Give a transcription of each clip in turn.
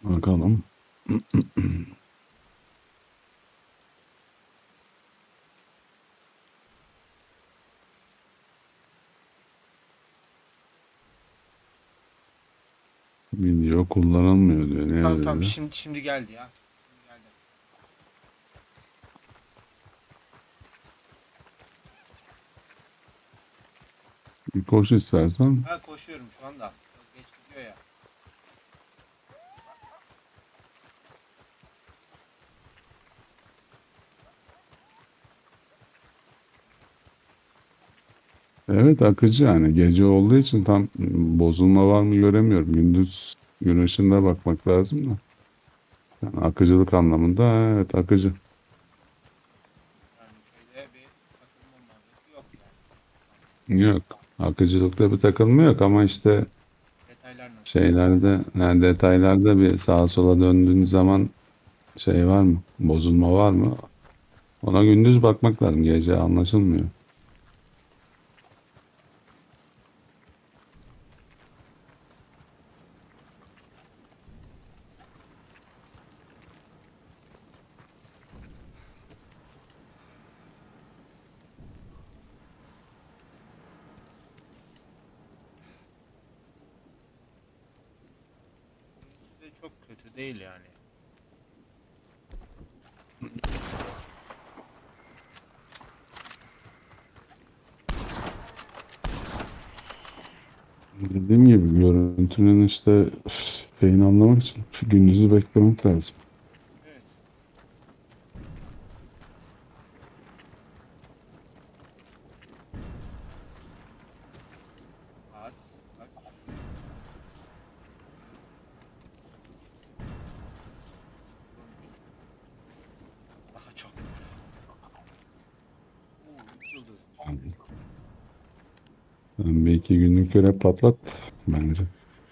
Bakalım. Video kullanılmıyor diyor. Tamam tamam, Neredeydi? şimdi geldi ya. Şimdi geldi. Bir koş istersen. Ha, koşuyorum şu anda. Çok geç gidiyor ya. Evet, akıcı yani. Gece olduğu için tam bozulma var mı göremiyorum. Gündüz gün ışığında bakmak lazım da. Yani akıcılık anlamında evet akıcı. Yani şeyde bir takılma muhabbeti yok yani. Yok. Akıcılıkta bir takılma yok ama işte Detaylar nasıl? şeylerde yani detaylarda bir sağa sola döndüğün zaman şey var mı? Bozulma var mı? Ona gündüz bakmak lazım. Gece anlaşılmıyor. Gündüz de çok kötü değil yani. Dediğim gibi görüntünün işte şeyini anlamak için gündüzü beklemek lazım. Evet. Saat kaç? Sıfır on üç. Daha çok. Oo, 3 yıldızmış. Yani bir iki günlük görev patlat bence.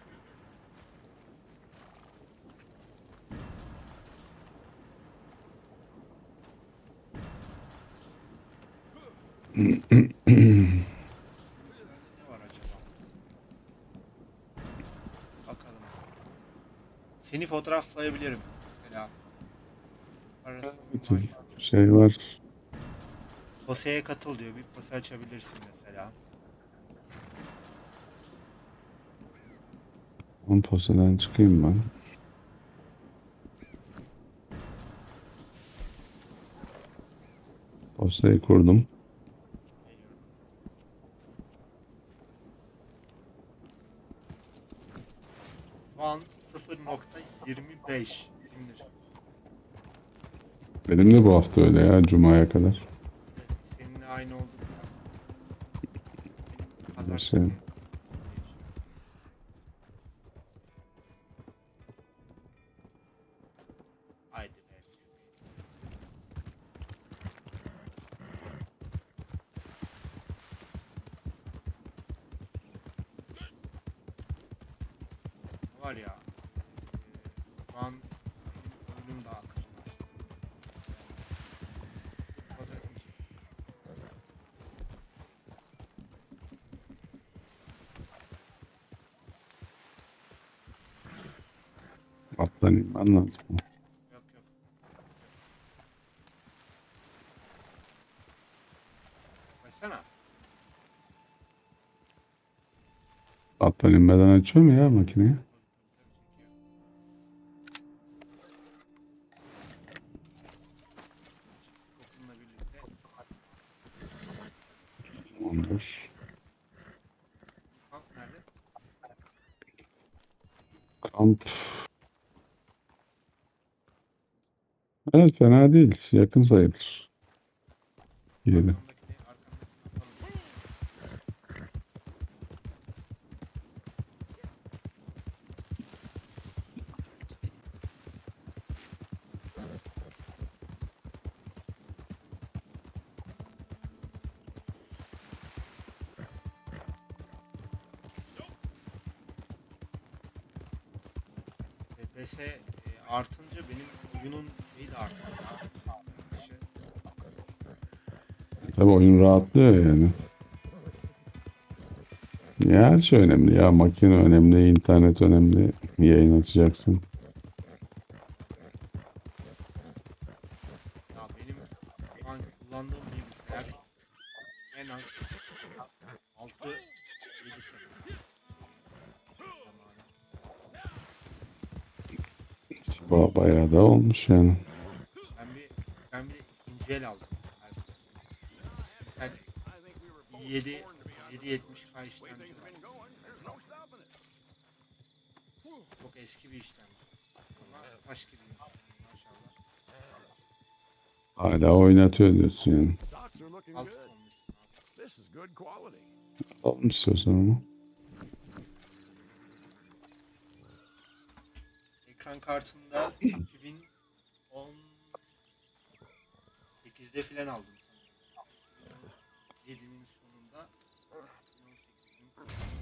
Listelerde ne var acaba? Bakalım. Seni fotoğraflayabilirim mesela. Arasın başvuru. Şey var. Poseye katıl diyor. Bir pose açabilirsin mesela. Poseden çıkayım ben. Posayı kurdum. Geliyorum. Şu an 0.25 sinir. Benim de bu hafta öyle ya Cuma'ya kadar. Evet, seninle aynı olduk ya. Benim Şey, pazartesi değişiyor. Haydi be, düşmeyelim. Var ya, şu an benim oyunum da akıcılaştı. Fotoğrafını çek. atlanayım ben lazım. Yok yok. Başsana. Atlan inmeden açıyor mu ya makineyi? Tabii çekiyor. Açık skopunla birlikte. Tamamdır. Kamp nerede? Kamp. Evet, fena değil. Yakın sayılır. Yeri. Arkamdakini atalım ya. FPS artınca benim oyunun şeyi de artıyor ya. Akışı. Tabii oyun rahatlıyor yani. Ya her şey önemli ya. Makine önemli, internet önemli. Yayın açacaksın. 6-7 sene zamanı. Bayağı da olmuş yani. Ben bir de ikinci el aldım. Yani 770K işlemci var. Çok eski bir işlemci. Ama taş gibiymiş yani maşallah. Hala oynatıyor diyorsun yani. Stocks are looking Alt good. olmuş abi. This is good quality. Almış istiyorsan ama. Ekran kartında 2018'de filan aldım sanırım. 2007'nin sonunda 2018'in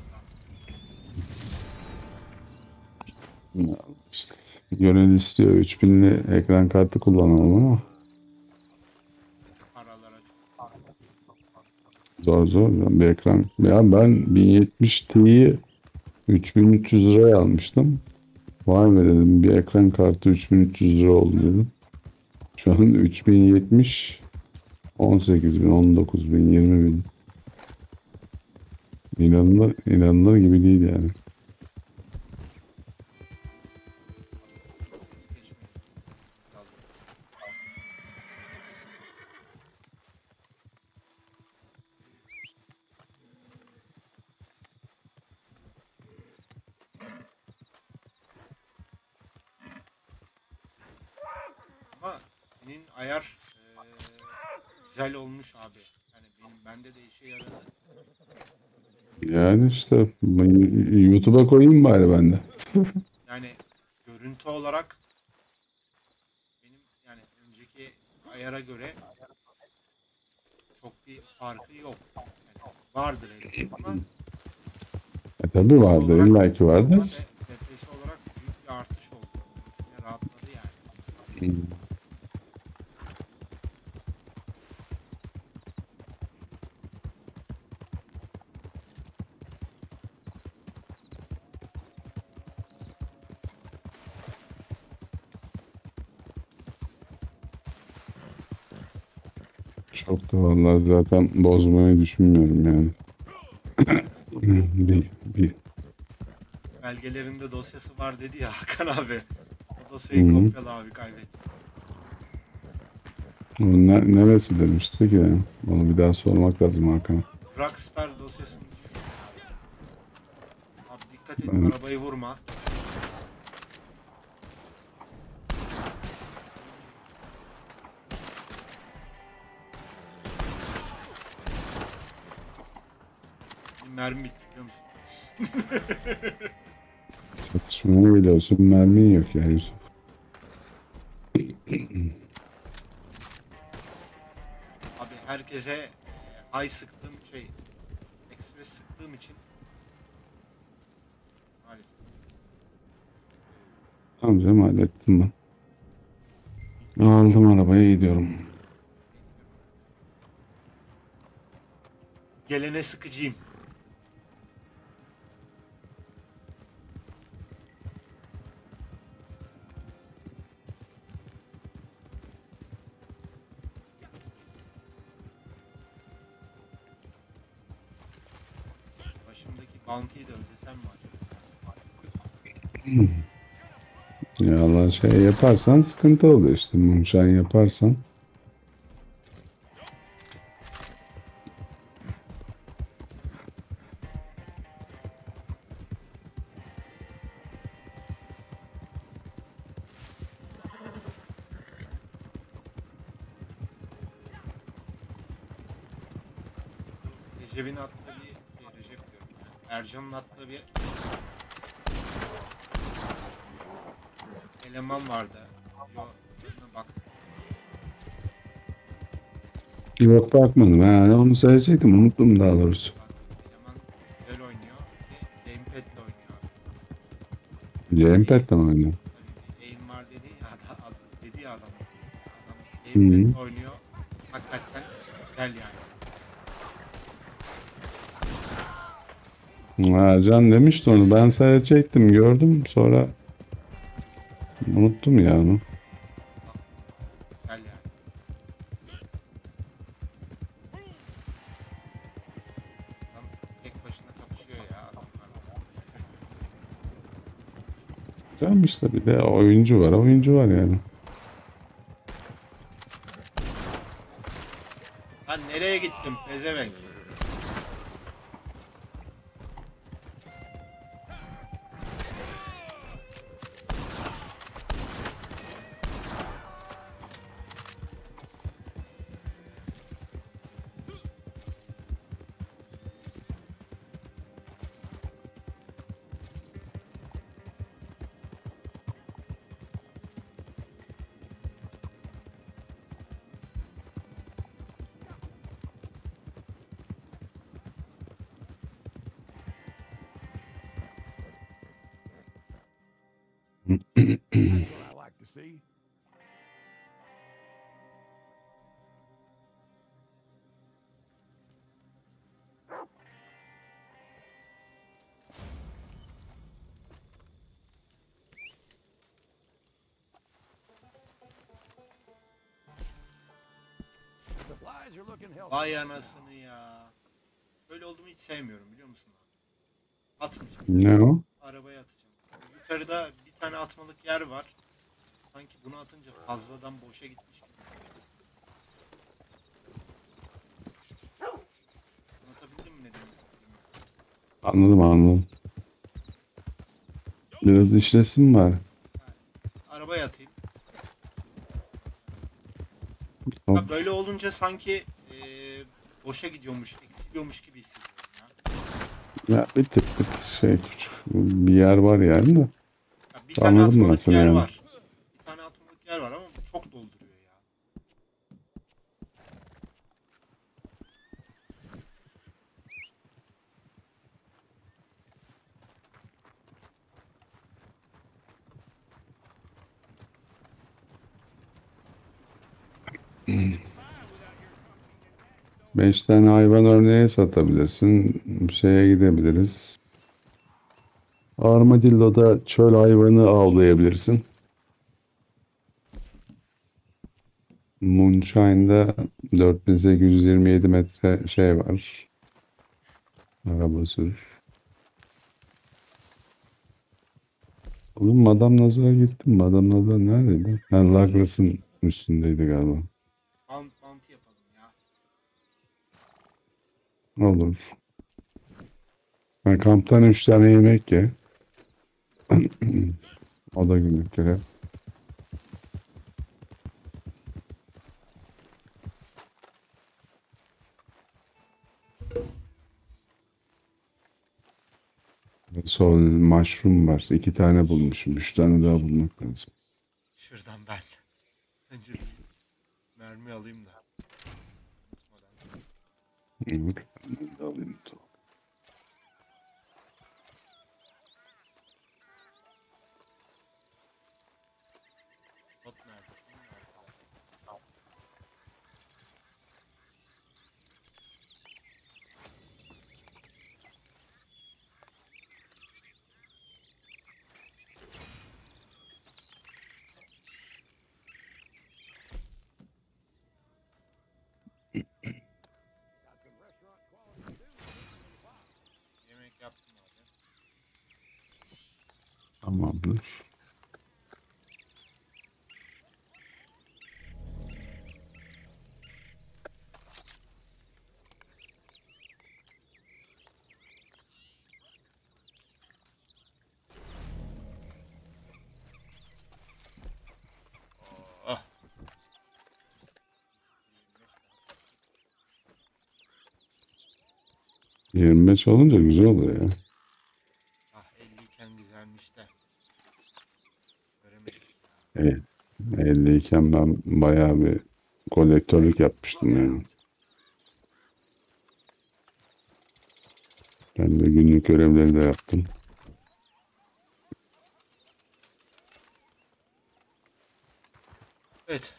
sonunda. Ya işte, gönül istiyor 3000'li ekran kartı kullanalım ama Paralara çok. zor bir ekran. Ya ben 1070 Ti'yi 3300 liraya almıştım. Vay be dedim, bir ekran kartı 3300 lira oldu dedim. Şu an 3070 18.000, 19.000, 20.000. İnanılır gibi değil yani. Es geçmeyin. Kaldı. Ama senin ayar güzel olmuş abi. Yani bende de işe yaradı. Yani işte YouTube'a koyayım bari ben de. Yani görüntü olarak benim yani önceki ayara göre çok bir farkı yok. Yani vardır elbette ama Tabii vardır, illaki vardır. FPS olarak büyük bir artış oldu. Yine rahatladı yani. Çok da vallahi zaten bozmayı düşünmüyorum yani. Bir. Belgelerinde dosyası var dedi ya Hakan abi. O dosyayı Hı. kopyala abi kaybet. O neresi demiştik ya? Onu bir daha sormak lazım Hakan. Rockstar dosyasını diyor. Abi dikkat et Ben- arabayı vurma. Bir mermi bitti biliyor musun? Çatışmaya biliyorsun, mermin yok ya Yusuf. Abi herkese high sıktığım express sıktığım için maalesef. Tamam canım, hallettim ben. Aldım arabaya, gidiyorum. Gelene sıkıcıyım. Başımdaki bounty'yi de ödesem mi acaba? Ya Allah, şey yaparsan sıkıntı oluyor işte. Moonshine yaparsan. Recep'in attığı Recep diyorum yani. Ercan'ın attığı bir eleman vardı. Videolarına baktım. Yok, bakmadım. Ha, onu söyleyecektim. Unuttum daha doğrusu. Bak, eleman güzel oynuyor. Bir gamepad'le oynuyor abi. Gamepad'le mi oynuyor? Tabii bir aim var dedi ya adam. Adam Hı. gamepad'le oynuyor. Hakikaten güzel yani. Ha, Can demişti onu. Ben seyredecektim. Gördüm. Sonra unuttum ya onu. Güzel yani. Adam Tamam işte bir de oyuncu var, oyuncu var yani. Lan nereye gittim pezevenk? That's what I like to see. Supplies are looking healthy. Vay anasını ya. Böyle olduğumu hiç sevmiyorum biliyor musun abi? Atmayacağım. Ne o? Arabaya atacağım. Yukarıda bir tane atmalık yer var. Sanki bunu atınca fazladan boşa gitmiş gibi hissediyorum. Anlatabildim mi ne demek istediğimi? Anladım, anladım. Biraz işlesim var. Arabaya atayım. Hop. Ha, böyle olunca sanki boşa gidiyormuş, eksiliyormuş gibi hissediyorum ya. Ya bir tık şey küçük bir yer var yani de. Ya bir tane Anladım ben atmalık seni yer yani. var. Bir tane atmalık yer var ama çok dolduruyor ya. Beş tane hayvan örneği satabilirsin. Şeye gidebiliriz. Armadillo'da çöl hayvanı avlayabilirsin. Moonshine'da 4827 metre şey var. Araba sür. Oğlum Madame Nazar'a gittim. Madame Nazar neredeydi? Ha, Lagras'ın üstündeydi galiba. Bounty yapalım ya. Olur. Ben kamptan 3 tane yemek ye. O da günlük görev. Sol mushroom var. 2 tane bulmuşum. 3 tane daha bulmak lazım. Şuradan ben. Önce bir mermi alayım da. Unutmadan. Evet. Ben de alayım. Bot nerede? Kim nerede? Got some restaurant quality food sitting in the box. Yemek yaptım abi. Tamamdır. Oh. 25 olunca güzel oluyor ya. Ah 50 iken güzelmiş de. Göremedik ya. Evet. 50 iken ben bayağı bir kolektörlük yapmıştım yani. Ben de günlük görevleri de yaptım. Evet.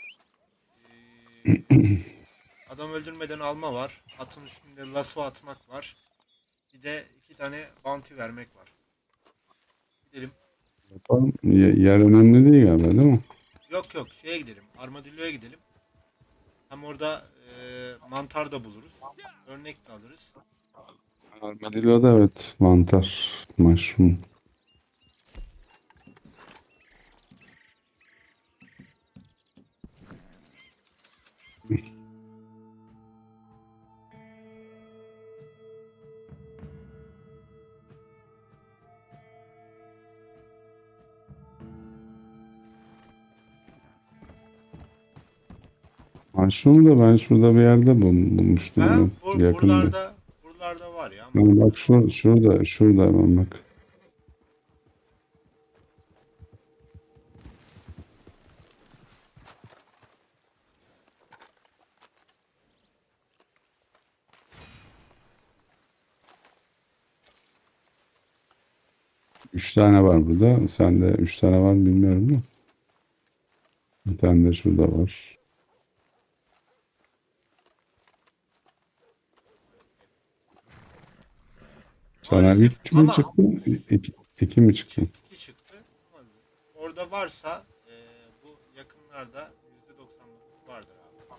Adam öldürmeden alma var. Atın üstünde lasso atmak var. Bir de 2 tane bounty vermek var. Gidelim. Yapalım. Yer önemli değil galiba, değil mi? Yok yok şeye gidelim. Armadillo'ya gidelim. Hem orada mantar da buluruz. Örnek de alırız. Armadillo'da evet. Mantar. Mushroom. Mushroom da ben şurada bir yerde bulmuştum Ha, onu. Yakında. buralarda var ya. Ha, bak şurada hemen bak. Üç tane var burada. Sende üç tane var mı bilmiyorum da. Bir tane de şurada var. Sana Maalesef üç mü ama çıktı? İki mi çıktı? iki çıktı. Ama orada varsa bu yakınlarda %99 vardır abi.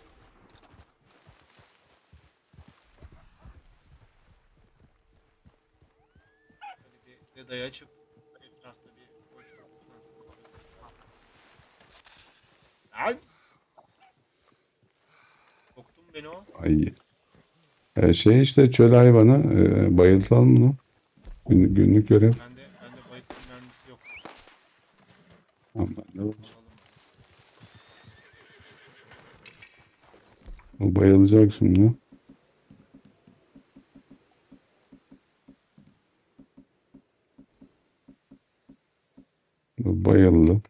Böyle bir dedayı açıp etrafta bir boşluk bulmak. Lan! Soktun beni o. Ay. Şey işte çöl hayvanı bayıltalım mı? Günlük görev. Bende bayıttım mermisi yok. Tamam, bende var. Alalım. O bayılacak şimdi. Bu bayıldı.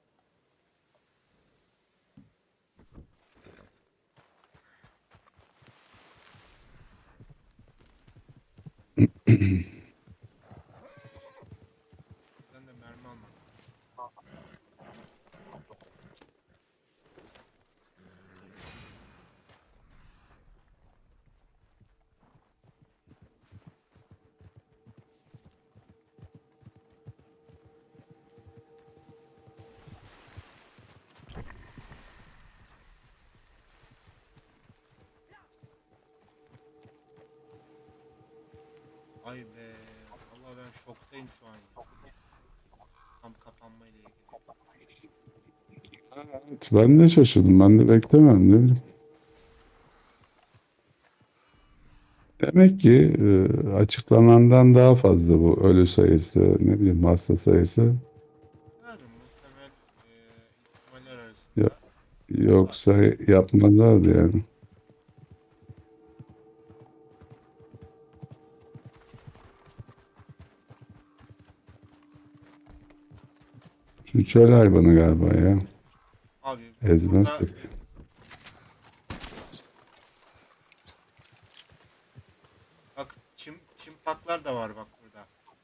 Ben de mermi almak. Ay be. Vallahi ben şoktayım şu an ya. Tam kapanma ile ilgili. Evet, ben de şaşırdım. Ben de beklemem. Ne bileyim. Demek ki açıklanandan daha fazla bu ölü sayısı, ne bileyim hasta sayısı. Yani muhtemel ihtimaller Yo- arasında var. Yoksa yapmazlardı yani. Şu çöl hayvanı galiba ya. Abi burada Ezmezsek. bak çimpaklar da var bak burada.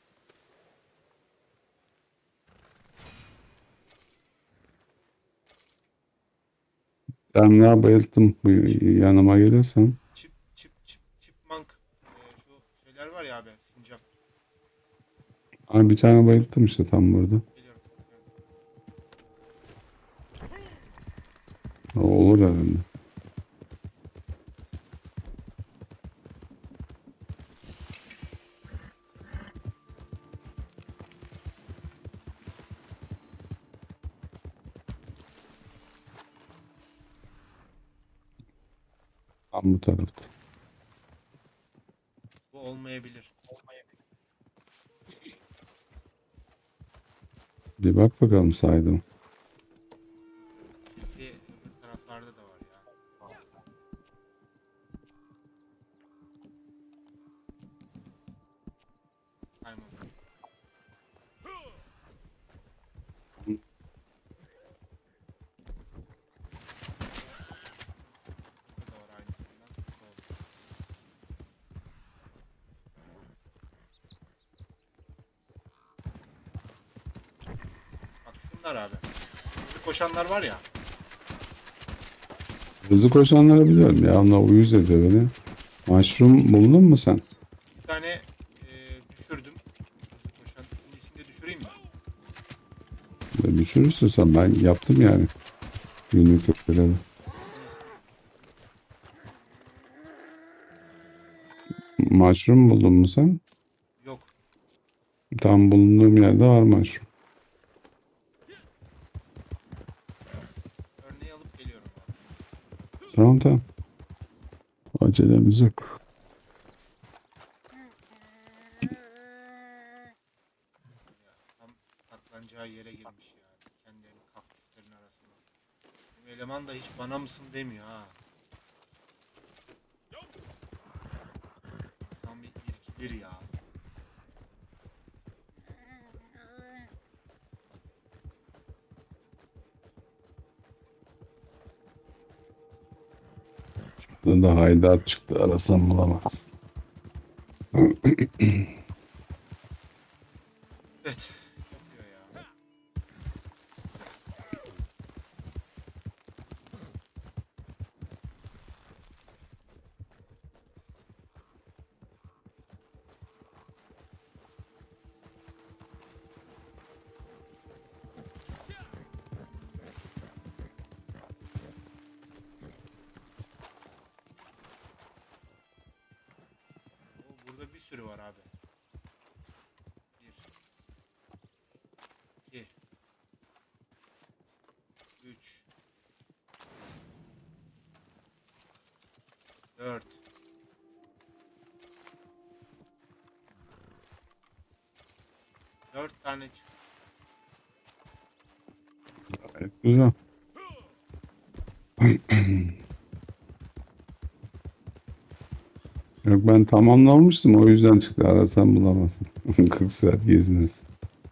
Ben daha bayılttım. Bu Çip yanıma gelirsen. chipmunk şu şeyler var ya abi sincap. Abi bir tane bayılttım işte tam burada. Geliyorum. O olur herhalde. Tam bu tarafta. Bu olmayabilir. Bir bak bakalım saydım. Bir öbür taraflarda da var ya. Kaymadı. Burada da var aynısından. Doğru. Bak şunlar abi. Hızlı koşanlar var ya. Hızlı koşanları biliyorum ya. Onlar uyuz ediyor beni. Mushroom buldun mu sen? Bir tane düşürdüm. Hızlı koşan. İkincisini de düşüreyim mi? Düşürürsün sen. Ben yaptım yani. Günlük görevi. Mushroom buldun mu sen? Yok. Tam bulunduğum yerde var mushroom. Örneği alıp geliyorum abi. Tamam tamam. Acelemiz yok. Ya, tam saklanacağı yere girmiş ya. Kendilerinin kaktüslerin arasına. Bu eleman da hiç bana mısın demiyor ha. Tam bir irkilir ya. Burada da Haydar çıktı. Arasam bulamaz. Evet. Yapıyor ya. Oo, burada bir sürü var abi. Bir, iki, üç, dört. Dört tane çıktı. Gayet güzel. Yok ben tamamlamıştım. O yüzden çıktı. Arasam bulamazsın. 40 saat gezinirsin.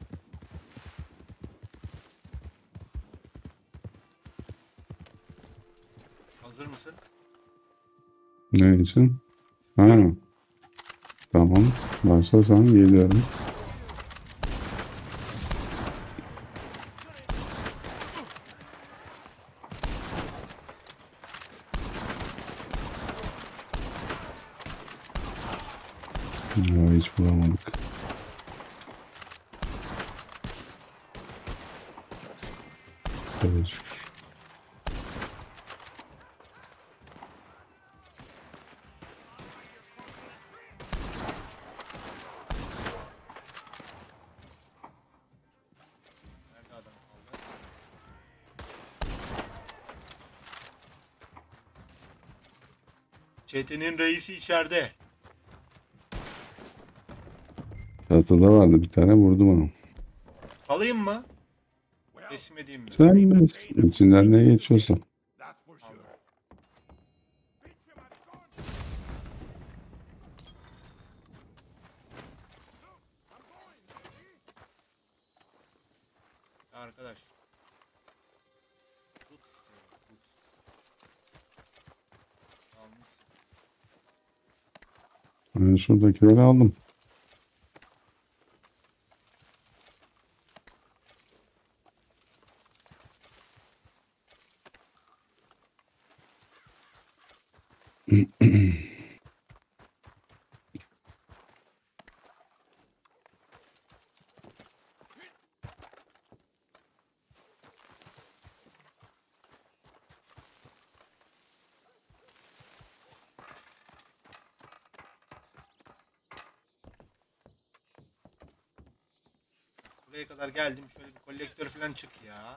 Hazır mısın? Ne için? Ha, tamam. Başlasan geliyorum. Ya, hiç bulamadık. Evet. Nerede adam kaldı? Çetenin reisi içeride. Çatıda vardı bir tane vurdum onu. Alayım mı? Teslim edeyim mi? Sen bilirsin. İçinden ne geçiyorsa. That's for sure. Allah. Ya arkadaş. Tut istiyorum. Tut. Almışsın. Ben şuradakileri aldım. Buraya kadar geldim. Şöyle bir kolektör falan çık ya.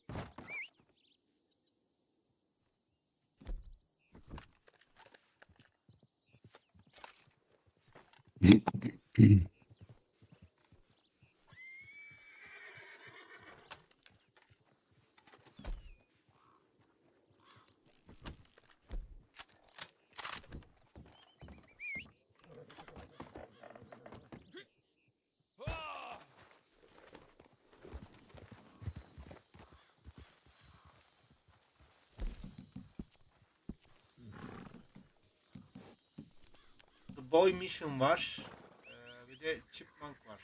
The Boy Mission var. Bir de Chipmunk var.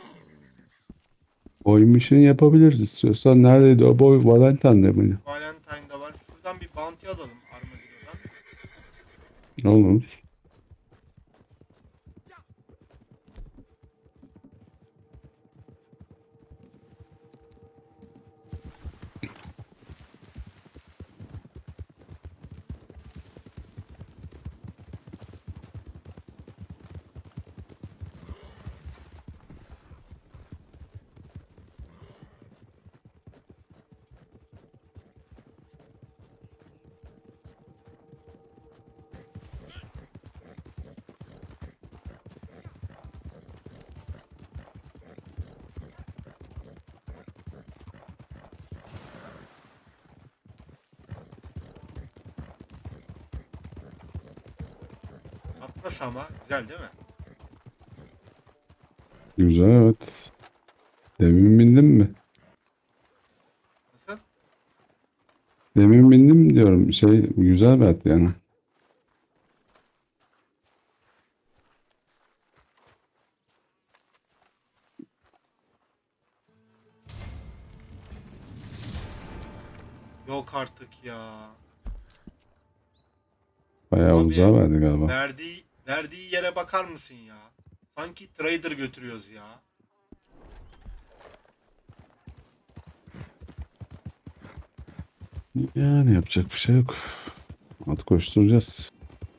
Boy mission yapabiliriz istiyorsan. Neredeydi o boy? Valentine'de miydi? Valentine'da var. Şuradan bir bounty alalım Armadillo'dan. Olur. Nasıl ama? Güzel değil mi? Güzel, evet. Demin bindin mi? Nasıl? Demin bindim diyorum. Güzel bir at yani. Yok artık ya. Bayağı Abi uzağa verdi galiba. verdiği yere bakar mısın ya? Sanki trader götürüyoruz ya. Yani yapacak bir şey yok. At koşturacağız.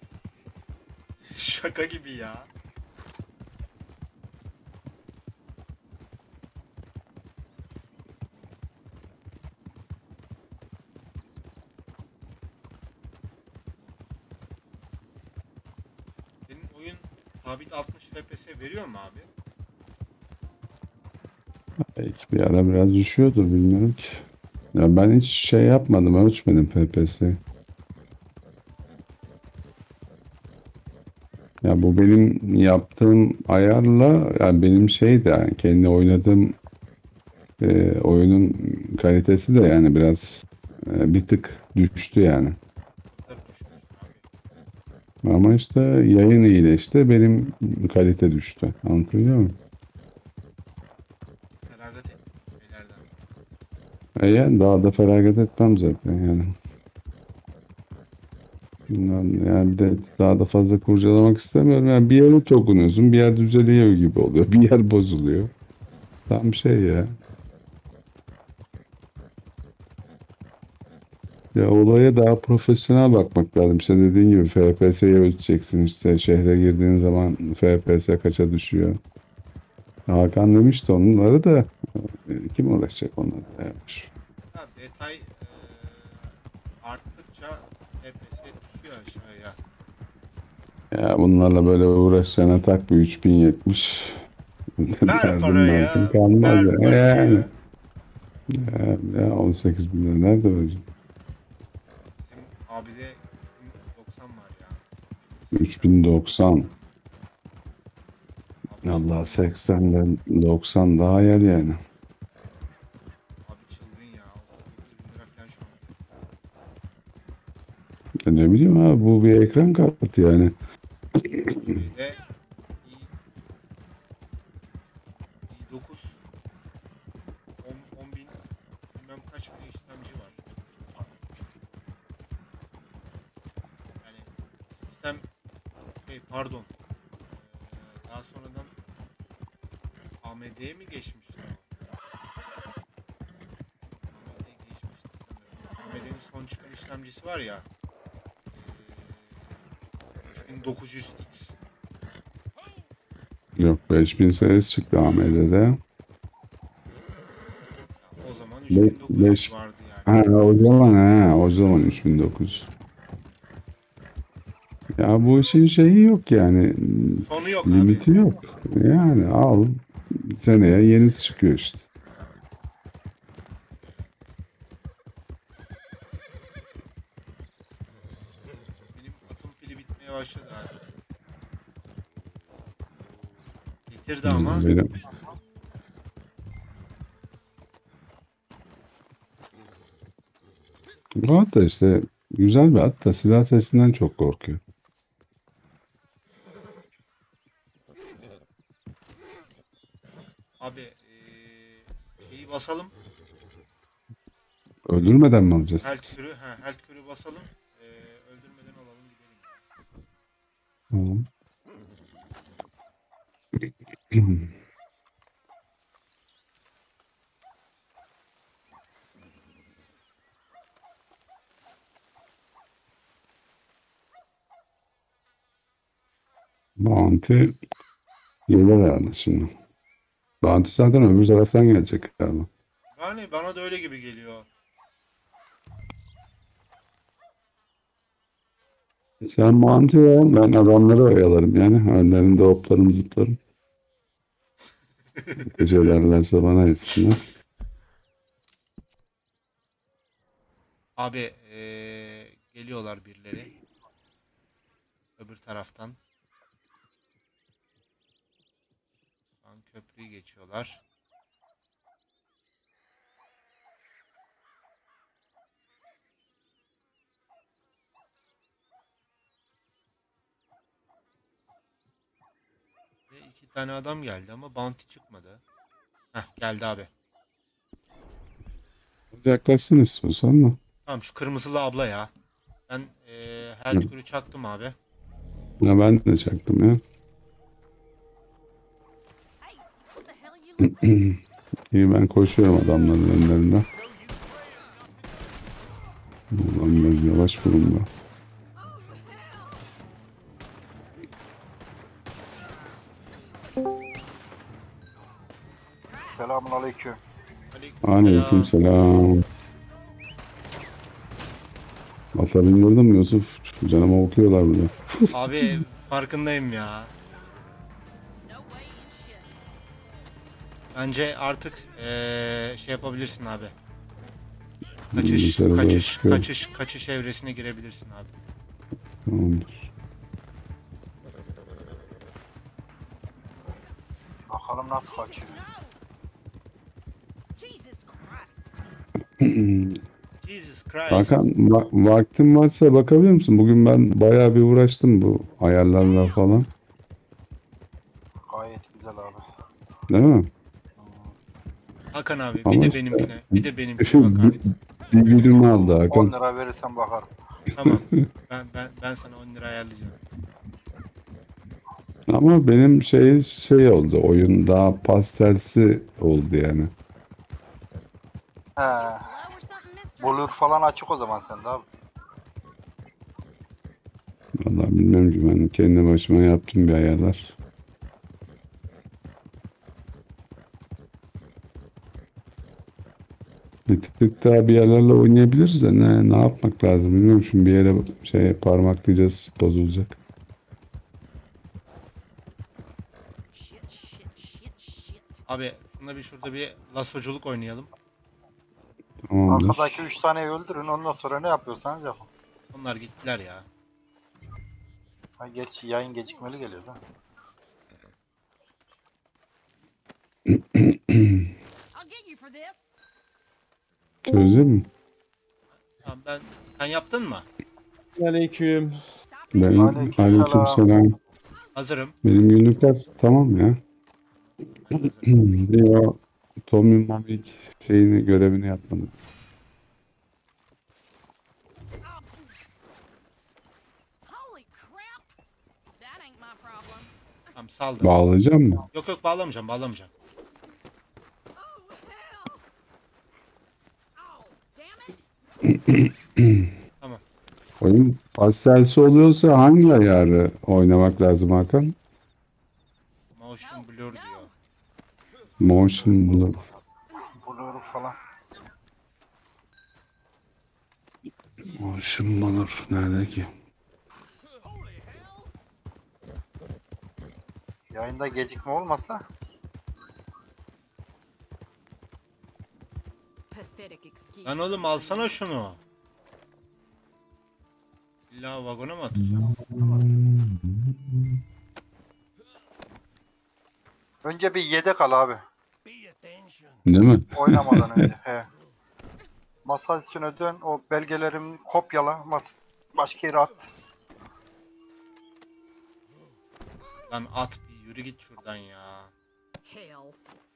Şaka gibi ya. Senin oyun sabit 60 FPS veriyor mu abi? Belki bir ara biraz düşüyordur, bilmiyorum ki. Ya ben hiç şey yapmadım, ölçmedim FPS. Ya bu benim yaptığım ayarla, yani benim şey de, yani kendi oynadığım oyunun kalitesi de yani biraz bir tık düştü yani. Tabii düşmüş abi. Ama işte yayın iyileşti, benim kalite düştü. Anlatabiliyor muyum? Feragat ettim şeylerden. Yani daha da feragat etmem zaten yani. Bilmem, yani de daha da fazla kurcalamak istemiyorum. Yani bir yere dokunuyorsun, bir yer düzeliyor gibi oluyor. Bir yer bozuluyor. Tam şey ya. Ya olaya daha profesyonel bakmak lazım. İşte dediğin gibi FPS'yi ölçeceksin. İşte şehre girdiğin zaman FPS kaça düşüyor. Hakan demişti onları da kim uğraşacak onlarla yapmış. Ya detay arttıkça FPS düşüyor aşağıya. Ya bunlarla böyle uğraşacağına tak bir 3070. Ver Derdim parayı derdim ya. kalmaz Ver ya. Yani. parayı. Ya 18 bin lira nerede vereceğim? Bizim abide 3090 var ya. 3080 3090. abi Allah, çılgın ya. 80'den 90 daha yer yani. Abi çılgın ya. 39 bin lira falan şu an. Ne bileyim abi, bu bir ekran kartı yani. Şeyde i, i9 10 bin bilmem kaç bin işlemci var. Yani sistem pardon. Daha sonradan AMD'ye mi geçmişti o? AMD'ye geçmişti sanırım. AMD'nin son çıkan işlemcisi var ya. Eee 3900X. Yok, 5000 serisi çıktı AMD'de. Ya o zaman 3900 5 vardı yani. ha, o zaman 3900. Ya bu işin şeyi yok yani, Sonu yok abi. limiti yok. Yani al, seneye yenisi çıkıyor işte. Benim atım pili bitmeye başladı abi. Getirdi ama Benim. Bu at da işte güzel bir at da silah sesinden çok korkuyor. abi şeyi basalım. Öldürmeden mi alacağız? Health kürü basalım. Öldürmeden alalım gidelim ya. Tamam. Bounty gelir yani şimdi. Bounty zaten öbür taraftan gelecek galiba. Yani bana da öyle gibi geliyor. Sen Bounty ol, ben adamları oyalarım yani. Önlerinde hoplarım zıplarım. Gecelerlerse bana etsinler. Abi geliyorlar birileri öbür taraftan. köprüyü geçiyorlar. Ve iki tane adam geldi ama bounty çıkmadı. Heh, geldi abi. Yaklaşsın istiyorsan da. Tamam, şu kırmızılı abla ya. Ben health kürü çaktım abi. Ya ben de çaktım ya. Hey, what the hell you looking İyi ben koşuyorum adamların önlerinden. Ulan biraz yavaş bulunma. Selamun aleyküm. Aleyküm selam. Ata bindirdin mi Yusuf? Canıma okuyorlar burada. Abi farkındayım ya. No way in shit. Bence artık şey yapabilirsin abi. Dışarı doğru çıkıyorum. Kaçış evresine girebilirsin abi. Tamamdır. Bakalım nasıl kaçıyor. Jesus Christ. Jesus Christ. Hakan vaktin varsa bakabilir misin? Bugün ben bayağı bir uğraştım bu ayarlarla falan. Gayet güzel abi. Değil mi? Hakan abi Ama bir de işte- benimkine bakar mısın? Bir günümü aldı 10 Hakan. lira verirsen bakarım. Tamam. Ben sana 10 lira ayarlayacağım. Ama benim şey oldu. Oyun daha pastelsi oldu yani. He. Slow or something, mister? Blur falan açık o zaman sende abi. Vallahi bilmiyorum ki ben kendi başıma yaptım bir ayarlar. Bir tık daha bir yerlerle oynayabiliriz de ne yapmak lazım bilmiyorum. Şimdi bir yere parmaklayacağız bozulacak. Shit. Abi şurada bir lasoculuk oynayalım. Tamamdır. Arkadaki 3 taneyi öldürün, ondan sonra ne yapıyorsanız yapın. Onlar gittiler ya. Ha, gerçi yayın gecikmeli geliyor da. I'll get you for this. Çözdün mü? Tamam, sen yaptın mı? Aleyküm. Stop it. Benim Aleykümselam. aleykümselam. Hazırım. Benim günlükler tamam ya. Ben hazırım. Bir o Tommy Mamik görevini yapmadım. Holy crap. That ain't my problem. Tamam, saldım. Bağlayacağım mı? Yok bağlamayacağım. Oh, hell. Oh, damn it. Tamam. Oyun pastelsi oluyorsa hangi ayarı oynamak lazım Hakan? Motion blur diyor. Motion Blur. Blur falan. Motion Blur nerede ki? Yayında gecikme olmasa Pathetic excuse. Lan oğlum alsana şunu. İlla vagona mı atacağım? önce bir yedek al abi. Değil mi? Oynamadan önce. He. Masa üstüne dön, o belgelerimi kopyala, başka yere at. Lan at bir yürü git şuradan ya. Hell.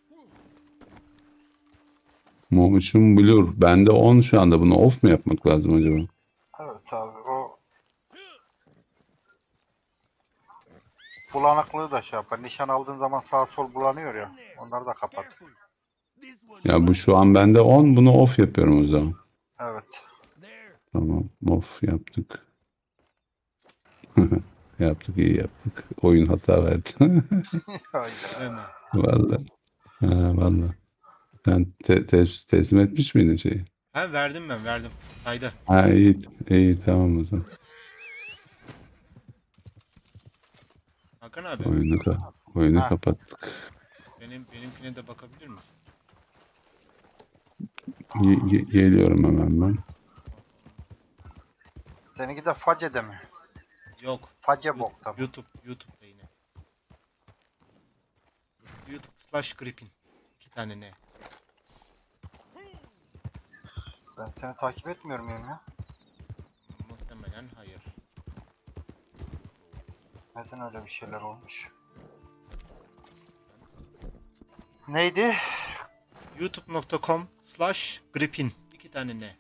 Motion Blur. Bende 10 şu anda. Bunu off mu yapmak lazım acaba? Evet abi, o bulanıklığı da şey yapar. Nişan aldığın zaman sağ sol bulanıyor ya. Onları da kapat. Ya bu şu an bende 10. Bunu off yapıyorum o zaman. Evet. Tamam. Off yaptık. Yaptık iyi yaptık. Oyun hata verdi. Hayda. Değil mi? Vallahi. Ha, vallahi. Sen teslim etmiş miydin şeyi? Ha, verdim. Haydi. Ha iyi tamam o zaman. Hakan abi Oyunu Ha. kapattık. benimkine de bakabilir misin? Geliyorum hemen ben. Seninki de Face'de mi? Yok. Face bokta mı? YouTube'da yine. YouTube youtube.com/gripin. 2 tane ne? Ben seni takip etmiyorum ya. Muhtemelen hayır. Neden öyle bir şeyler olmuş? Neydi? youtube.com/gripin. 2 tane ne?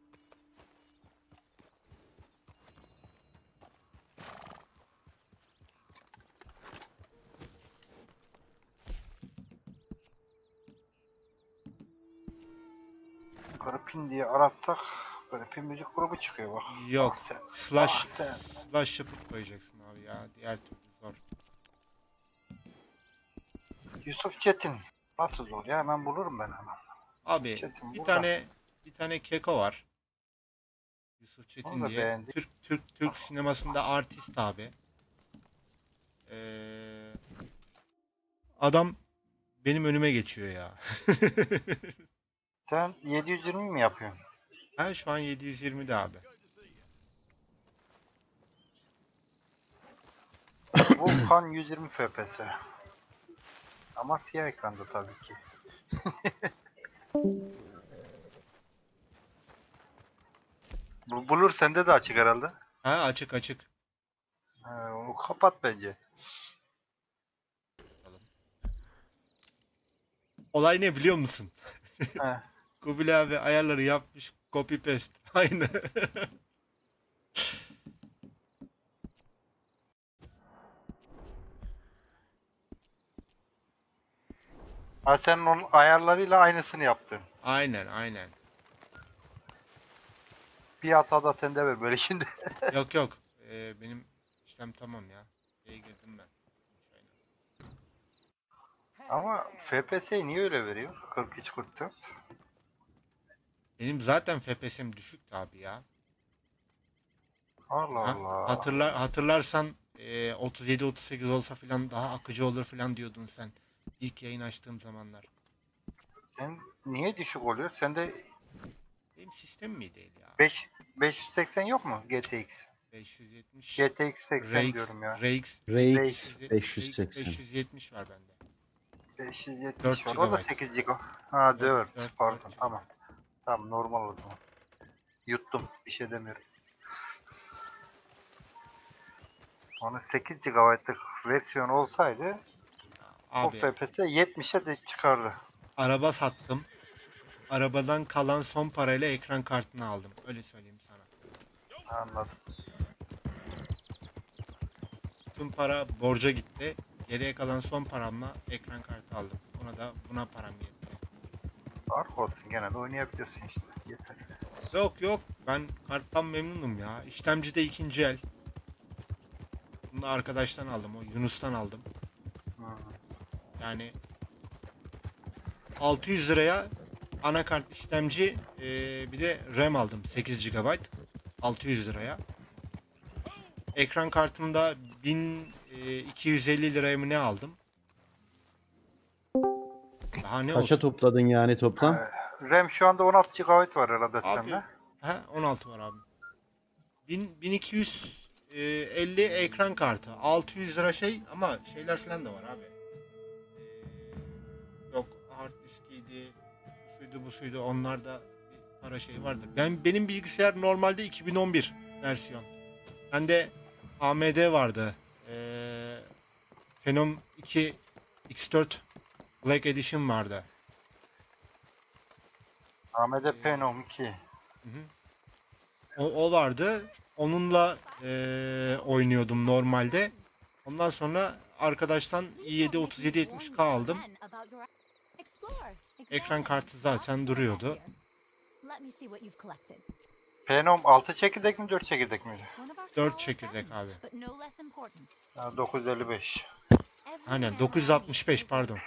Gripin diye aratsak Gripin müzik grubu çıkıyor bak. Yok. Ah sen. Slash Ah sen. slash yapıp koyacaksın abi ya. Diğer türlü zor. Yusuf Çetin. Nasıl zor ya, hemen bulurum ben hemen. Abi Çetin bir burada. tane keko var. Yusuf Çetin Onu da diye. beğendik. Türk sinemasında artist abi. Adam benim önüme geçiyor ya. Sen 720 mi yapıyorsun? Ben şu an 720'de abi. Volkan 120 FPS. Ama siyah ekranda tabii ki. Bulur sende de açık herhalde. Ha, açık açık. Onu kapat bence. Olay ne biliyor musun? He. Kubilay abi ayarları yapmış, copy paste. Aynı. Ha, sen onun ayarlarıyla aynısını yaptın. Aynen. Bir hata da sende ve böyle şimdi. Yok. Benim işlem tamam ya. Şeye girdim ben. Ama FPS'yi niye öyle veriyor? 43-44. Benim zaten FPS'im düşüktü abi ya. Allah Ha, Allah. hatırlarsan 37-38 olsa filan daha akıcı olur filan diyordun sen. İlk yayın açtığım zamanlar. Sen niye düşük oluyor? Sende Benim sistem mi değil ya? 580 yok mu GTX? 570. GTX 80 diyorum ya. RX RX 580. 580. var bende. 570 4 var. O da GB. 8 GB. Ha 4. Dört Pardon, GB. tamam. Tamam, normal o zaman. Yuttum. Bir şey demiyorum. Onun 8 GB'lık versiyon olsaydı Abi o FPS 70'e de çıkardı. araba sattım. Arabadan kalan son parayla ekran kartını aldım. Öyle söyleyeyim sana. Anladım. Tüm para borca gitti. Geriye kalan son paramla ekran kartı aldım. Buna param yetti. Fark olsun, gene de oynayabiliyorsun işte. Yeter. Yok. Ben karttan memnunum ya. İşlemci de ikinci el. Bunu da arkadaştan aldım. O Yunus'tan aldım. Hmm. Yani 600 liraya anakart işlemci bir de RAM aldım 8 GB 600 liraya. Ekran kartımda 1250 liraya mı ne aldım? Daha ne Kaça olsun? topladın yani toplam? RAM şu anda 16 GB var herhalde Abi sende. 16 var abi. 1250 ekran kartı. 600 lira şey ama şeyler falan da var abi. Yok hard diskiydi, şu suydu bu suydu, onlarda bir para şey vardır. Benim bilgisayar normalde 2011 versiyon. Bende AMD vardı. Phenom 2 X4 Black Edition vardı. AMD Phenom 2. O vardı. Onunla oynuyordum normalde. Ondan sonra arkadaştan i7 3770K aldım. Ekran kartı zaten duruyordu. Phenom 6 çekirdek mi 4 çekirdek mi? 4 çekirdek abi. Ha, 955. Aynen 965 pardon.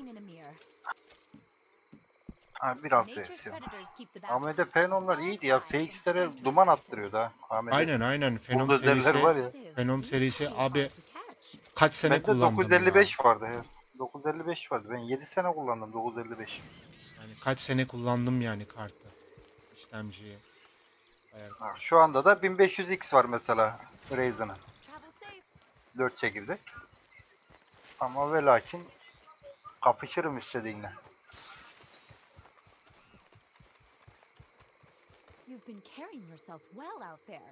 Ha, bir alt versiyon. AMD Phenom'lar iyiydi ya. FX'lere duman attırıyordu ha. AMD. Aynen Phenom Bulldozer'ler var serisi. ya. Phenom serisi abi kaç sene Bende kullandım 955 ya. vardı. 955 vardı. Ben 7 sene kullandım 955. Yani kaç sene kullandım yani kartı. İşlemciyi. Ha, şu anda da 1500X var mesela Ryzen'ın. 4 çekirdek. Ama ve lakin Kapışırım istediğinle. You've been carrying yourself well out there.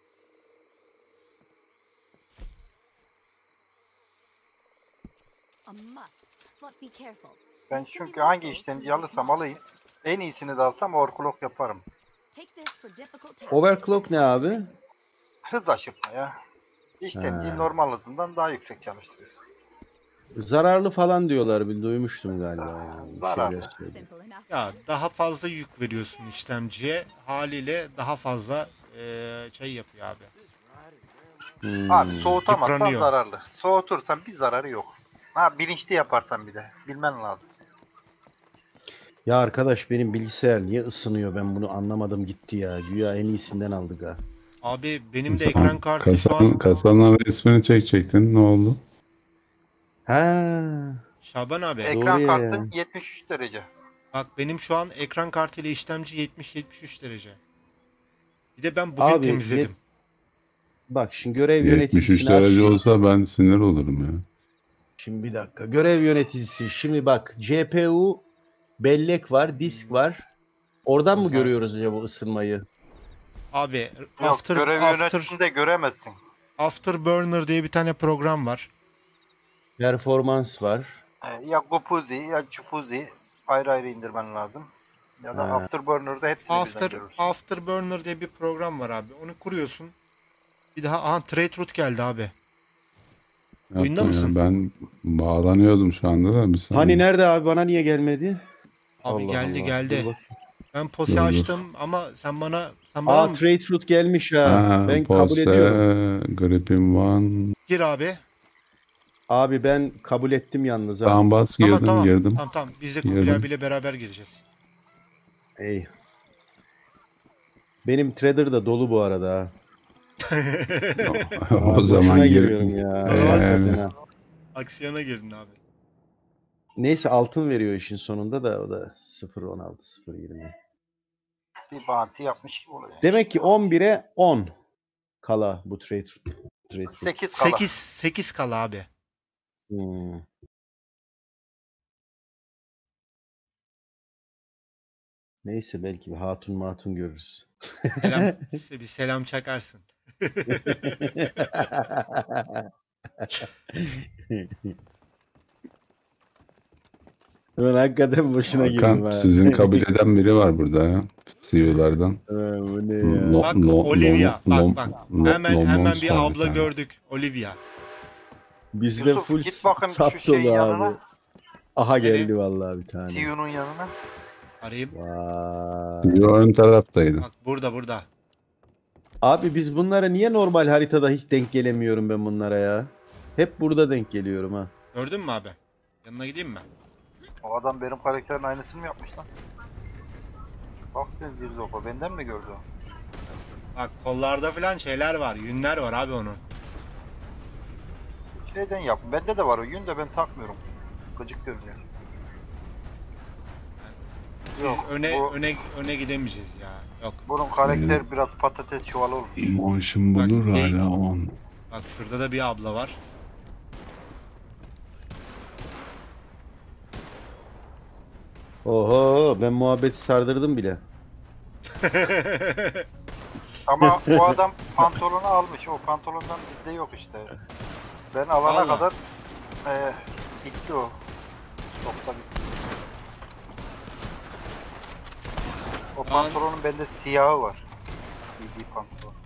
A must, but be careful. Ben çünkü hangi işlemciyi alırsam alayım, en iyisini de alsam overclock yaparım. Take this for difficult tasks. Overclock ne abi? Hız aşırtma ya. İşlemciyi Ha. normal hızından daha yüksek çalıştırıyorsun. Zararlı falan diyorlar, bir duymuştum galiba. Yani. Bir Zararlı. şeyler söyledi. Simple enough. Ya daha fazla yük veriyorsun işlemciye. Haliyle daha fazla şey yapıyor abi. Abi soğutamazsan Yıpranıyor. zararlı. Soğutursan bir zararı yok. Ha bilinçli yaparsan bir de. Bilmen lazım. Ya arkadaş, benim bilgisayar niye ısınıyor, ben bunu anlamadım gitti ya. Güya en iyisinden aldık ha. Abi benim de ekran kartı şu Kasanın, an kasanın resmini çekecektin. Ne oldu? Ha, Şaban abi. Ekran ya. kartın 73 derece. Bak benim şu an ekran kartı ile işlemci 70-73 derece. Bir de ben bugün Abi, temizledim. bak şimdi görev 73 yöneticisini derece aç. olsa ben sinir olurum ya. Şimdi bir dakika. Görev yöneticisi. Şimdi bak, CPU, bellek var, disk var. Oradan mı Güzel. görüyoruz acaba ısınmayı? Abi Yok görev yöneticisinde göremezsin. Afterburner diye bir tane program var. Performans var. Ya Gopuzi ya Chupuzi ayrı ayrı indirmen lazım. Ya da Ha. Afterburner'da hepsini birden görürsün. Afterburner diye bir program var abi. Onu kuruyorsun. Bir daha aha Traderoot geldi abi. Oyunda Yapma ya, mısın? ben bağlanıyordum şu anda da bir saniye. Hani nerede abi, bana niye gelmedi? Abi Allah geldi Allah. geldi. Dur bak. Ben Dur, POS'i dur. açtım ama sen bana mı? Aa, Traderoot gelmiş ha. Ha, Ben kabul Pose, ediyorum. Griffin One. Gir abi. Abi ben kabul ettim yalnız ha. Tamam bas Tamam girdim tamam. girdim. Tamam. Biz de Girdim. Kubilay abiyle beraber gireceğiz. Ey. Benim trader da dolu bu arada ha. O Boşuna zaman giriyorum gir. ya. Yani. Hakikaten ha. Aksiyona girdin abi. Neyse, altın veriyor işin sonunda da, o da 0.16 0.20. Bir bağıntı yapmış gibi oluyor. Demek ki 11'e 10 kala bu trade. 8 kala. 8 kala abi. Hmm. Neyse, belki bir hatun matun görürüz. Selam, bir selam çakarsın. Ben hakikaten boşuna girdim Hakan, ha. sizin kabul eden biri var burada ya. CEO'lardan. Ha, bu ne ya? No- Bak no- Olivia. no- Bak. no- Hemen no- bir no- abla no- gördük. Olivia. Bizde Yusuf full git bakayım sap şu şeyin dolu abi. yanına. Aha Nereye? geldi vallahi bir tane. TU'nun yanına. Arayayım. Vay. CEO ön taraftaydı. Bak burada. Abi biz bunlara niye normal haritada hiç denk gelemiyorum ben bunlara ya? Hep burada denk geliyorum ha. Gördün mü abi? Yanına gideyim mi? O adam benim karakterin aynısını mı yapmış lan? Bak sen Zirzoko benden mi gördü o? Bak kollarda falan şeyler var. Yünler var abi onun. Şeyden yap. Bende de var o yün de ben takmıyorum. Gıcık görünüyor. Yok. Öne gidemeyeceğiz ya. Yok. Bunun karakter biraz patates çuvalı olmuş. Emotion Bak, bulur hey. hala on. Bak şurada da bir abla var. Oho, ben muhabbeti sardırdım bile. Ama o adam pantolonu almış. O pantolondan bizde yok işte. Ben alana Vallahi. kadar bitti o. Stokta bitti. O pantolonun bende siyahı var. Giydiği pantolon.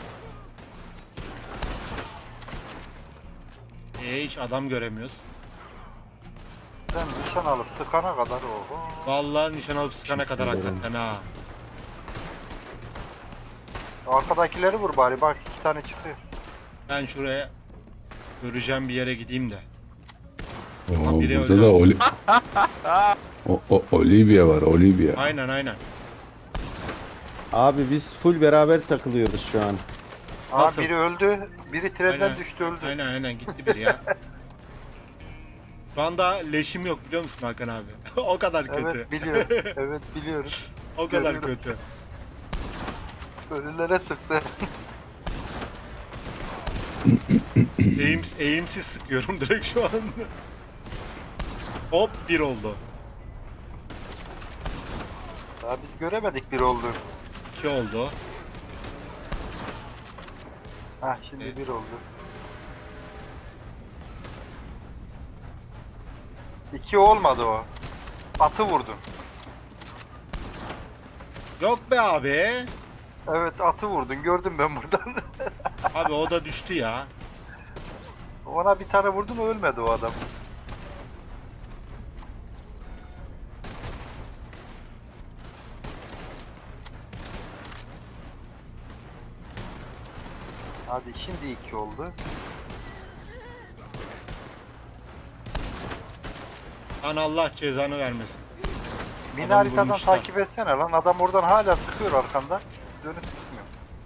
Hiç adam göremiyoruz. Sen nişan alıp sıkana kadar o. Vallahi nişan alıp sıkana kadar hakikaten ha. Arkadakileri vur bari bak 2 tane çıkıyor. Ben şuraya göreceğim bir yere gideyim de. Oo, biri burada öldü. da Olivia var, Olivia. Aynen. Abi biz full beraber takılıyoruz şu an. Aa Nasıl? biri öldü. Biri trenden Aynen. düştü öldü. Aynen gitti biri ya. Şu anda leşim yok biliyor musun Hakan abi? O kadar kötü. Evet biliyorum. Evet biliyorum. O kadar görüyorum. kötü. Ölülere sıksa. Eğimsiz sıkıyorum direkt şu anda. Hop 1 oldu. Daha biz göremedik bir oldu. 2 oldu. Hah şimdi Evet. bir oldu. 2 olmadı o. Atı vurdun. Yok be abi. Evet atı vurdun gördüm ben buradan. Abi o da düştü ya. Ona bir tane vurdun ölmedi o adam. Hadi şimdi 2 oldu. Lan Allah cezanı vermesin. Mini Adam haritadan vurmuşlar. takip etsene lan. Adam oradan hala sıkıyor arkanda. Dönüp sıkmıyor.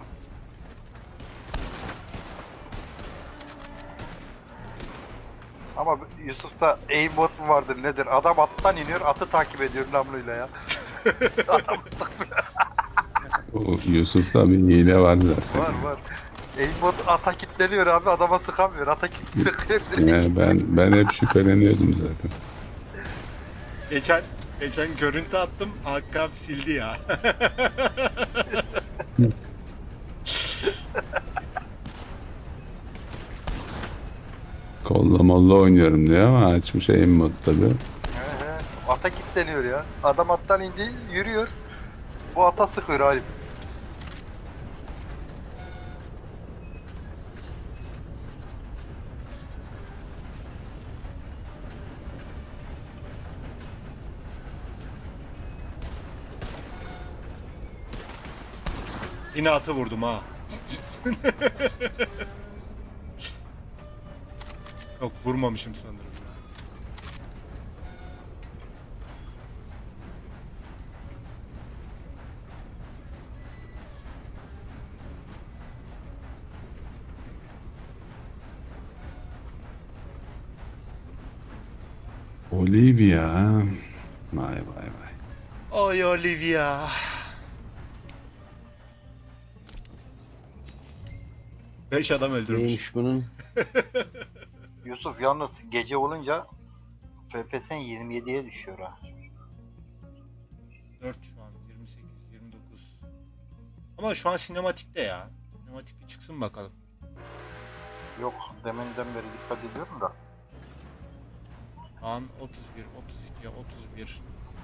Ama Yusuf'ta aimbot mu vardır nedir? Adam attan iniyor, atı takip ediyor namluyla ya. Adam sıkmıyor. O Yusuf'ta bir hile var zaten. Var. Aimbot ata kilitleniyor abi, adama sıkamıyor. Ata sıkıyor direkt. Ben hep şüpheleniyordum zaten. Geçen görüntü attım. Hakkı abi sildi ya. Kolla molla oynuyorum diyor ama açmış aim mod tabi. Ata kilitleniyor ya. Adam attan indi, yürüyor. Bu ata sıkıyor Halim. Yine atı vurdum ha. Yok vurmamışım sanırım ya. Olivia. Vay vay vay. Oy Olivia. Beş adam öldürmüş. Neymiş bunun? Yusuf yalnız gece olunca FPS'in 27'ye düşüyor ha. 4 şu an 28 29. Ama şu an sinematikte ya. Sinematik bir çıksın bakalım. Yok deminden beri dikkat ediyorum da. Şu an 31 32 31.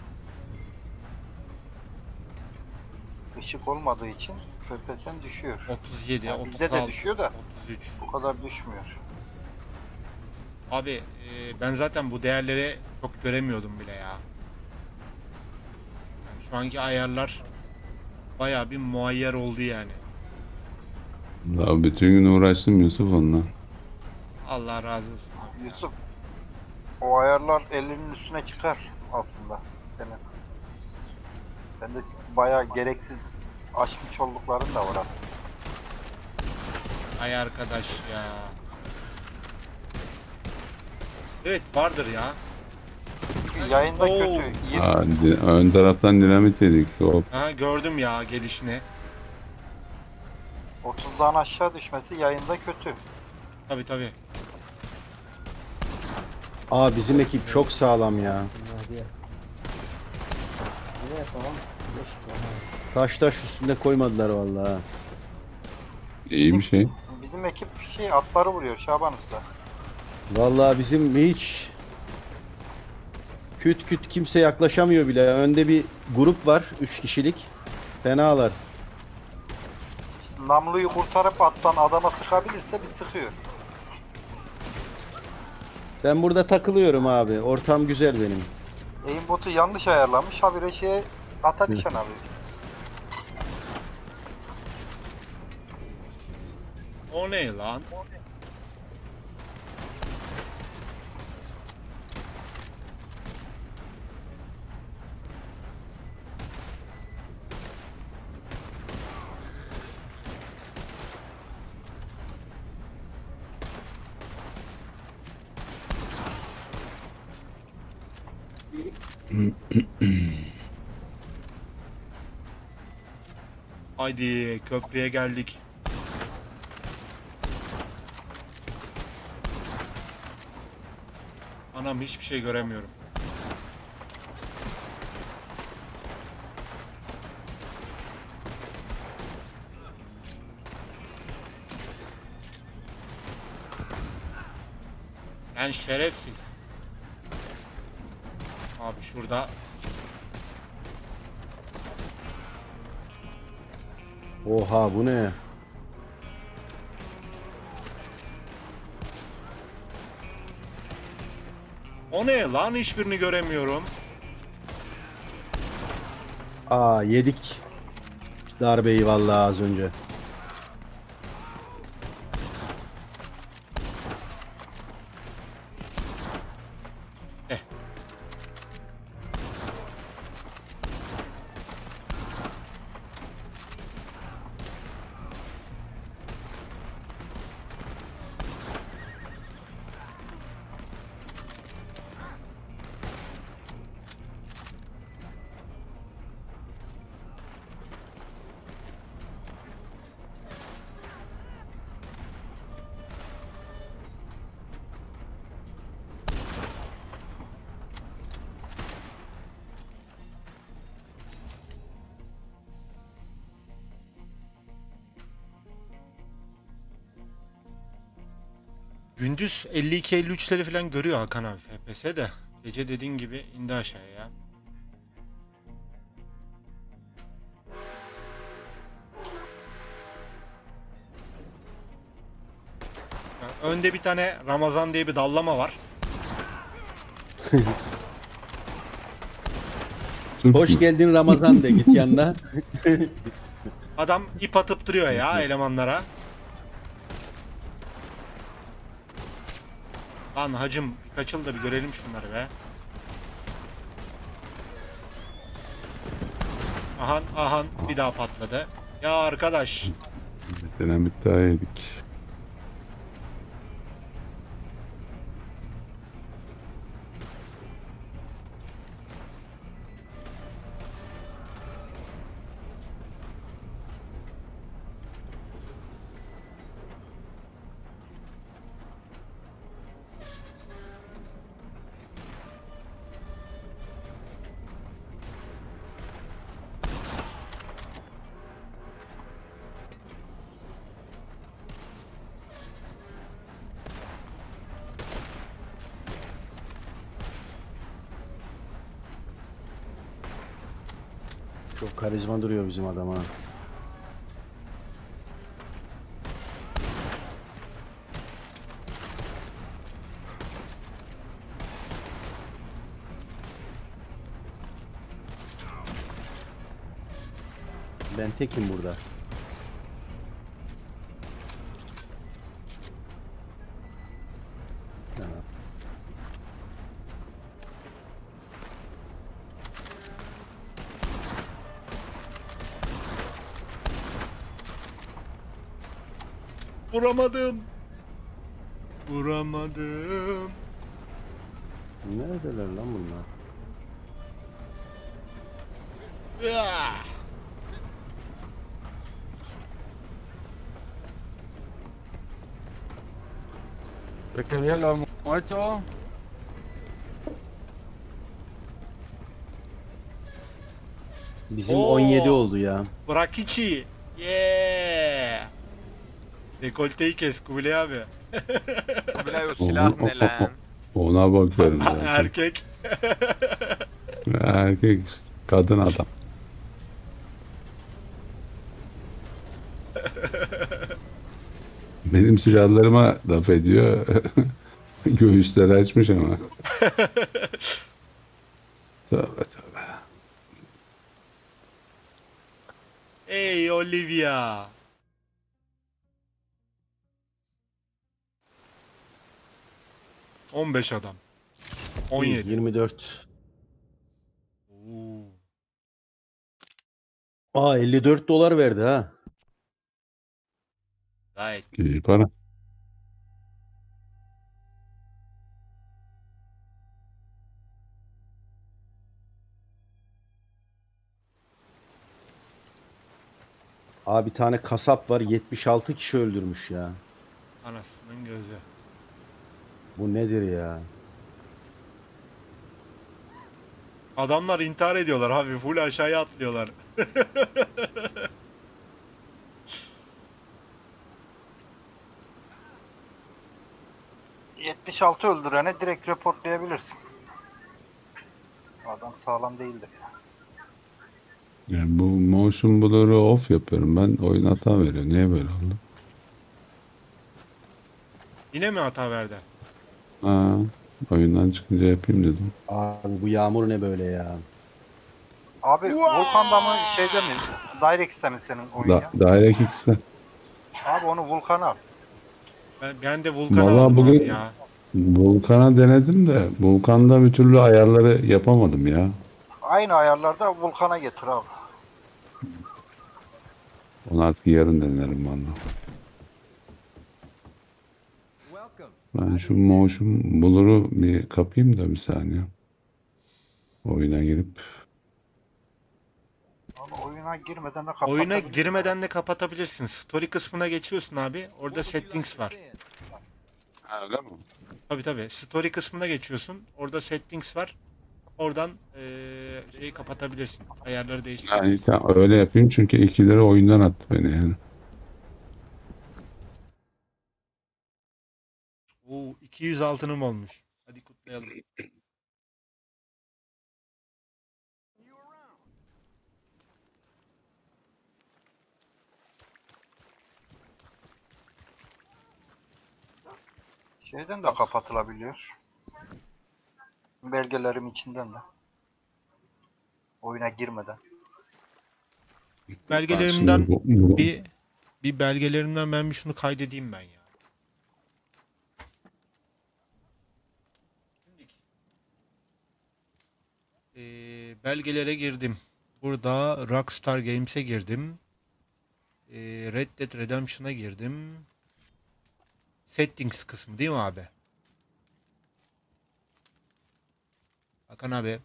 Işık olmadığı için FPS'in düşüyor. 37 Ya 36. bizde de düşüyor da 33. bu kadar düşmüyor. Abi ben zaten bu değerleri çok göremiyordum bile ya. Yani şu anki ayarlar bayağı bir muayyer oldu yani. Daha bütün gün uğraştım Yusuf onunla. Allah razı olsun abi. Yusuf o ayarlar elinin üstüne çıkar aslında senin. Sen de bayağı gereksiz aşmış oldukların da var aslında. Ay arkadaş ya. Evet vardır ya. Çünkü yayında Oo. kötü. Ön taraftan dinamit yedik. Hop. Ha gördüm ya gelişini. 30'dan aşağı düşmesi yayında kötü. Tabi tabi. Aa bizim ekip çok sağlam ya. Taş üstünde koymadılar vallahi. İyi bir şey. Bizim ekip atları vuruyor Şaban Usta. Vallahi bizim hiç küt kimse yaklaşamıyor bile. Önde bir grup var 3 kişilik. Fenalar. İşte namluyu kurtarıp attan adama sıkabilirse bir sıkıyor. Ben burada takılıyorum abi. Ortam güzel benim. Aimbot'u yanlış ayarlamış. Habire ata nişan alıyor. O ne lan? Haydi köprüye geldik. Anam hiçbir şey göremiyorum. Ben şerefsiz. Abi şurada Oha bu ne? o ne lan, hiçbirini göremiyorum. Aa yedik. Darbeyi vallahi az önce. Eh. Gündüz 52-53'leri falan görüyor Hakan abi FPS de. Gece dediğin gibi indi aşağıya ya. Ya önde bir tane Ramazan diye bir dallama var. Hoş geldin Ramazan de git yanına. Adam ip atıp duruyor ya elemanlara. Lan hacım bir kaçıl da bir görelim şunları be. Ahan ahan bir daha patladı. Ya arkadaş. Bir dinamit daha yedik. Çok karizma duruyor bizim adam ha. Ben tekim burada. Tamam. Vuramadım. Vuramadım. Neredeler lan bunlar? Ya. Requería los muertos. Bizim Oo. 17 oldu ya. Bırak içi. Yeah. Dekolteyi kes Kubilay abi. Kubilay o silah ne lan? Ona bakıyorum zaten. Erkek. Erkek işte, kadın adam. Benim silahlarıma laf ediyor. Göğüsleri açmış ama. Tövbe tövbe. Ey Olivia. ...15 adam. 17. 24. Oo. Aa 54 dolar verdi ha. Gayet. İyi para. Aa bir tane kasap var 76 kişi öldürmüş ya. Anasının gözü. Bu nedir ya? Adamlar intihar ediyorlar abi. Full aşağıya atlıyorlar. 76 öldürene direkt reportlayabilirsin. Adam sağlam değildir ya. Yani bu motion blur'u off yapıyorum ben. Oyun hata veriyor. Niye böyle oldu? Yine mi hata verdi? Ha, oyundan çıkınca yapayım dedim. Abi bu yağmur ne böyle ya? Abi Vulkan'da mı şeyde mi? DirectX'te mi senin oyun ya? DirectX'te. Abi onu Vulkan'a al. Ben de Vulkan'ı Vallahi aldım bugün abi ya. Vulkan'a denedim de Vulkan'da bir türlü ayarları yapamadım ya. Aynı ayarlarda Vulkan'a getir abi. Onu artık yarın denerim valla. Welcome. Ben şu motion blur'u bir kapayım da bir saniye. Oyuna girip. Onu oyuna girmeden de Oyuna kapatabilirsin. girmeden de kapatabilirsin. Story kısmına geçiyorsun abi. Orada settings var. Ha, öyle mi? Tabii tabii. Story kısmına geçiyorsun. Orada settings var. Oradan şeyi kapatabilirsin. Ayarları Yani değiştirebilirsin. tamam, öyle yapayım çünkü ikileri oyundan attı beni yani. Oo, 200 altınım olmuş. Hadi kutlayalım. Şeyden de kapatılabiliyor. Belgelerim içinden de. Oyuna girmeden. Belgelerimden Bu bir belgelerimden ben bir şunu kaydedeyim ben ya. Belgelere girdim. Burada Rockstar Games'e girdim. Red Dead Redemption'a girdim. Settings kısmı değil mi abi? Hakan abi.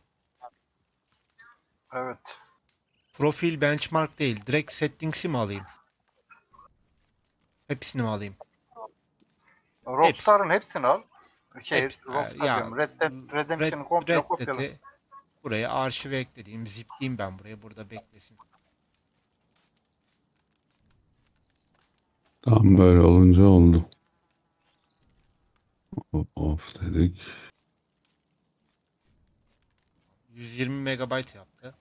Evet. Profil benchmark değil. Direkt settings'i mi alayım? Hepsini mi alayım? Rockstar'ın hepsini al. Rockstar Ya diyorum. Red Dead Redemption'ı komple Red kopyala. Dead'i buraya arşive eklediğim, zipleyeyim ben buraya. Burada beklesin. tam böyle olunca oldu. Off dedik. 120 megabayt yaptı.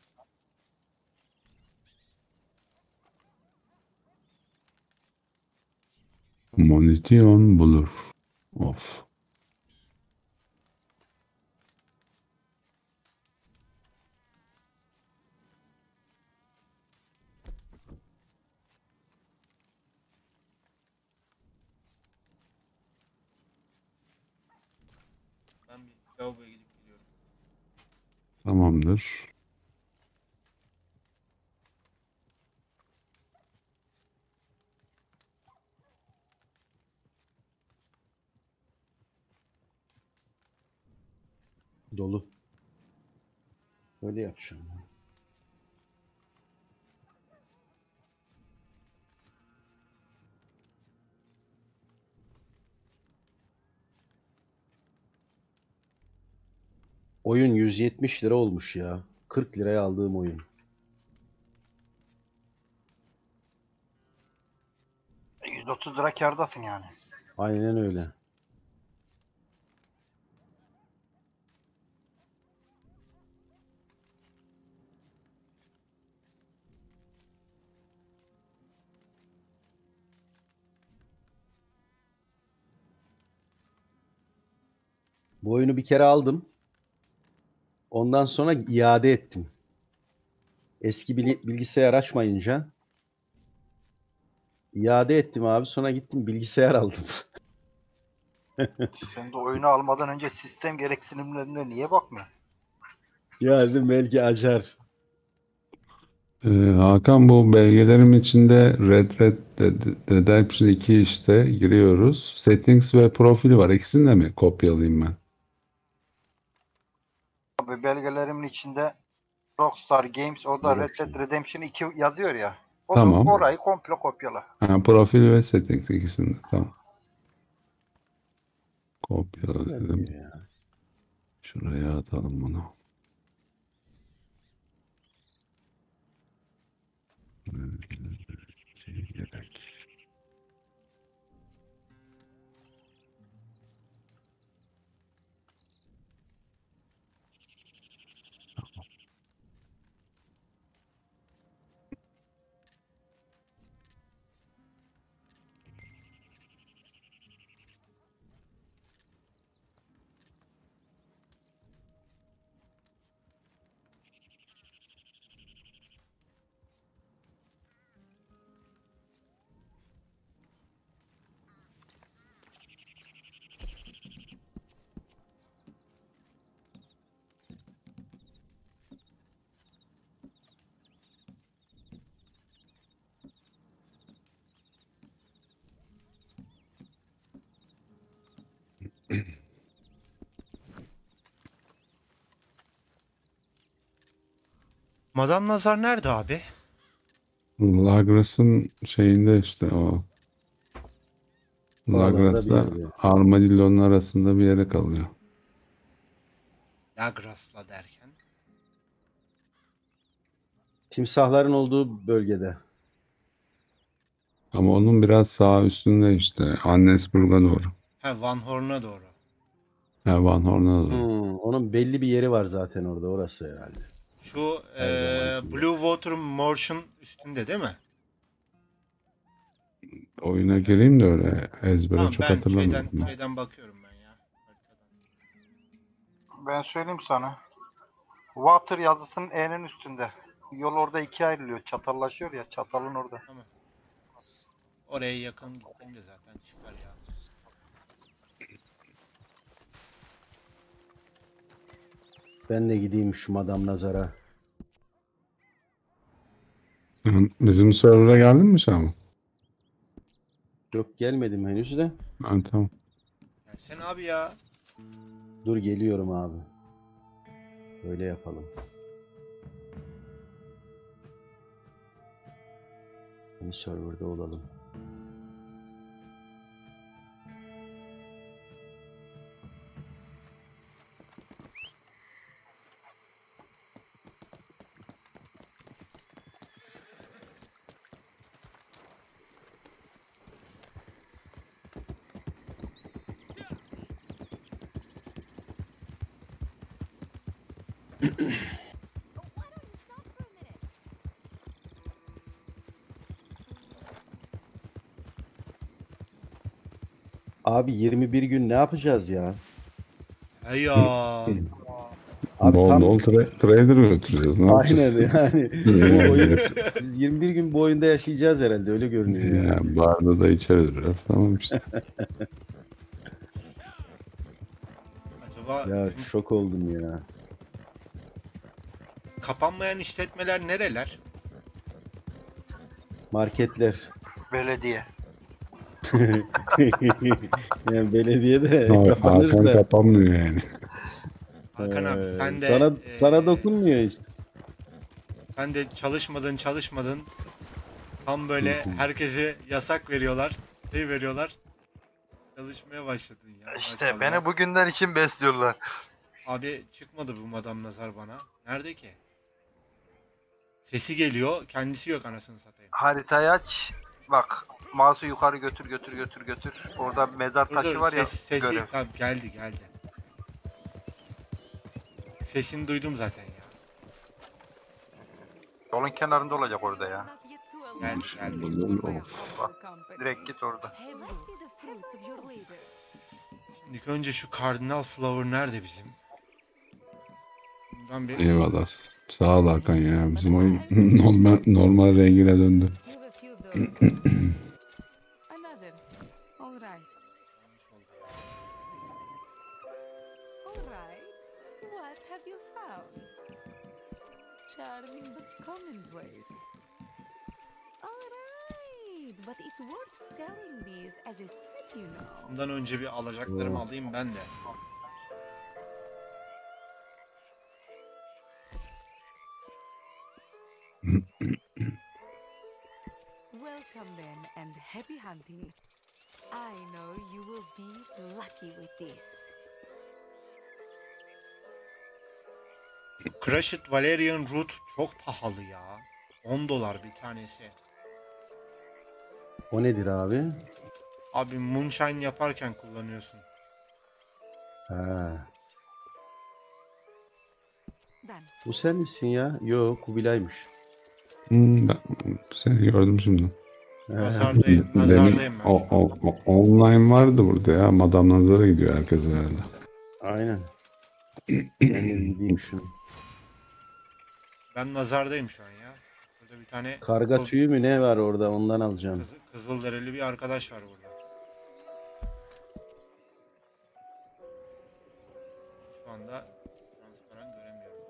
Monityon bulur. Off. Ben bir lavaboya gidip geliyorum. Tamamdır. Dolu. Öyle yapacağım. Oyun 170 lira olmuş ya. 40 liraya aldığım oyun. %30 kârdasın yani. Aynen öyle. Bu oyunu bir kere aldım. Ondan sonra iade ettim. Eski bilgisayar açmayınca iade ettim abi. Sonra gittim bilgisayar aldım. Sen de oyunu almadan önce sistem gereksinimlerine niye bakmıyorsun? Ya dedim belki açar. Hakan bu belgelerim içinde Red Redemption 2 işte giriyoruz. Settings ve profili var. İkisini de mi kopyalayayım ben? Abi belgelerimin içinde Rockstar Games, orada Red Direction. Dead Redemption 2 yazıyor ya. Tamam. Orayı komple kopyala. Ha, profil ve settings ikisini de. Tamam. Kopyala dedim. Ya. Şuraya atalım bunu. Gerek. Madame Nazar nerede abi? Lagras'ın şeyinde işte o. Oralarda bir Lagras'la yerde. Armadillo'nun arasında bir yere kalıyor. Lagras'la derken. Timsahların olduğu bölgede. Ama onun biraz sağ üstünde işte. Annesburg'a doğru. Ha, Van Horn'a doğru. Ha, Van Horn'a doğru. Onun belli bir yeri var zaten orada. Orası herhalde. Şu Her zamanki gibi. Blue Water Marsh'ın üstünde değil mi? Oyuna gireyim de öyle ezbere Tamam, çok ben hatırlamıyorum. şeyden bakıyorum ben ya. Haritadan. Ben söyleyeyim sana. Water yazısının E'nin üstünde. Yol orada ikiye ayrılıyor. Çatallaşıyor ya. Çatalın orada. Tamam. Oraya yakın gittiğimde zaten çıkar ya. Ben de gideyim şu Madame Nazar'a. Sen bizim server'a geldin mi Şam? Yok gelmedim henüz de. Ha, tamam. Sen abi ya. Dur geliyorum abi. Öyle yapalım. Bir serverda olalım. Abi 21 gün ne yapacağız ya? Hey ya. Abi Bol tam bol trader götüreceğiz. Ne aynen yapacağız? yani. Bu oyun, biz 21 gün bu oyunda yaşayacağız herhalde öyle görünüyor. Ya, barda da içeriz biraz. Tamam işte. Acaba Ya bizim şok oldum ya. kapanmayan işletmeler nereler? Marketler. Belediye. Yani belediye de Hakan kapanır da. kapanmıyor yani. Hakan abi sen de Sana dokunmuyor hiç. sen de çalışmadın. Tam böyle herkese yasak veriyorlar. Şey veriyorlar. Çalışmaya başladın ya. İşte maşallah. beni bugünler için besliyorlar. Abi çıkmadı bu Madame Nazar bana. Nerede ki? Sesi geliyor. Kendisi yok anasını satayım. Haritayı aç. Bak. Mouse'u yukarı götür. Orada mezar Dur, taşı dur, var ya. sesi görev. tamam geldi. Sesini duydum zaten ya. Yolun kenarında olacak orada ya. Not yet too alone. Geldi. Direkt git orada. Hey, let's see the fruits of your labor. İlk önce şu Cardinal Flower nerede bizim? Ben bir Eyvallah. Sağ ol Hakan ya. Bizim oyun normal rengine döndü. You have a few of those. Another. All right. All right. What have you found? Charming but commonplace. All right. But it's worth selling these as a set, you know. bundan önce bir alacaklarımı alayım ben de. Welcome then and happy hunting. I know you will be lucky with this. Şu Crushed Valerian Root çok pahalı ya. 10 dolar bir tanesi. O nedir abi? Abi moonshine yaparken kullanıyorsun. Ha. Done. Bu sen misin ya? Yo Kubilay'mış. Seni gördüm şimdi. Nazardayım Benim ben. online vardı burada ya. Madame Nazar'a gidiyor herkes herhalde. Aynen. Ben de gideyim şunu. Ben nazardayım şu an ya. Burada bir tane Karga tüyü mü ne var orada ondan alacağım. Kızılderili bir arkadaş var burada. Şu anda transparan göremiyorum.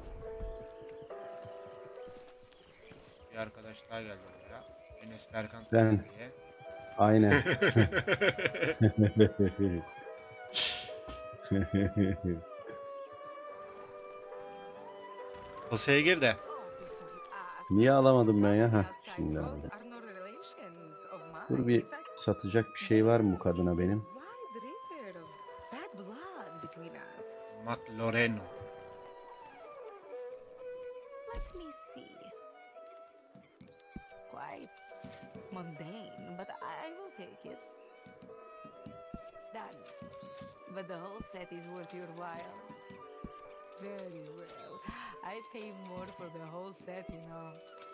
Bir arkadaş daha geldi buraya. Enes Berkan Ben. diye. Aynen. Kasaya gir de. Niye alamadım ben ya? Heh, şimdi aldım. Dur bir satacak bir şey var mı bu kadına benim? McLoreno. Let me see. Quite mundane, but I will take it. Done. But the whole set is worth your while. Very well. I pay more for the whole set, you know.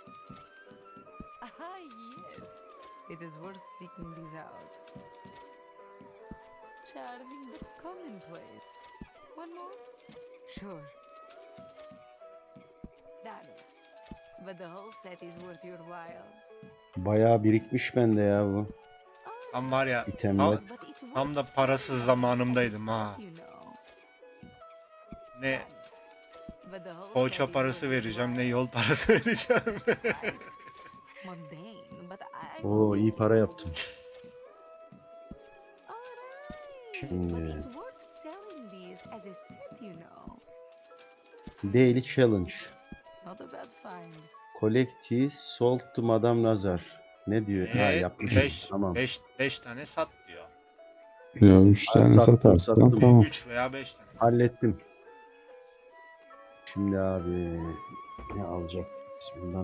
Ah, yes. It is worth seeking these out. Charming but commonplace. One more? Sure. Done. But the whole set is worth your while. Bayağı birikmiş bende ya bu. Tam var ya. İtemler. Tam da parasız zamanımdaydım ha. Ne poğaça parası vereceğim ne yol parası vereceğim. Oo iyi para yaptın. Şimdi Daily Challenge. Collecti sold to Madame Nazar. Ne diyor? Ha yapmış. Tamam. 5 tane sat diyor. Ya 3 tane satarsan sattım. tamam. 3 veya 5 tane. Hallettim. Şimdi abi ne alacaktım bundan?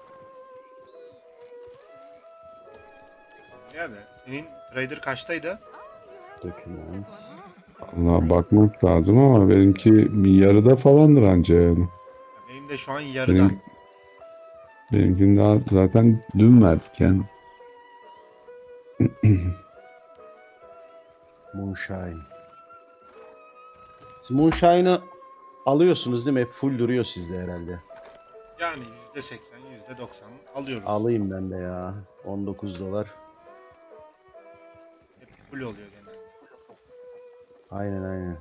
Ya be, senin trader kaçtaydı? Doküman. Allah bakmak lazım ama benimki bir yarıda falandır anca yani. Benim de şu an yarıda. Benimkini daha zaten dün verdik yani. Moonshine. Siz Moonshine'ı alıyorsunuz değil mi? Hep full duruyor sizde herhalde. Yani %80, %90 alıyoruz. Alayım ben de ya. 19 dolar. Hep full oluyor genelde. Aynen aynen.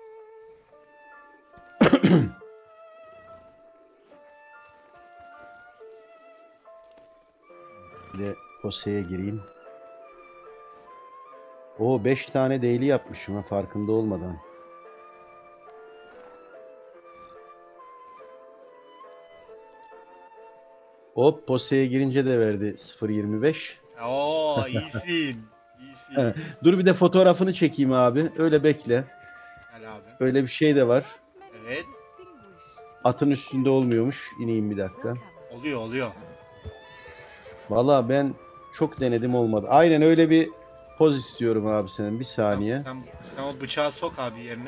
Bir de Pose'ye gireyim. O 5 tane daily yapmışım ha farkında olmadan. Hop Pose'ye girince de verdi 0.25. Oo iyisin. İyisin. Dur bir de fotoğrafını çekeyim abi. Öyle bekle. Gel abi. Öyle bir şey de var. Evet. Atın üstünde olmuyormuş. İneyim bir dakika. Oluyor. Valla ben çok denedim olmadı. Aynen öyle bir poz istiyorum abi senin. Bir saniye. Sen o bıçağı sok abi yerine.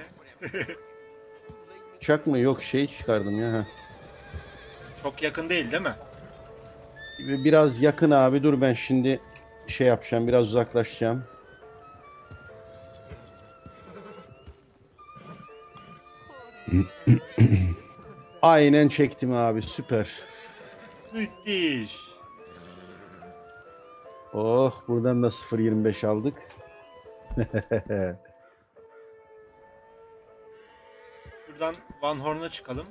Bıçak mı? Yok şey çıkardım ya. Heh. Çok yakın değil mi? Biraz yakın abi. Dur ben şimdi şey yapacağım. Biraz uzaklaşacağım. Aynen çektim abi. Süper. Müthiş. Oh buradan da 0.25 aldık. Şuradan Van Horn'a çıkalım.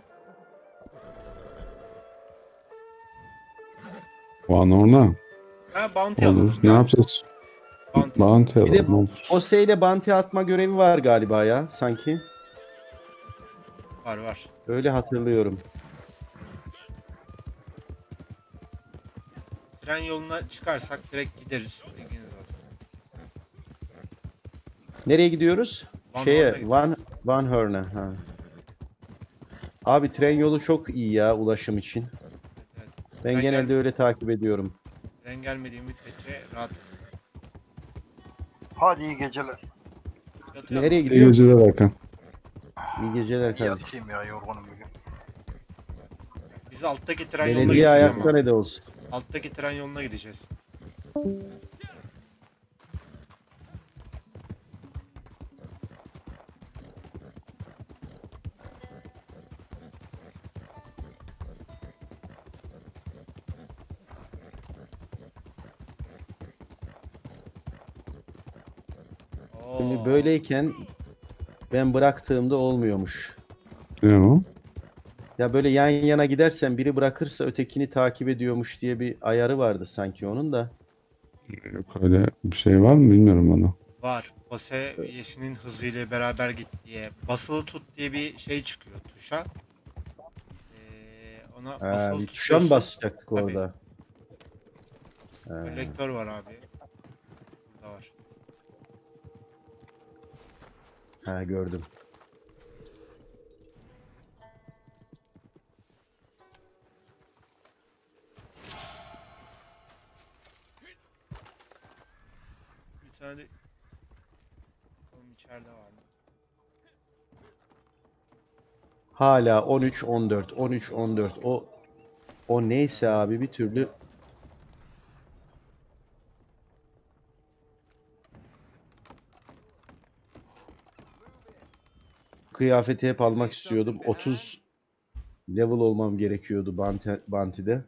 Van Horn'a Ha bounty olur. alalım. Ne ya. yapacağız? Bounty. Bounty Bir de alalım. Olur. Ose ile bounty atma görevi var galiba ya sanki. Var. Öyle hatırlıyorum. Tren yoluna çıkarsak direkt gideriz. Bilginiz olsun. Nereye gidiyoruz? Van Horn'a Şeye gidiyoruz. Van Horn'a. Ha. Abi tren yolu çok iyi ya ulaşım için. Evet. Ben Tren genelde öyle takip ediyorum. Tren gelmediği müddetçe rahatız. Hadi iyi geceler. Yatıyorum. Nereye İyi gidiyoruz? geceler Hakan. İyi geceler kardeşim. Yatayım ya yorgunum bugün. Biz alttaki tren yoluna Belediye gideceğiz ayakta ama. ne de olsun. Alttaki tren yoluna gideceğiz. Şimdi Oo. böyleyken ben bıraktığımda olmuyormuş. Ne o? Ya böyle yan yana gidersen biri bırakırsa ötekini takip ediyormuş diye bir ayarı vardı sanki onun da. Yok öyle bir şey var mı bilmiyorum bana. Var. Pose üyesinin hızıyla beraber git diye. Basılı tut diye bir şey çıkıyor tuşa. Ona Ha, basılı bir tuşa tutuyorsun. mı basacaktık Tabii. orada? Kolektör var abi. Burada var. Ha, gördüm. Bir tane de bakalım içeride var mı? Hala 13 14 13 14 o neyse abi bir türlü kıyafeti hep almak istiyordum. 30 level olmam gerekiyordu Bounty'de.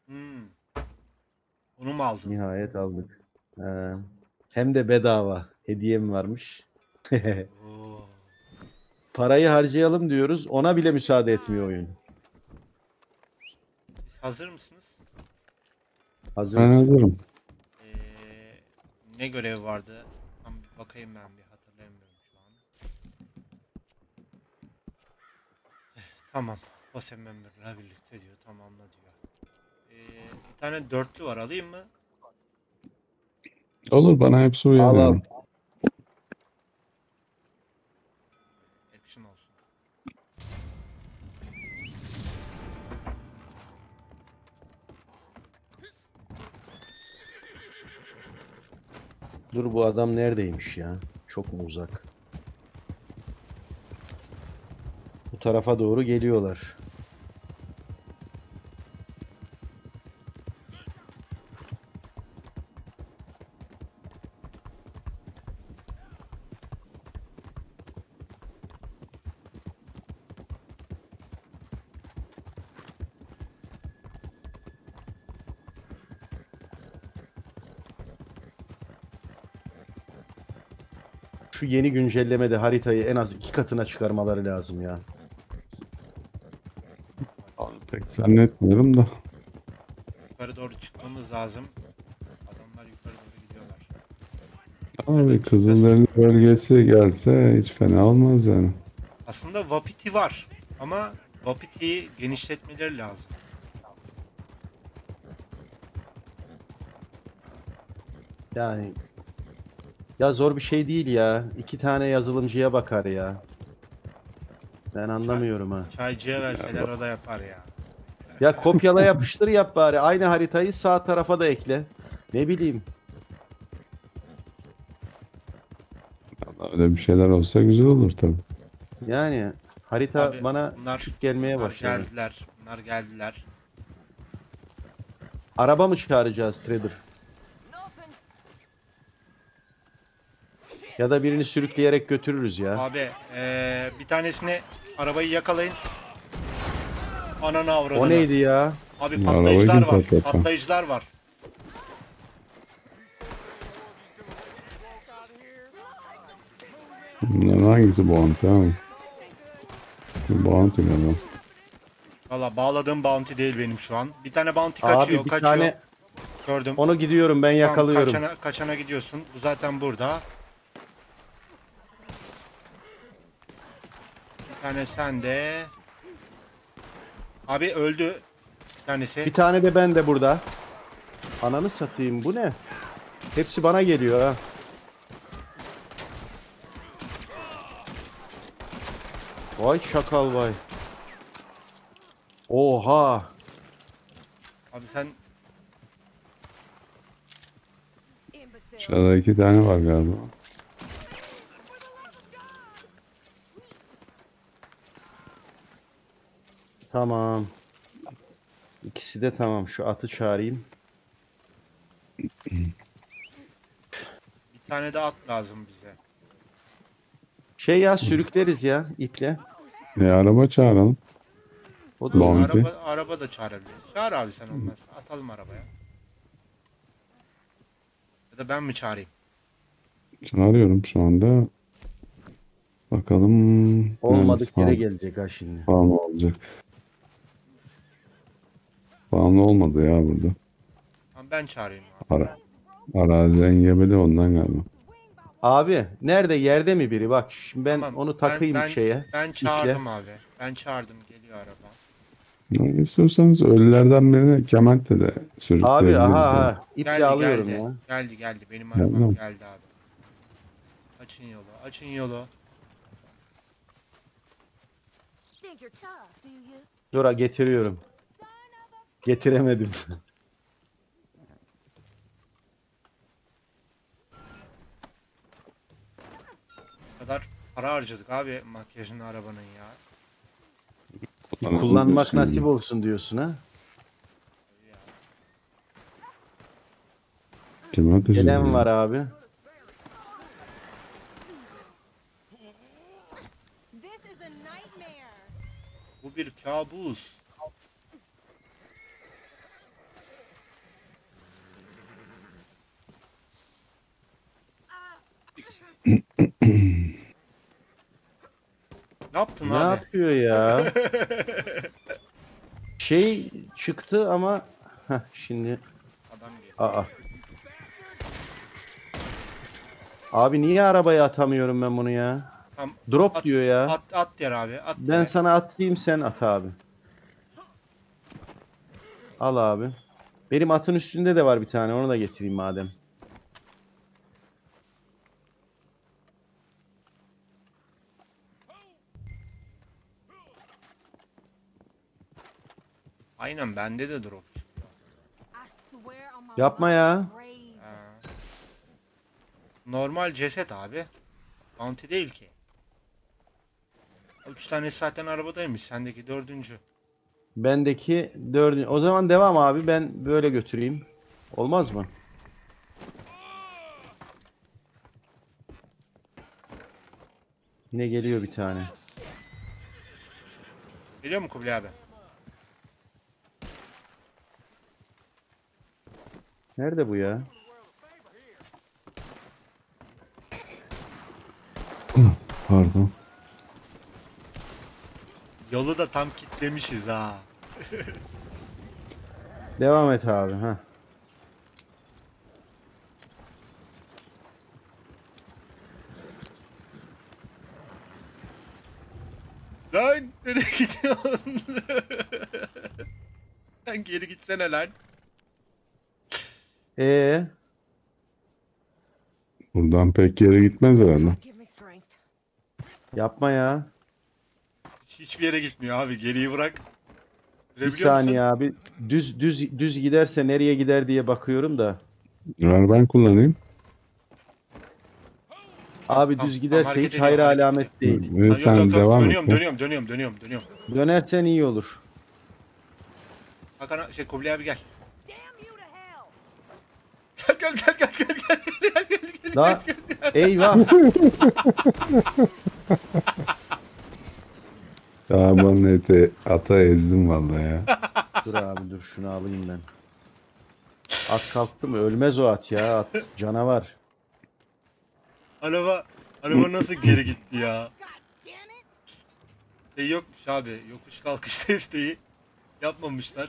Onu mu aldın? Nihayet aldık. Hem de bedava. Hediyem varmış. Oo. Parayı harcayalım diyoruz. Ona bile müsaade etmiyor oyun. Siz hazır mısınız? Ben Hazırız. hazırım. Ne görev vardı? Tam bir bakayım, ben bir hatırlayamıyorum şu an. Tamam. Pose member'la birlikte diyor. Tamamla diyor. Bir tane dörtlü var, alayım mı? Olur, bana hepsi uyar Al al. yani. Action olsun. Dur, bu adam neredeymiş ya? Çok mu uzak? Bu tarafa doğru geliyorlar. Şu yeni güncellemede haritayı en az 2 katına çıkarmaları lazım ya. Pek zannetmiyorum da. Yukarı doğru çıkmamız lazım. Adamlar yukarı doğru gidiyorlar. Abi Kızılderili bölgesi gelse hiç fena olmaz yani. Aslında Wapiti var. Ama Wapiti'yi genişletmeleri lazım. Yani ya zor bir şey değil ya. 2 tane yazılımcıya bakar ya. Ben anlamıyorum ha. Çaycıya verseler o da yapar ya. Ya kopyala yapıştır yap bari. Aynı haritayı sağ tarafa da ekle. Ne bileyim. Vallahi öyle bir şeyler olsa güzel olur tabii. Yani harita Abi, bana bunlar- küçük gelmeye Bunlar başladı. geldiler. Bunlar geldiler. Araba mı çağıracağız Trader? Ya da birini sürükleyerek götürürüz ya. Abi bir tanesini, arabayı yakalayın. Ananı avradını. O neydi ya? Abi Arabayı patlayıcılar kim var. patlattı? Patlayıcılar var. Bunların hangisi bounty abi? Bu bounty ne lan? Valla bağladığım bounty değil benim şu an. Bir tane bounty Abi kaçıyor. bir Kaçıyor. tane Gördüm. onu gidiyorum ben Tamam, yakalıyorum. kaçana gidiyorsun. Bu zaten burada. Bir tane sende. Abi öldü. Bir tanesi. Bir tane de ben de burada. Ananı satayım, bu ne? Hepsi bana geliyor ha. Vay çakal vay. Oha. Abi sen Aşağıda 2 tane var galiba. Tamam. İkisi de tamam. Şu atı çağırayım. bir tane de at lazım bize. Şey ya, sürükleriz ya iple. Araba çağıralım. O da Bounty. Araba da çağırabiliriz. Çağır abi sen olmaz. Atalım arabaya. Ya da ben mi çağırayım? Çağırıyorum şu anda. Bakalım. olmadık yere neresi gelecek ha şimdi. Spam olacak. Spamlı olmadı ya burada. Tamam, ben çağırayım abi. Arazi engebeli ondan galiba. Abi nerede, yerde mi biri? Bak şimdi ben Tamam, onu takayım şeye. Ben çağırdım abi. Ben çağırdım, geliyor araba. Ne istiyorsanız ölülerden birini kementle de Abi sürükleyebiliriz. aha yani. aha. İple alıyorum geldi. ya. Geldi. Benim Geldi arabam mi? geldi abi. Açın yolu. Think you're tough, do you? Dur ha, getiriyorum. Getiremedim. Bu kadar para harcadık abi makyajını arabanın ya. Kullanmak nasip olsun diyorsun ha. Kime atacağız Gelen ya? var abi. This is a nightmare. Bu bir kabus. Ne yaptın Ne abi? yapıyor ya? Şey çıktı ama şimdi Adam geliyor. aa. Abi niye arabaya atamıyorum ben bunu ya? Tam Drop at- diyor ya. at yer abi. At Ben yere. sana atayım, sen at abi. Al abi. Benim atın üstünde de var bir tane, onu da getireyim madem. Aynen bende de drop çıkıyor. I swear on my Yapma mother's ya. grave. Ha. Normal ceset abi. Bounty değil ki. 3 tanesi zaten arabadaymış. Sendeki 4. Bendeki 4. O zaman devam abi, ben böyle götüreyim. Olmaz mı? Yine geliyor bir tane. Geliyor mu Kubilay abi? Nerede bu ya? Pardon. Yolu da tam kitlemişiz ha. Devam et abi. Ha. Lan nereye gidiyorsun? Sen geri gitsene lan. Buradan pek yere gitmez herhalde. Give me strength. Yapma ya. Hiçbir yere gitmiyor abi. Geriyi bırak. Bir Görebiliyor saniye musun? abi. Düz giderse nereye gider diye bakıyorum da. Ver ben kullanayım. Abi Tamam, düz giderse hareket hiç ediyorum, hayır hareket alamet değil. Ve Ha, sen devam et. Dönüyorum. Dönersen iyi olur. Hakan Kubilay abi gel. Damn you to hell. Gel. La eyvah. Arabanın ata ezdim vallahi ya. Dur abi, dur şunu alayım ben. At kalktı mı? Ölmez o at ya. At canavar. Araba nasıl geri gitti ya? Yokmuş abi. Yokuş kalkış desteği yapmamışlar.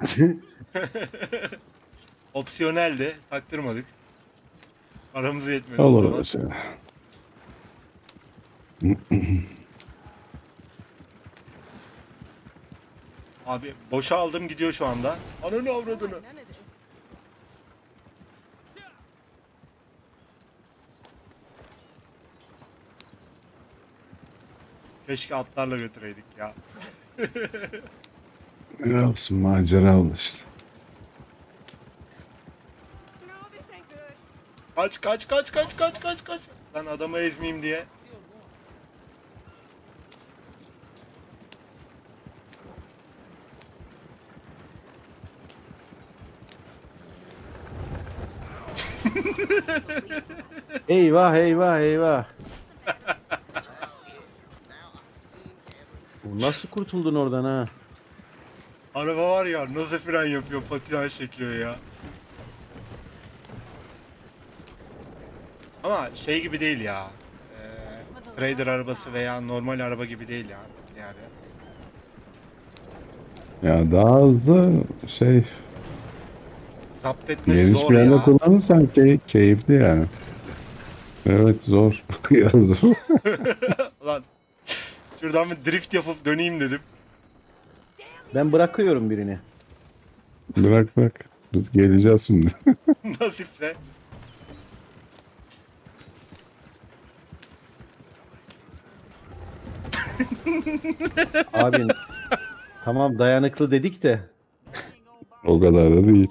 Opsiyonel de taktırmadık. Paramız yetmedi o Olur zaman. öyle şey. Abi boşa aldım gidiyor şu anda. Ananı avradını. None of this. Keşke atlarla götüreydik ya. Ne yapsın macera oldu işte. No, this ain't good. Kaç. Ben adamı ezmeyeyim diye. Eyvah. Nasıl kurtuldun oradan ha? Araba var ya nasıl fren yapıyor, patinaj çekiyor ya. Ama şey gibi değil ya. Trader arabası veya normal araba gibi değil ya. Yani. Ya daha hızlı şey Zapt etmesi geniş zor bir yerde ya. kullanırsan keyifli yani. Evet zor. Ya zor. Lan şuradan bir drift yapıp döneyim dedim. Ben bırakıyorum birini. Bırak bırak. Biz geleceğiz şimdi. Nasipse. Abi tamam dayanıklı dedik de. O kadar da değil.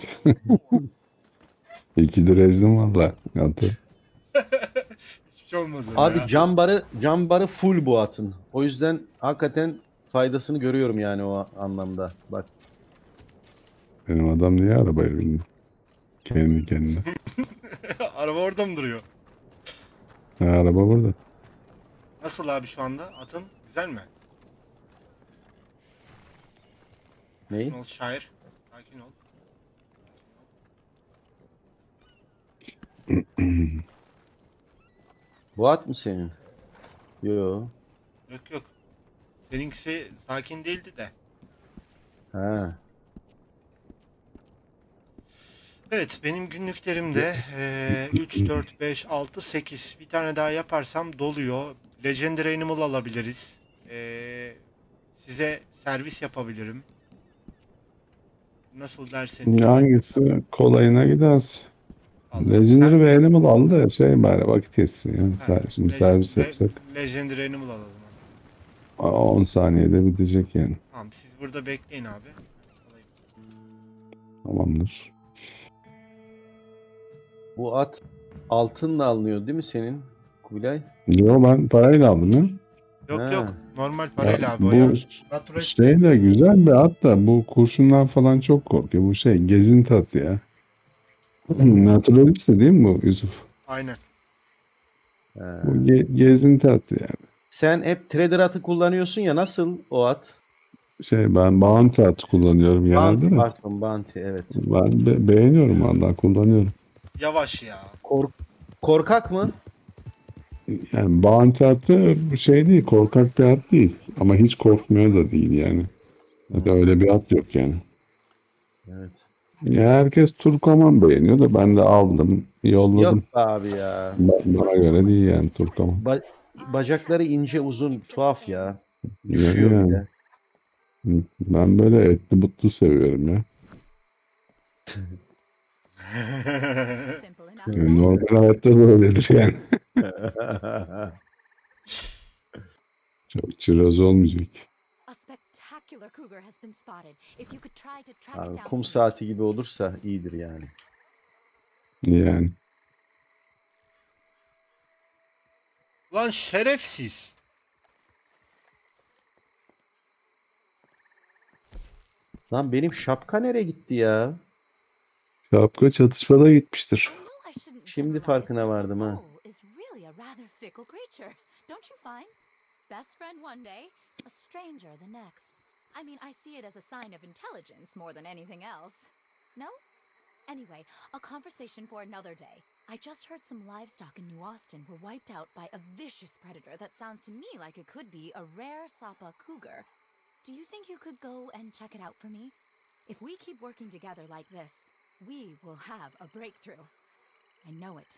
İkidir ezdim valla. Atı. Hiçbir şey olmadı Abi ya. cam barı full bu atın. O yüzden hakikaten faydasını görüyorum yani o anlamda. Bak Benim adam niye arabaya bindi? Kendi kendine. Araba orada mı duruyor? Ha, araba burada. Nasıl abi şu anda? Atın güzel mi? neyi? Sakin ol şair. Sakin ol. Bu at mı senin? Yo. Yok yok. Seninkisi sakin değildi de. Ha. Evet benim günlüklerimde 3, 4, 5, 6, 8 bir tane daha yaparsam doluyor. Legendary Animal alabiliriz. Size servis yapabilirim. Nasıl derseniz. Hangisi kolayına gidersin. Vallahi Legendary sen- ve Animal al da şey bari vakit geçsin ya. Ha, Şimdi servis yapsak Legendary Animal alalım. Abi. 10 saniyede bitecek yani. Tamam siz burada bekleyin abi. Alayım. Tamamdır. Bu at altınla alınıyor değil mi senin Kubilay? Yo ben parayla aldım ya. Yok Ha. yok normal parayla abi o bu ya. Natural. şey de güzel bir at da bu kurşunlar falan çok korkuyor. Bu şey gezinti atı ya. Naturalist de değil mi bu Yusuf? Aynen. Ha. Bu gezinti atı yani. Sen hep trader atı kullanıyorsun ya nasıl o at? Şey ben bounty atı kullanıyorum Bounty, genelde de. pardon Bounty evet. Ben beğeniyorum vallahi kullanıyorum. Yavaş ya. Korkak mı? Yani bounty atı şey değil, korkak bir at değil. Ama hiç korkmuyor da değil yani. Hatta öyle bir at yok yani. Evet. Ya herkes Turkoman beğeniyor da ben de aldım, yolladım. Yok be abi ya. Bana göre değil yani Turkoman. Bacakları ince uzun tuhaf ya. Yani, Düşüyor bir de. ben böyle etli butlu seviyorum ya. Simple enough. Yani normal hayatta da öyledir yani. Çok çiroz olmayacak. A spectacular cougar has been spotted. If you could try to track Abi, it down. kum saati gibi olursa iyidir yani. Yani. Lan şerefsiz. Lan benim şapka nereye gitti ya? Şapka çatışmada gitmiştir. I know I shouldn't Şimdi generalize, farkına but the vardım ha. bull is really a rather fickle creature. Don't you find? Best friend one day, a stranger the next. I mean, I see it as a sign of intelligence more than anything else. No? Anyway, a conversation for another day. I just heard some livestock in New Austin were wiped out by a vicious predator that sounds to me like it could be a rare Sapa cougar. Do you think you could go and check it out for me? If we keep working together like this, we will have a breakthrough. I know it.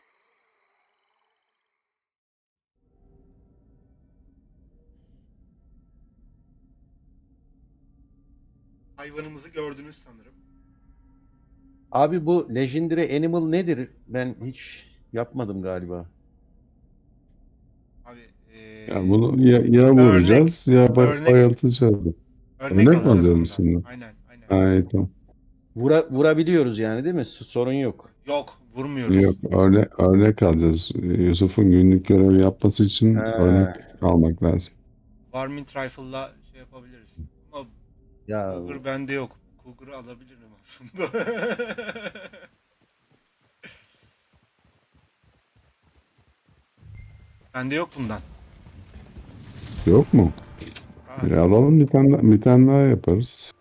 Hayvanımızı gördünüz sanırım. Abi bu Legendary Animal nedir? Ben hiç yapmadım galiba. Abi Yani bunu ya vuracağız ya örnek- bayıltacağız. Örnek mi alacağız alıyorsun bundan. şimdi? Aynen aynen. Ay tamam. Vurabiliyoruz yani değil mi? Sorun yok. Yok vurmuyoruz. Yok örnek alacağız. Yusuf'un günlük görevi yapması için Ha. örnek almak lazım. Varmint Rifle'la şey yapabiliriz. Ama Ya Cougar bende yok. Cougar'ı alabilirim aslında. Bende yok bundan. Yok mu? Ha, Alalım bir tane daha yaparız.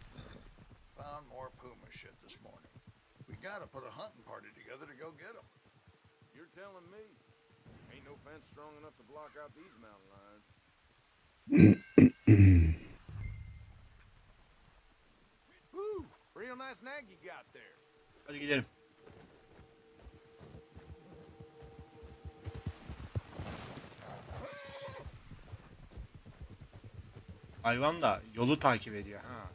Found more puma shit this morning. We gotta put a hunting party together to go get them. You're telling me. Ain't no fence strong enough to block out these mountain lions. Woo! Real nice nag you got there. Hadi gidelim. Hayvan da yolu takip ediyor ha.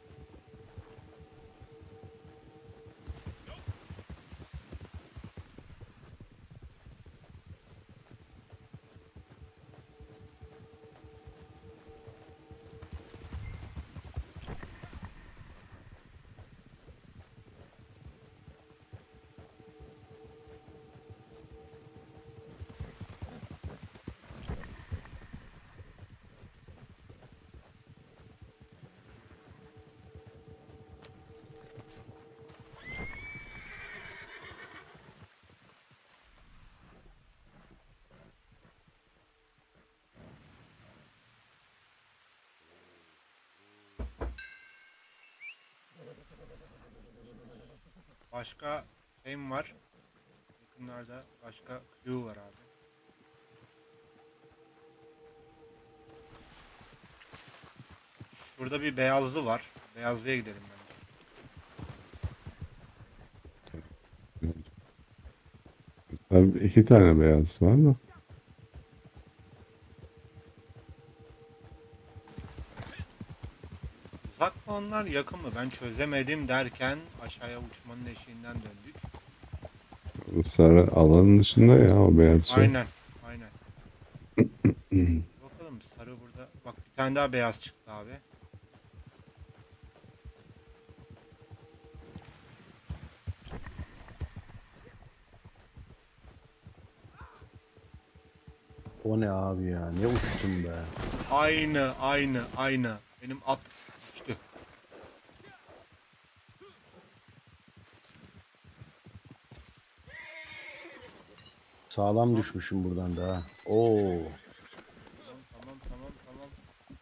Başka hem var. Yakınlarda başka clue var abi. Şurada bir beyazlı var. Beyazlıya gidelim bence. Tabii 2 tane beyaz var da. Uzak mı onlar yakın mı? Ben çözemedim derken aşağıya uçmanın eşiğinden döndük. Bu sarı alanın dışında ya o beyaz şey. Aynen. Aynen. Bakalım sarı burada. Bak bir tane daha beyaz çıktı abi. O ne abi ya? Ne uçtum be. Aynı. Benim at uçtu. Sağlam düşmüşüm buradan da ha. Oo. Tamam.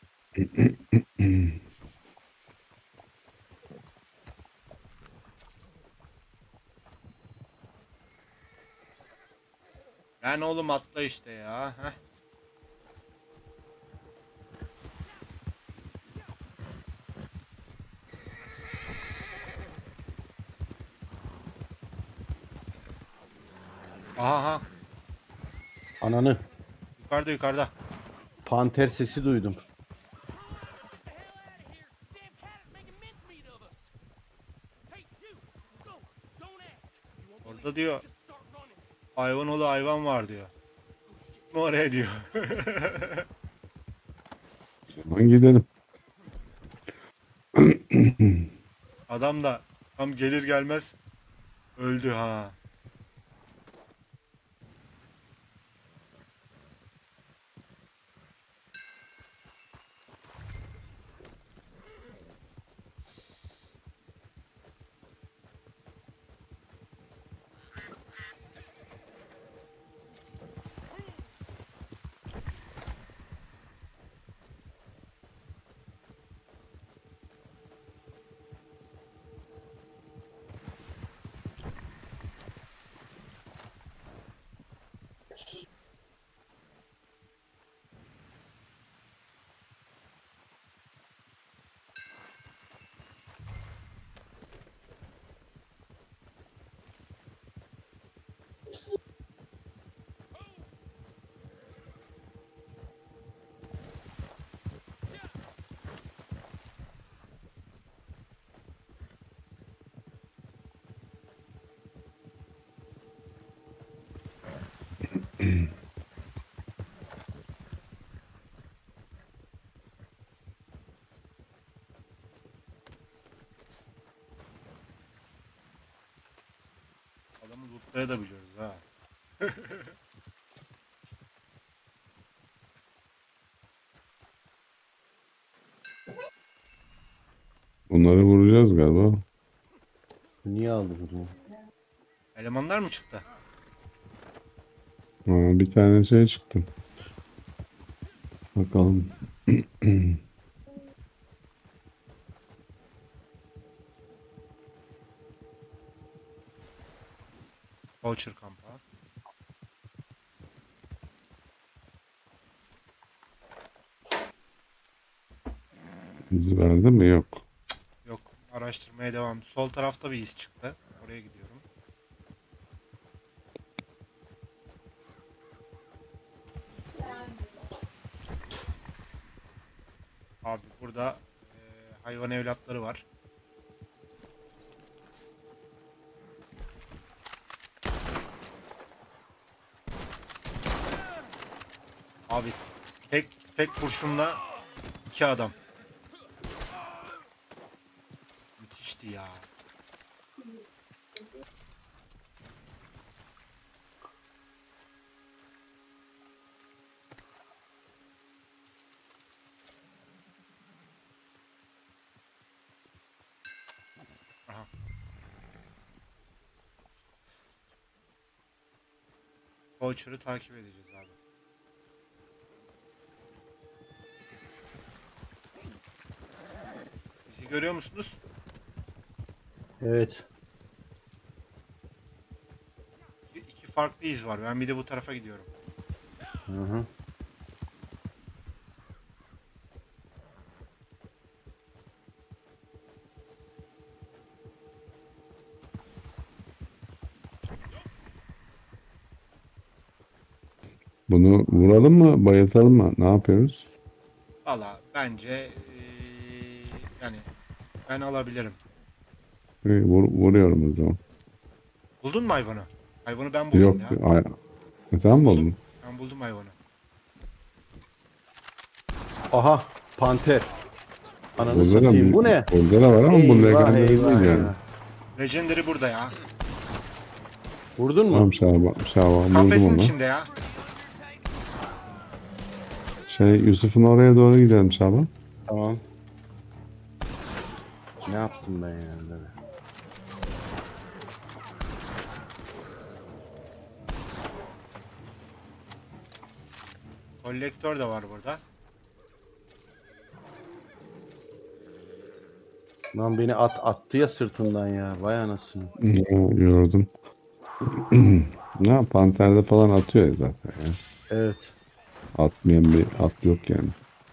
Yani oğlum atla işte ya. Heh. Aha. Ananı. Yukarıda. Panter sesi duydum. Orada diyor hayvan oğlu hayvan var diyor. Gitme oraya diyor. O zaman gidelim. Adam da tam gelir gelmez öldü ha. Adamı lootlayabiliyoruz ha. Bunları vuracağız galiba. Niye aldı bunu? Elemanlar mı çıktı? Aa, bir tane şey çıktı. Bakalım. Poacher kampa. İz verdi mi? Yok. Yok. Araştırmaya devam. Sol tarafta bir iz çıktı. Oraya gidiyorum. Abi burada hayvan evlatları var. Abi tek kurşunla 2 adam. Müthişti ya. Aha. Poacher'ı takip edeceğiz abi. Bizi görüyor musunuz? Evet. İki farklı iz var. Ben bir de bu tarafa gidiyorum. Hı hı. Bunu vuralım mı? Bayıltalım mı? Ne yapıyoruz? Valla bence yani ben alabilirim. Vuruyorum o zaman. Buldun mu hayvanı? Hayvanı ben buldum Yok. ya. Sen mi oldun? Ben buldum hayvanı. Aha, panter. Ananı Burada da, satayım. Bu ne? burada da var ama bu Eyvah legendary eyvah değil yani. eyvah. Legendary burada ya. Vurdun mu? Tamam Şaban vurdum Kafesin onu. içinde ya. Yusuf'un oraya doğru gidelim Şaban. Tamam. Ne yaptım ben yani böyle? Kolektör de var burada. Lan beni attı ya sırtından ya. Vay anasını. Gördüm. Ne Panter'de falan atıyor ya zaten ya. Evet. Atmayan bir at yok yani.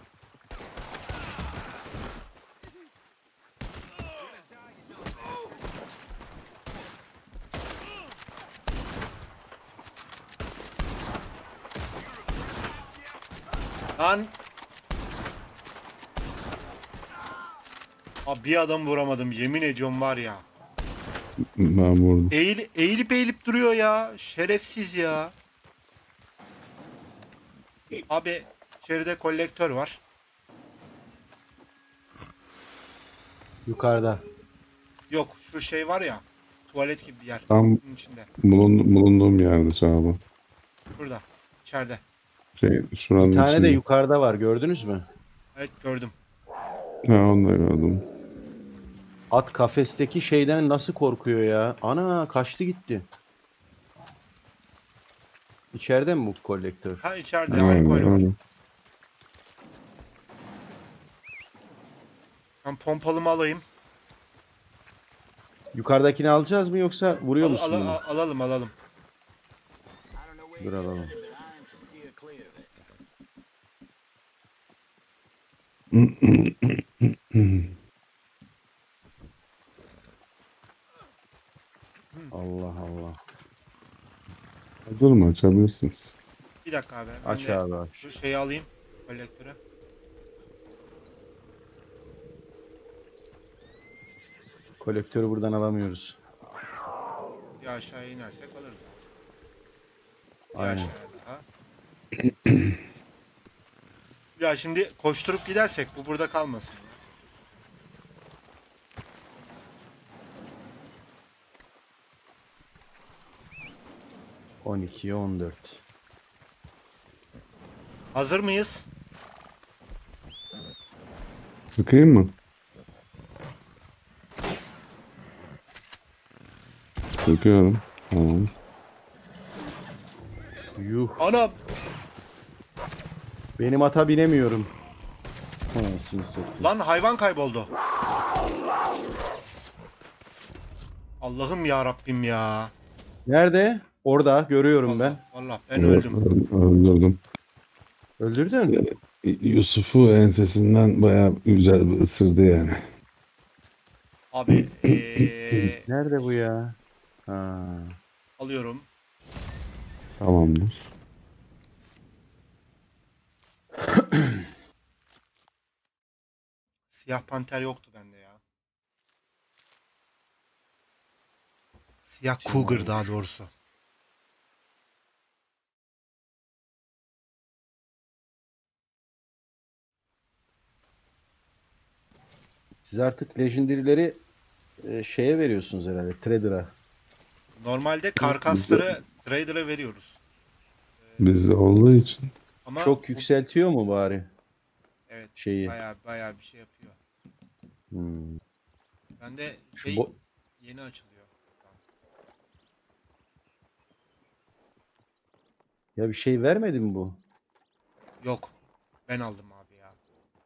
Lan. Abi bir adam vuramadım. Yemin ediyorum var ya. Ben vurdum. Eğilip duruyor ya. Şerefsiz ya. Abi içeride kolektör var. Yukarıda. Yok şu şey var ya. Tuvalet gibi bir yer. Tam Bunun içinde. bulunduğum yerde Şaban. Burada. İçeride. Şuranın Bir tane de içinde. yukarıda var. Gördünüz mü? Evet gördüm. Ha, onu da gördüm. At kafesteki şeyden nasıl korkuyor ya? Ana kaçtı gitti. İçeride mi bu kolektör? Ha içeride. Aynen, Alkol var. aynen. Ben pompalımı alayım. Yukarıdakini alacağız mı yoksa vuruyor musun bunu? Alalım. Dur alalım. Allah Allah. Hazır mı? Açabilirsiniz. Bir dakika abi. Ben Aç de abi aç. şu şeyi alayım. Kolektörü. Kolektörü buradan alamıyoruz. Bir aşağıya inersek alırız. Bir Aynen. aşağıya daha. Ya şimdi koşturup gidersek bu burada kalmasın. 12'ye 14. Hazır mıyız? Sıkayım mı? Sıkıyorum. Tamam. Yuh. Anam. Benim ata binemiyorum. Anasını satayım. Lan hayvan kayboldu. Allah'ım ya Rabbim ya. Nerede? Orada görüyorum ben. Vallahi ben öldüm. Öldürdüm. Öldürdün. Yusuf'u ensesinden bayağı güzel bir ısırdı yani. Abi Nerede bu ya? Ha. alıyorum. Tamamdır. Siyah panter yoktu bende ya. Siyah cougar daha doğrusu. Siz artık legendary'leri şeye veriyorsunuz herhalde. Trader'a. Normalde karkasları trader'a veriyoruz. Bizde olduğu için. Ama Çok yükseltiyor mu bari evet, şeyi? bayağı bir şey yapıyor. Hmm. Bende Şu şey bo- yeni açılıyor. Ya bir şey vermedi mi bu? Yok. Ben aldım abi ya.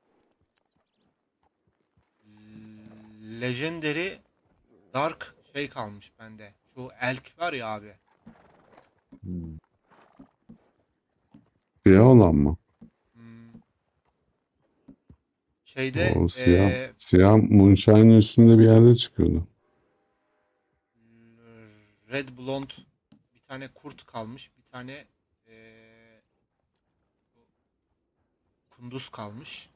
Legendary Dark şey kalmış bende. Şu elk var ya abi. Hmm. Siyah olan mı? Hmm. Şeyde O siyah. Siyah Moonshine'ın üstünde bir yerde çıkıyordu. Red Blonde bir tane kurt kalmış. Bir tane kunduz kalmış.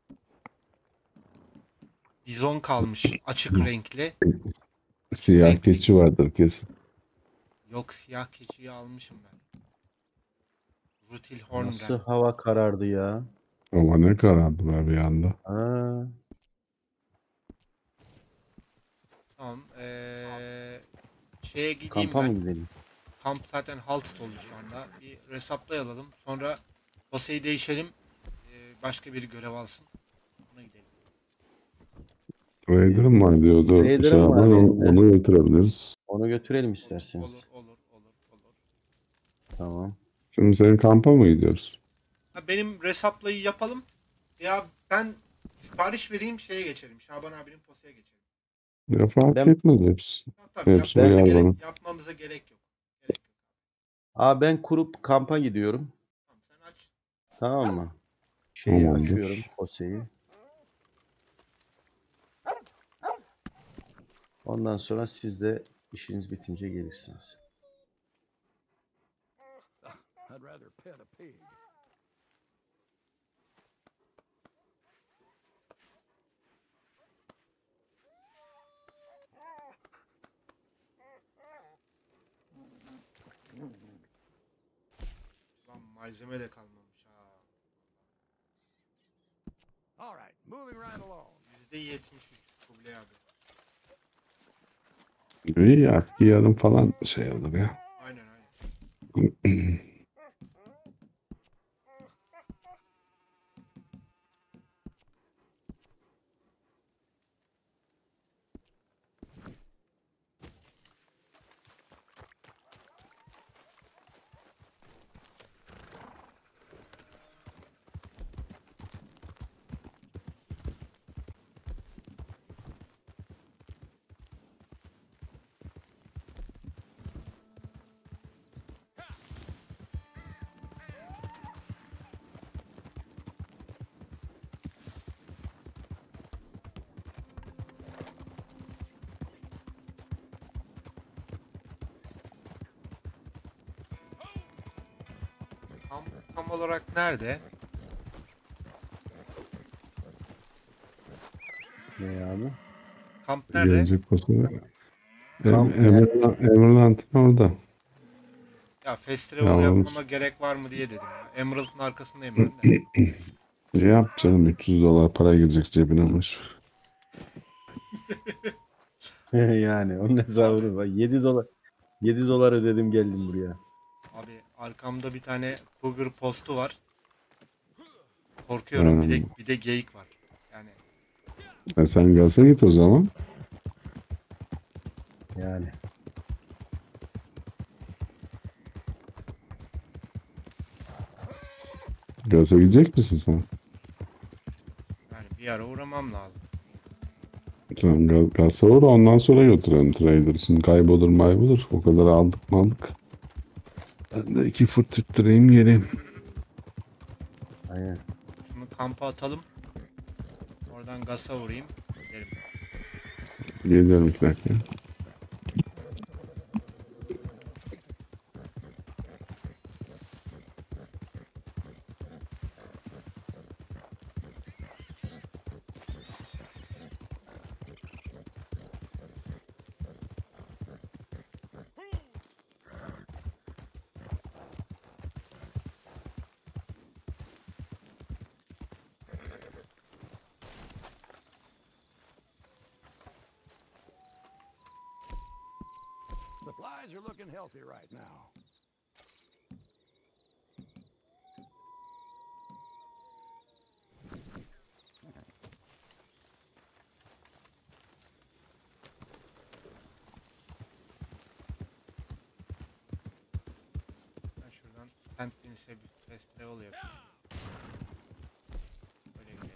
Bizon kalmış. Açık renkli. Siyah Renk- keçi vardır kesin. Yok, siyah keçiyi almışım ben. Rutil Horn Nasıl Ram. hava karardı ya? Ama ne karardı be bir anda. Ha. Tamam. Şeye gideyim Kampa ben. mı gidelim? Kamp zaten halted oldu şu anda. Bir resaplayalım. Sonra basayı değişelim. Başka biri görev alsın. Ona gidelim. Raider'ım var diyordu. Raider'ım var Şaban, benim de. onu götürebiliriz. Onu götürelim isterseniz. Olur. Tamam. Şimdi senin kampa mı gidiyoruz? Ha, benim resaplayı yapalım. Ya ben sipariş vereyim, şeye geçelim. Şaban abinin posaya geçelim. Ya fark Ben- etmez hepsi. Tabii Hepsi uyar bana. yapmamıza gerek yok. Aa, ben kurup kampa gidiyorum. Tamam, sen aç. Tamam mı? Şeyi Tamamdır. açıyorum. Poseyi. Ondan sonra siz de işiniz bitince gelirsiniz. I'd rather pet a pig. Lan malzeme de kalmamış ha. All right, moving right along. %73 Kubilay abi. İyi ya. Yarın falan şey olur ya. Aynen. Tam olarak nerede? Ne abi? Kamp nerede? Gelecek basın. Kamp Emerald'ın orada. Ya festival Ya, yapmama gerek var mı diye dedim ya. Emerald'ın arkasındayım ben de. Ne yap canım, $300 para girecek cebine boş. Yani onun hesabını var. 7 dolar. 7 dolar ödedim geldim buraya. Abi arkamda bir tane Cougar postu var. Korkuyorum. Bir de geyik var. Yani Sen gaza git o zaman. Yani. Gaza gidecek misin sen? bir ara uğramam lazım. Tamam, gaza uğra, ondan sonra götürelim trader. Şimdi kaybolur maybolur. O kadar aldık. Ben de 2 fırt tutturayım geleyim. Aynen. Şunu kampa atalım. Oradan gasa vurayım. Gidelim. Geliyorum bir dakika. Supplies are looking healthy right now. Ben şuradan tent inse bir festere oluyor. Böyle gidelim.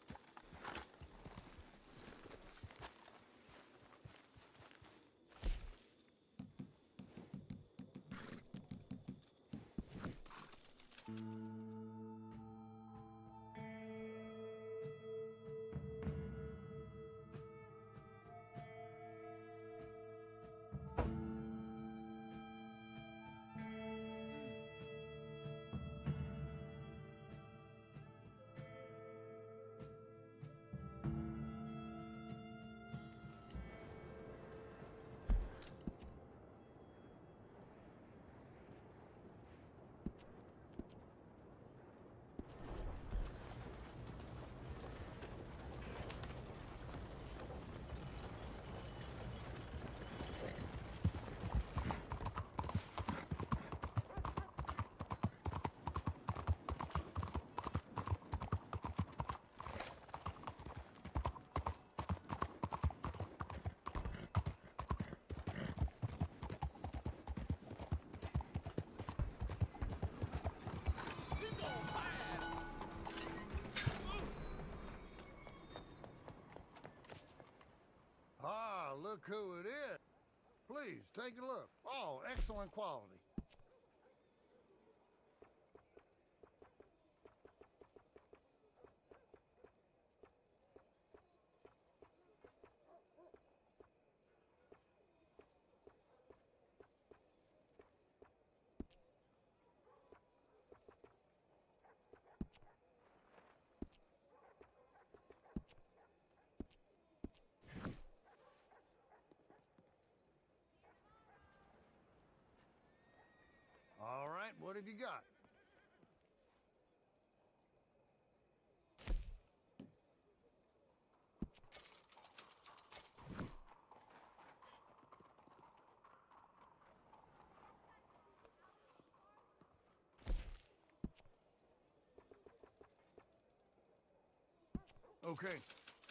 Ah, look who it is. Please, take a look. Oh, excellent quality. All right, what have you got? Okay.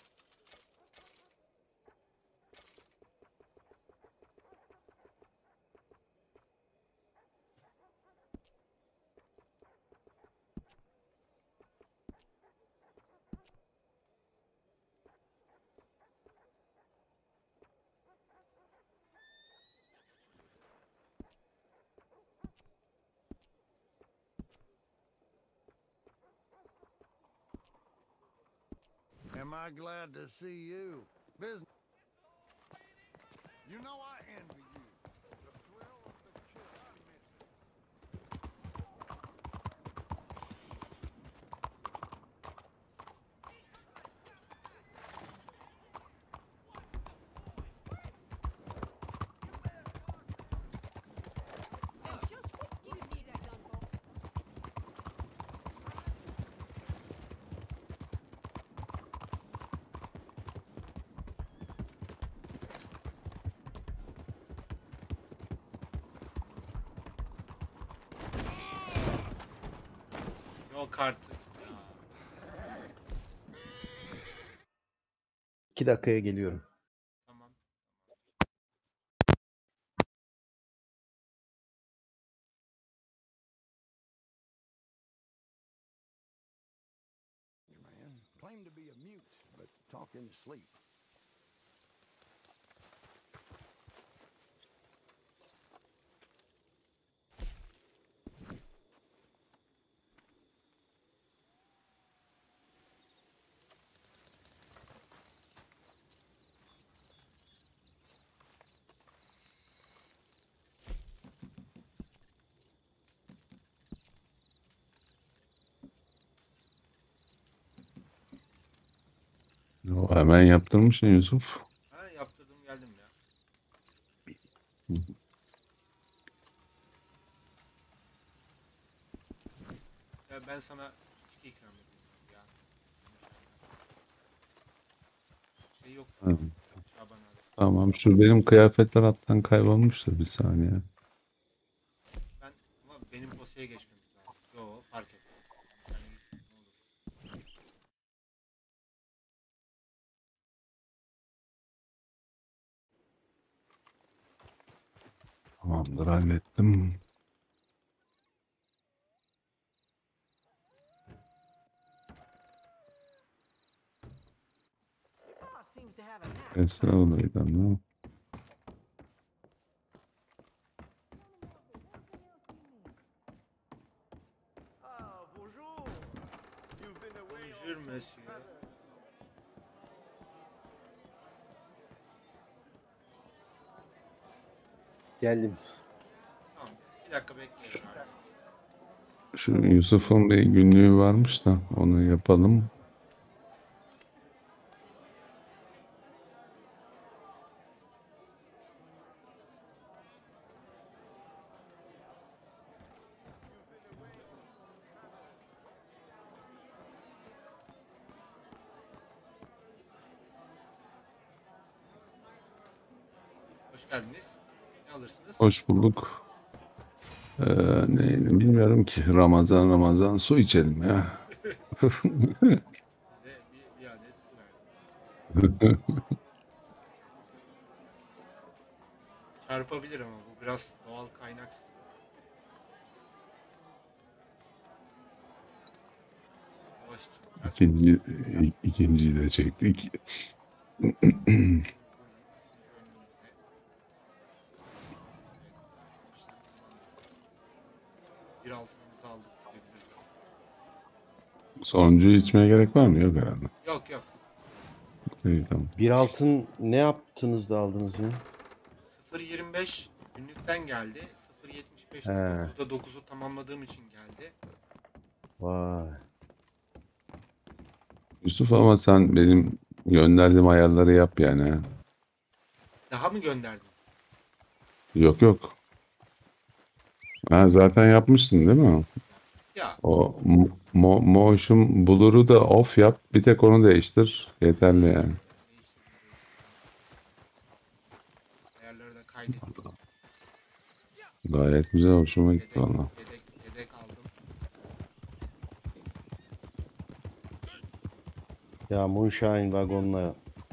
Am I glad to see you? Business. You know I envy you. The thrill of the chase. I miss it. Just what do you need that done for? Yok artık. 2 dakikaya geliyorum. Tamam. Man, claimed to be a mute, but talk in his sleep. Hemen yaptırmışsın Yusuf. Ha, yaptırdım geldim ya. Ya ben sana içki ikram edeyim ya. Şey yok. Hı. Şaban abi. Tamam, şu benim kıyafetler alttan kaybolmuştu, bir saniye. Ben ama benim posaya geçmemiz lazım. Yo, fark et. Yani ne olur. Tamamdır, hallettim. Esra olaydı ama. Bonjour monsieur. Geldim. Tamam. Bir dakika bekleyelim abi. Şu Yusuf'un bir günlüğü varmış da onu yapalım. Hoş geldiniz. Ne alırsınız? Hoş bulduk. Neyini bilmiyorum ki. Ramazan su içelim ya. Size bir adet su verdim. Çarpabilir ama bu biraz doğal kaynak suyu. Yavaşça biraz. İkinciyi de çektik. Buyurun, üçüncü önünüzde. Evet, işlem tamamdır. Bir altınımızı aldık, gidebiliriz. Sonuncuyu içmeye gerek var mı? Yok herhalde. Yok yok. İyi, tamam. Bir altın ne yaptınız da aldınız ya? 0.25 günlükten geldi. 0.75'te He. 9'da 9'u tamamladığım için geldi. Vay. Yusuf, ama sen benim gönderdiğim ayarları yap yani. Ha. Daha mı gönderdin? Yok yok. Ha, zaten yapmıştın değil mi? Ya O motion blur'u da off yap. Bir tek onu değiştir. Yeterli yani. değiştirdim. Ayarları da kaydettim. Gayet güzel, hoşuma gitti Yedek, valla. yedek aldım. Ya Moonshine vagonla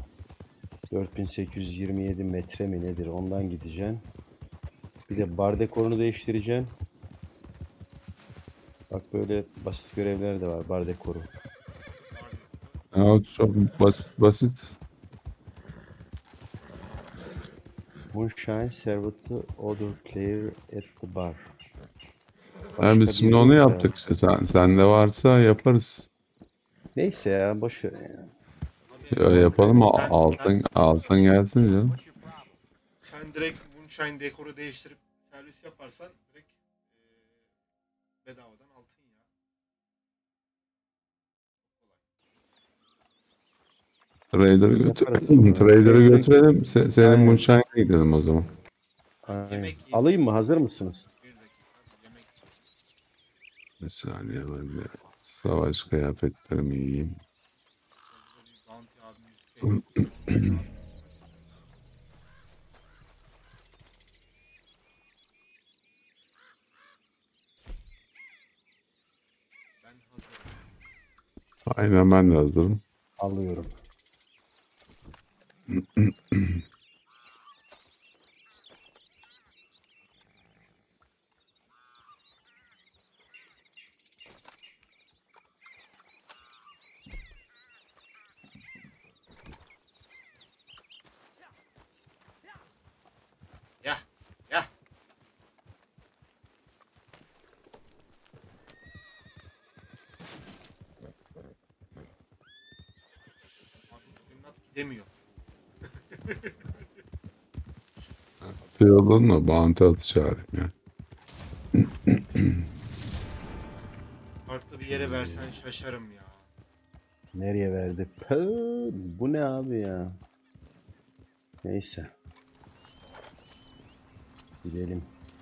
4827 metre mi nedir? Ondan gideceksin. Bir de bar dekorunu değiştireceksin. Bak böyle basit görevler de var, bar dekoru. Ha, o çok basit. Moonshine served the other player at the bar. Ha, biz Başka şimdi biri onu yok ya. yaptık işte. Sende varsa yaparız. Neyse ya boş ver ya. Öyle yapalım. Ben- Altın gelsin canım. Sen direkt Moonshine dekoru değiştirip servis yaparsan direkt bedavadan altın ya. Trader'ı Yaparız. Trader'ı götürelim. Senin Aynen. Moonshine'a gidelim o zaman. Aynen. Yemek yiyeyim. Alayım mı? Hazır mısınız? Bir dakika. Yemek Bir saniye, ben de savaş kıyafetlerimi giyeyim. Burada bir bounty abimiz şey. Ben hazırım. Aynen, ben de hazırım. Alıyorum. Ya. Ya. Abi senin at gidemiyor. Şey olur mu? Bounty atı çağırayım ya. Farklı bir yere versen şaşarım ya. Nereye verdi? Pıh, bu ne abi ya? Neyse. Gidelim.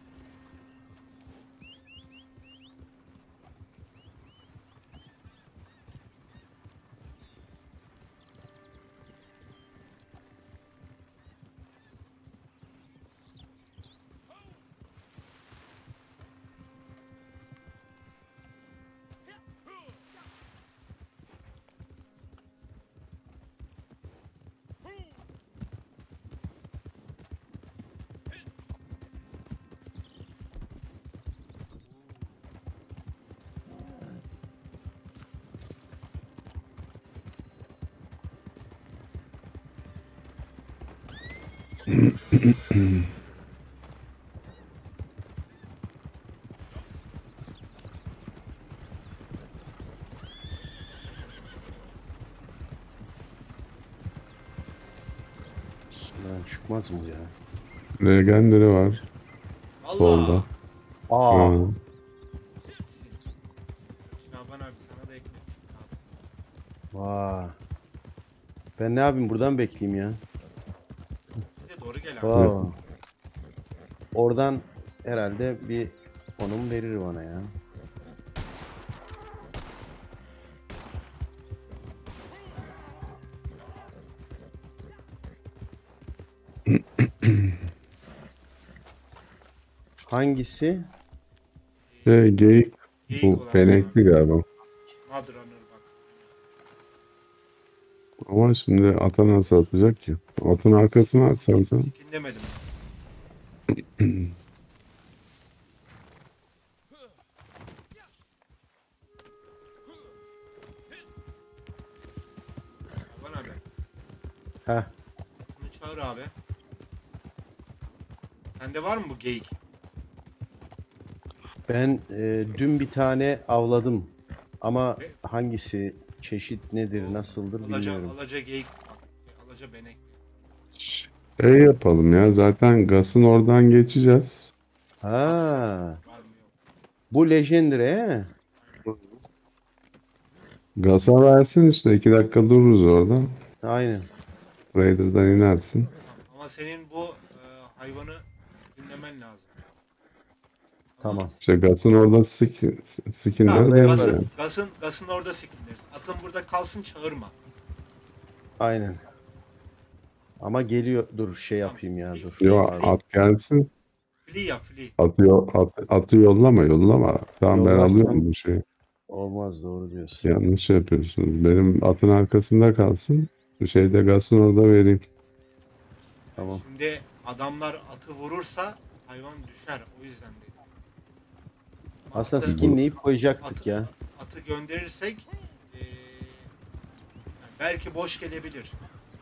Lan çıkmaz mı ya? Legendary var Valla. solda. Aa, Ha. Şaban abi sana da ekmek. Abi. vay. Ben ne yapayım buradan bekleyeyim ya. Bize doğru gel abi. Vay. Oradan herhalde bir konum verir bana ya. Hangisi? Geyik Geyik bu olan benekli galiba. Mudrunner bak. Ama şimdi ata nasıl atacak ki? Atın arkasına atsan sen. Sikin demedim. Şaban abi. Heh. Atını çağır abi. Sende var mı bu geyik? Ben dün bir tane avladım. Ama Ne? hangisi, çeşit nedir, nasıldır bilmiyorum. Alaca geyik. Alaca benek. Şey yapalım ya, zaten Gas'ın oradan geçeceğiz. Ha, Var mı yok. bu Legendary he? Gas'a versin işte, 2 dakika dururuz orada. Aynen. Raider'dan inersin. Ama senin bu hayvanı dinlemen lazım. Tamam. İşte Gas'ın orada skinler Tamam, deriz Gas'ın- yani. Gas'ın orada sikinleriz. Atın burada kalsın, çağırma. Aynen. Ama geliyor. Dur şey yapayım ya dur. Yo, Pardon. at gelsin. Flee yap, flee. Atı yollama. Tamam, ben Yollarsan- alıyorum bu şeyi. Olmaz, doğru diyorsun. Yanlış yapıyorsunuz. Benim atın arkasında kalsın. Bu şeyde Gas'ın orada vereyim. Tamam. Şimdi adamlar atı vurursa hayvan düşer. O yüzden dedim. Ama Aslında atı- skinleyip koyacaktık ya. Atı gönderirsek yani belki boş gelebilir.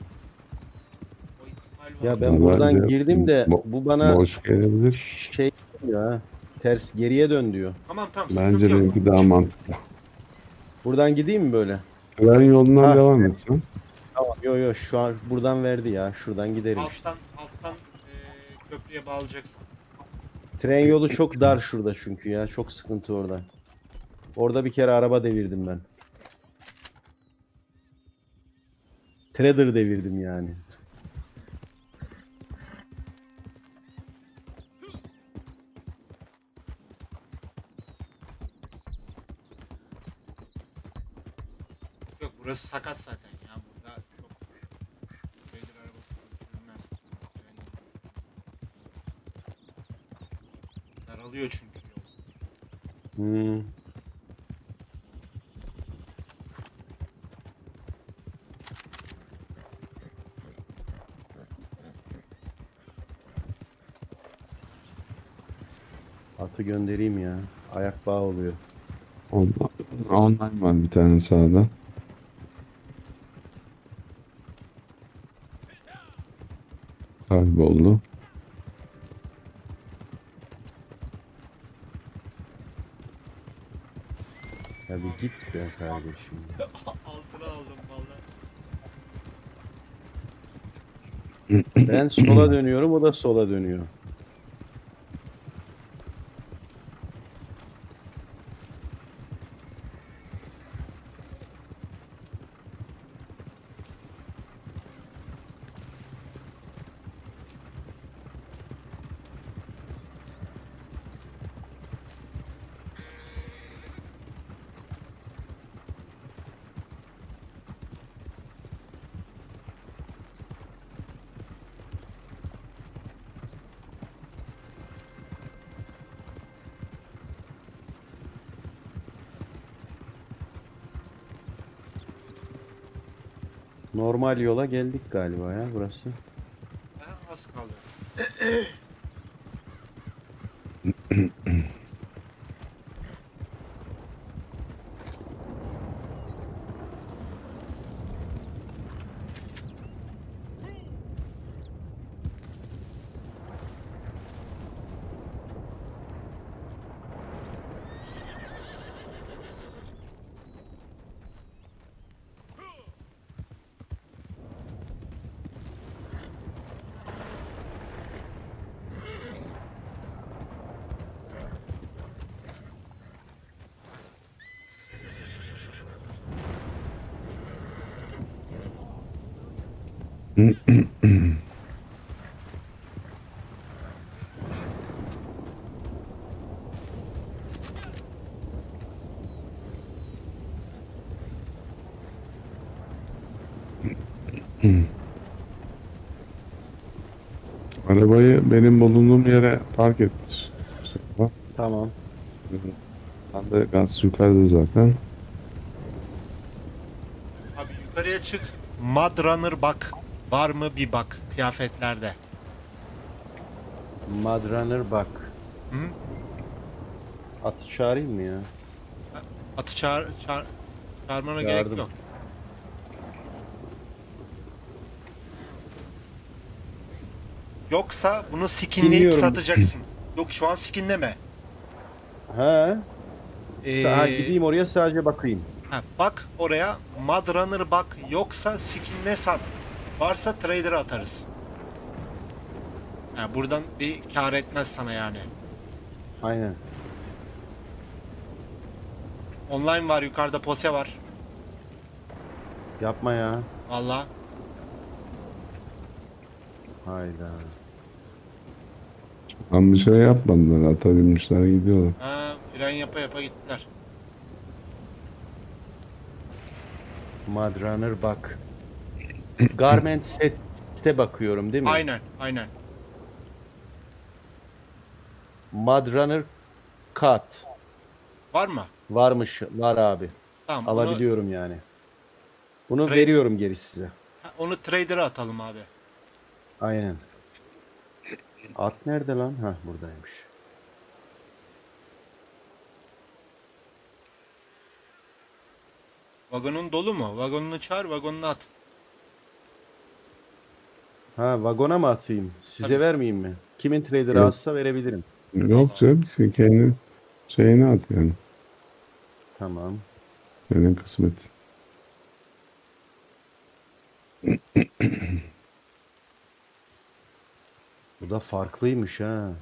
O ihtimal var. Ya ben Bence buradan girdim de bu bana Boş gelebilir. şey ya, ters geriye dön diyor. Tamam Bence sıkıntı yok. benimki daha mantıklı. Buradan gideyim mi böyle? Tren yolundan Ha. devam etsen. Tamam, yo şu an buradan verdi ya. Şuradan giderim işte. Alttan köprüye bağlayacaksın. Tren yolu çok dar şurada çünkü ya. Çok sıkıntı orada. Orada bir kere araba devirdim ben. Trader devirdim yani. Yok burası sakat zaten ya. Burada çok Raider arabası sürülmez. Daralıyor çünkü yol. Hmm. Atı göndereyim ya. Ayak bağı oluyor. Online var bir tane sağda. Kayboldu. Ya bir git be kardeşim. Altına aldım valla. Ben sola dönüyorum, o da sola dönüyor. Normal yola geldik galiba ya burası. Ha, az kaldı. Arabayı benim bulunduğum yere park et. Tamam. Ben de gaz yukarıda zaten. Abi yukarıya çık. Mud Runner bak. Var mı bir bak kıyafetlerde. Mudrunner bak. Hı? Atı çağırayım mı ya? Atı çağırmana gerek Çağırdım. yok. Yoksa bunu skinleyip Bilmiyorum. satacaksın. Yok şu an skinleme. He. Ee, Gideyim oraya sadece bakayım. bak oraya Mud Runner bak, yoksa skinle sat. Varsa trader'a atarız. Yani buradan bir kar etmez sana yani. Aynen. Online var, yukarıda pose var. Yapma ya. Valla. Hayda. Tam bir şey yapmadılar. Ata binmişler gidiyorlar. Ha, fren yapa yapa gittiler. Mudrunner bak. Garment sete bakıyorum değil mi? Aynen, aynen. Mudrunner cut. Var mı? Varmış. Var abi. Tamam. Alabiliyorum yani. Bunu Trade- veriyorum geri size. Onu trader'a atalım abi. Aynen. At nerede lan? Hah buradaymış. Vagonun dolu mu? Vagonunu çağır, vagonunu at. Ha vagona mı atayım? Size Tabii. vermeyeyim mi? Kimin trader'ı Yok. azsa verebilirim. Yok canım. Sen kendi şeyini at yani. Tamam. Senin kısmet. Bu da farklıymış ha.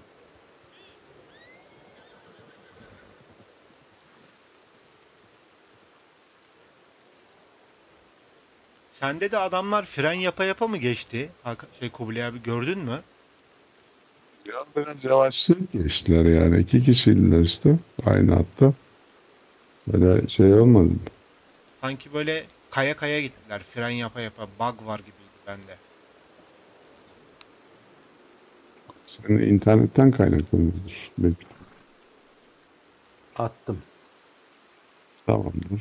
Sende de adamlar fren yapa yapa mı geçti? Kubilay abi, gördün mü? Ya biraz yavaşlayıp geçtiler yani. 2 kişiydiler işte. Aynı hatta. Böyle şey olmadı. Sanki böyle kaya kaya gittiler. Fren yapa yapa. Bug var gibiydi bende. Senin internetten kaynaklanıyordur. Belki. Attım. Tamamdır.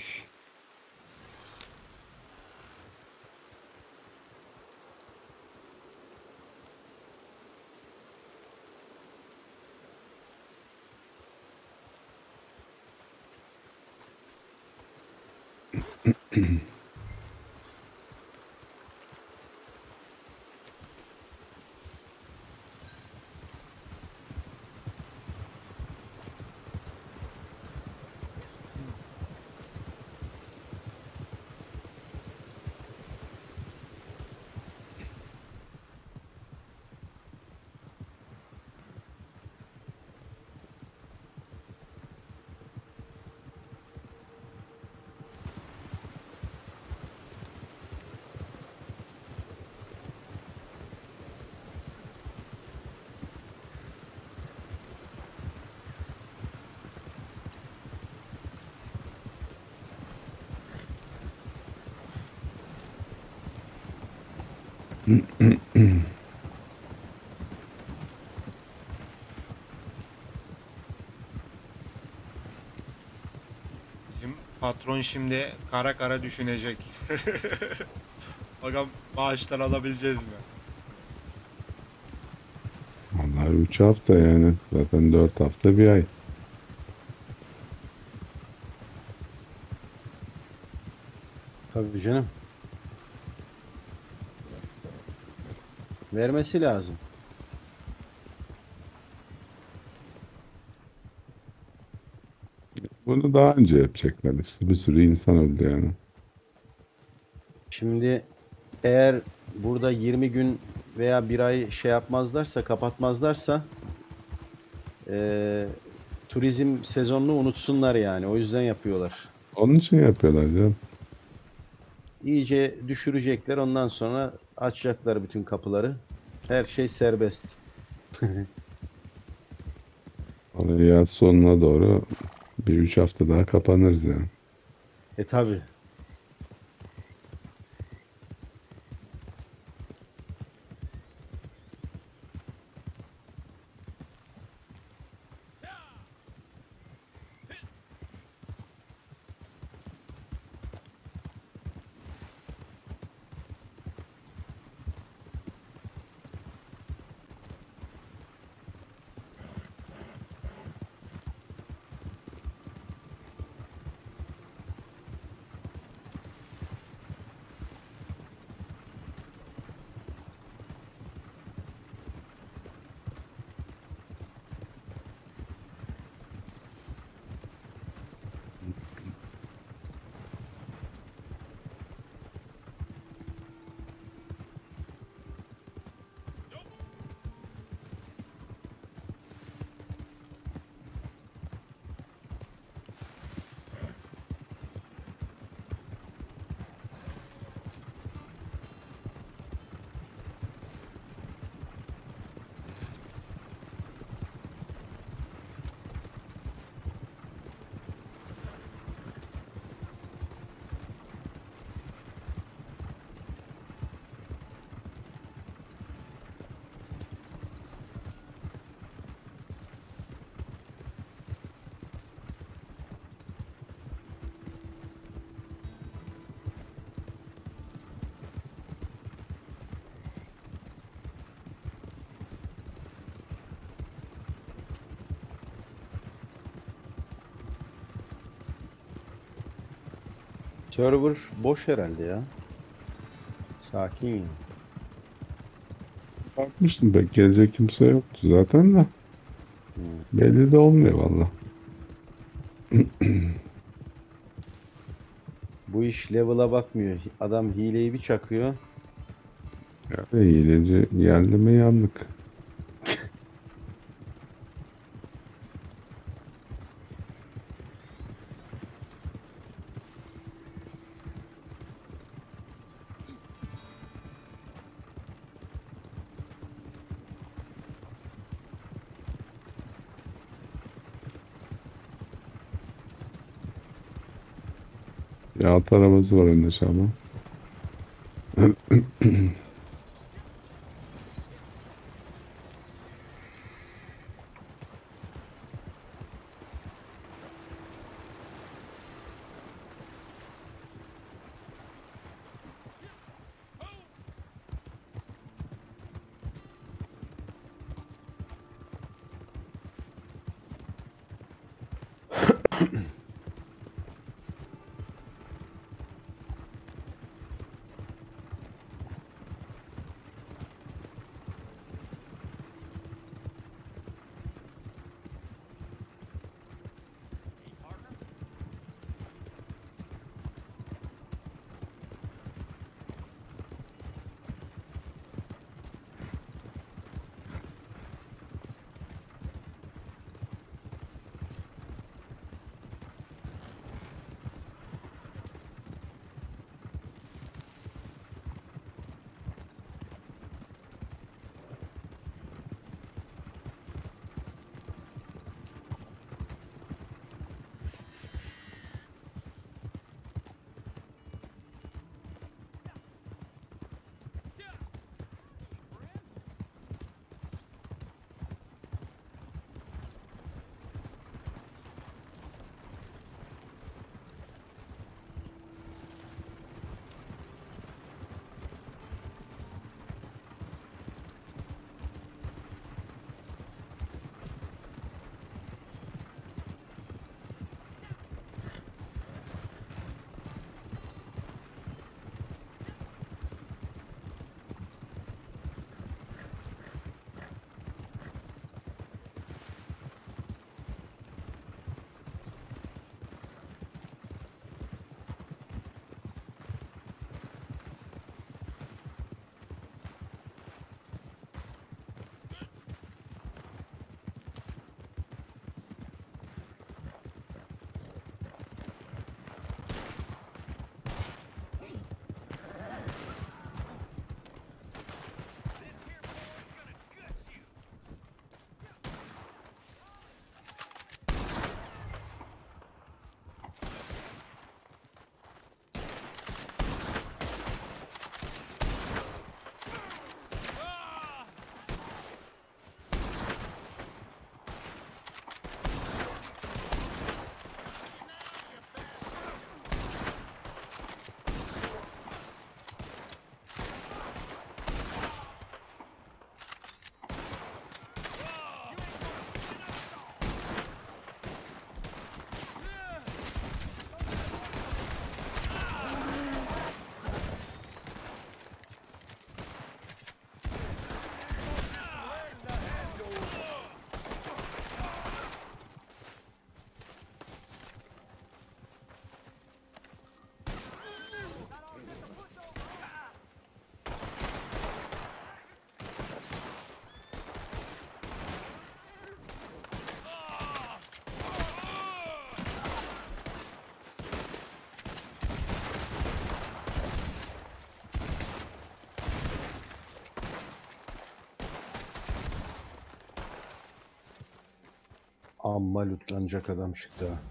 Bizim patron şimdi kara kara düşünecek. Bakalım maaştan alabileceğiz mi? Onlar 3 hafta yani. Zaten 4 hafta bir ay. Tabii canım. Vermesi lazım. Bunu daha önce yapacaklar işte. Bir sürü insan öldü yani. Şimdi eğer burada 20 gün veya bir ay şey yapmazlarsa, kapatmazlarsa turizm sezonunu unutsunlar yani. O yüzden yapıyorlar. Onun için yapıyorlar canım. İyice düşürecekler. Ondan sonra açacaklar bütün kapıları. Her şey serbest. Vallahi yaz sonuna doğru bir 3 hafta daha kapanırız yani. Tabi. Server boş herhalde ya. Sakin. Bakmıştım pek gelecek kimse yoktu zaten de. Belli de olmuyor valla. Bu iş level'a bakmıyor. Adam hileyi bir çakıyor. Yani hileci geldi mi yandık. Ya at arabası var önde Şaban. Amma lootlanacak adam çıktı ha.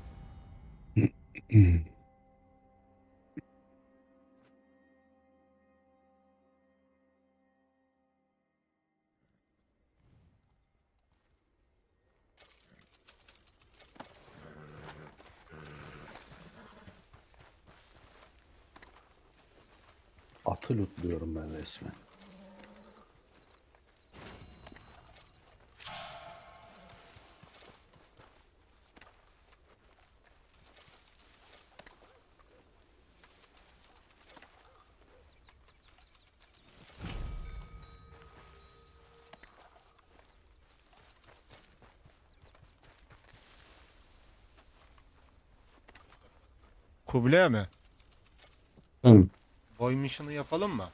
Atı lootluyorum ben resmen. Kubilay mı? Tamam. Boy mission'ı yapalım mı?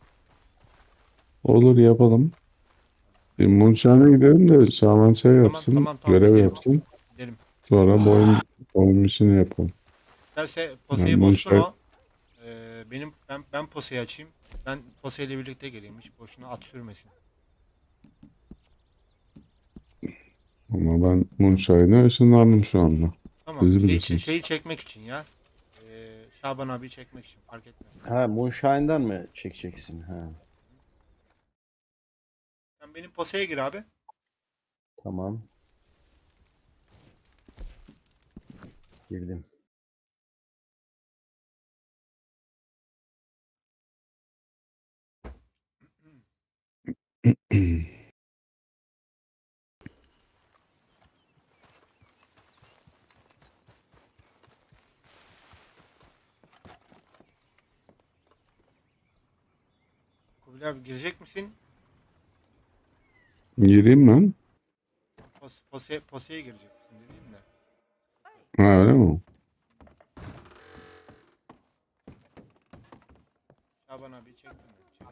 Olur yapalım. Bir Munşan'a gidelim de Şaman şey yapsın. Tamam, Görev gidelim. yapsın. Gidelim. Sonra boyun işini yapalım. İsterse poseyi Yani bozsun Munşan- o. Ben poseyi açayım. Ben poseyle birlikte geleyim. Hiç boşuna at sürmesin. Ama ben Munşan'a ışınlandım şu anda. Tamam. Siz Şeyi, bilirsiniz. şeyi çekmek için ya. Şaban abi çekmek için fark etmez. Ha, Moonshine'dan mı çekeceksin? Ha, Sen benim poseye gir abi. tamam. Girdim. Kubilay abi girecek misin? Gireyim ben. Poseye girecek misin dediğin de. Ha öyle mi? Şaban abi çektim ben.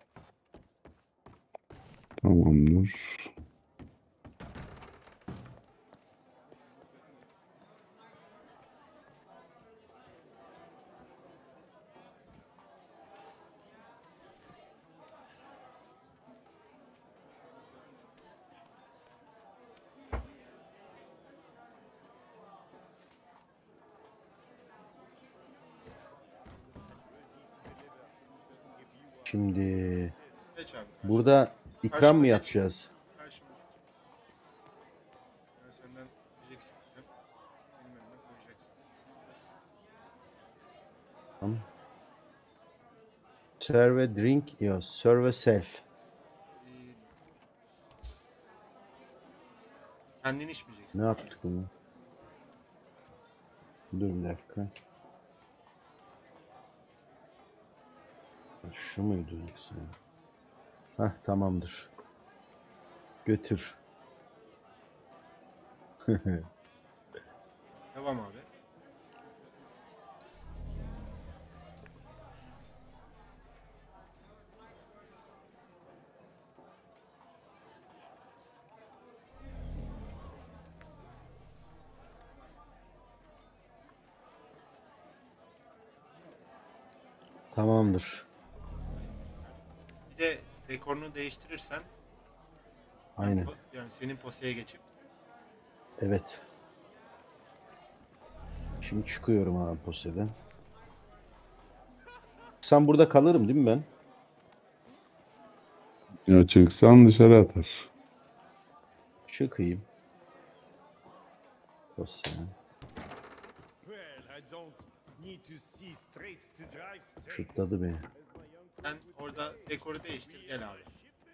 Tamamdır. Şimdi Geç abi. burada ikram Karşıma mı geç. yapacağız? Karşıma geç. Ben senden ücret isteyeceğim. Benim önüme koyacaksın. Tamam. Serve a drink, yok. Serve a self. Ee, Kendin içmeyeceksin. Ne yaptık bunu? Dur bir dakika. Şu muydu yoksa? Hah, tamamdır. Götür. Devam abi. Tamamdır. Bir de dekorunu değiştirirsen Aynen. yani senin poseye geçip Evet. Şimdi çıkıyorum abi poseden. Sen burada kalırım değil mi ben? Ya çıksan dışarı atar. Çıkayım. Poseden. Well, I don't need to see straight to drive straight. Şutladı beni. sen orada dekoru değiştir gel abi.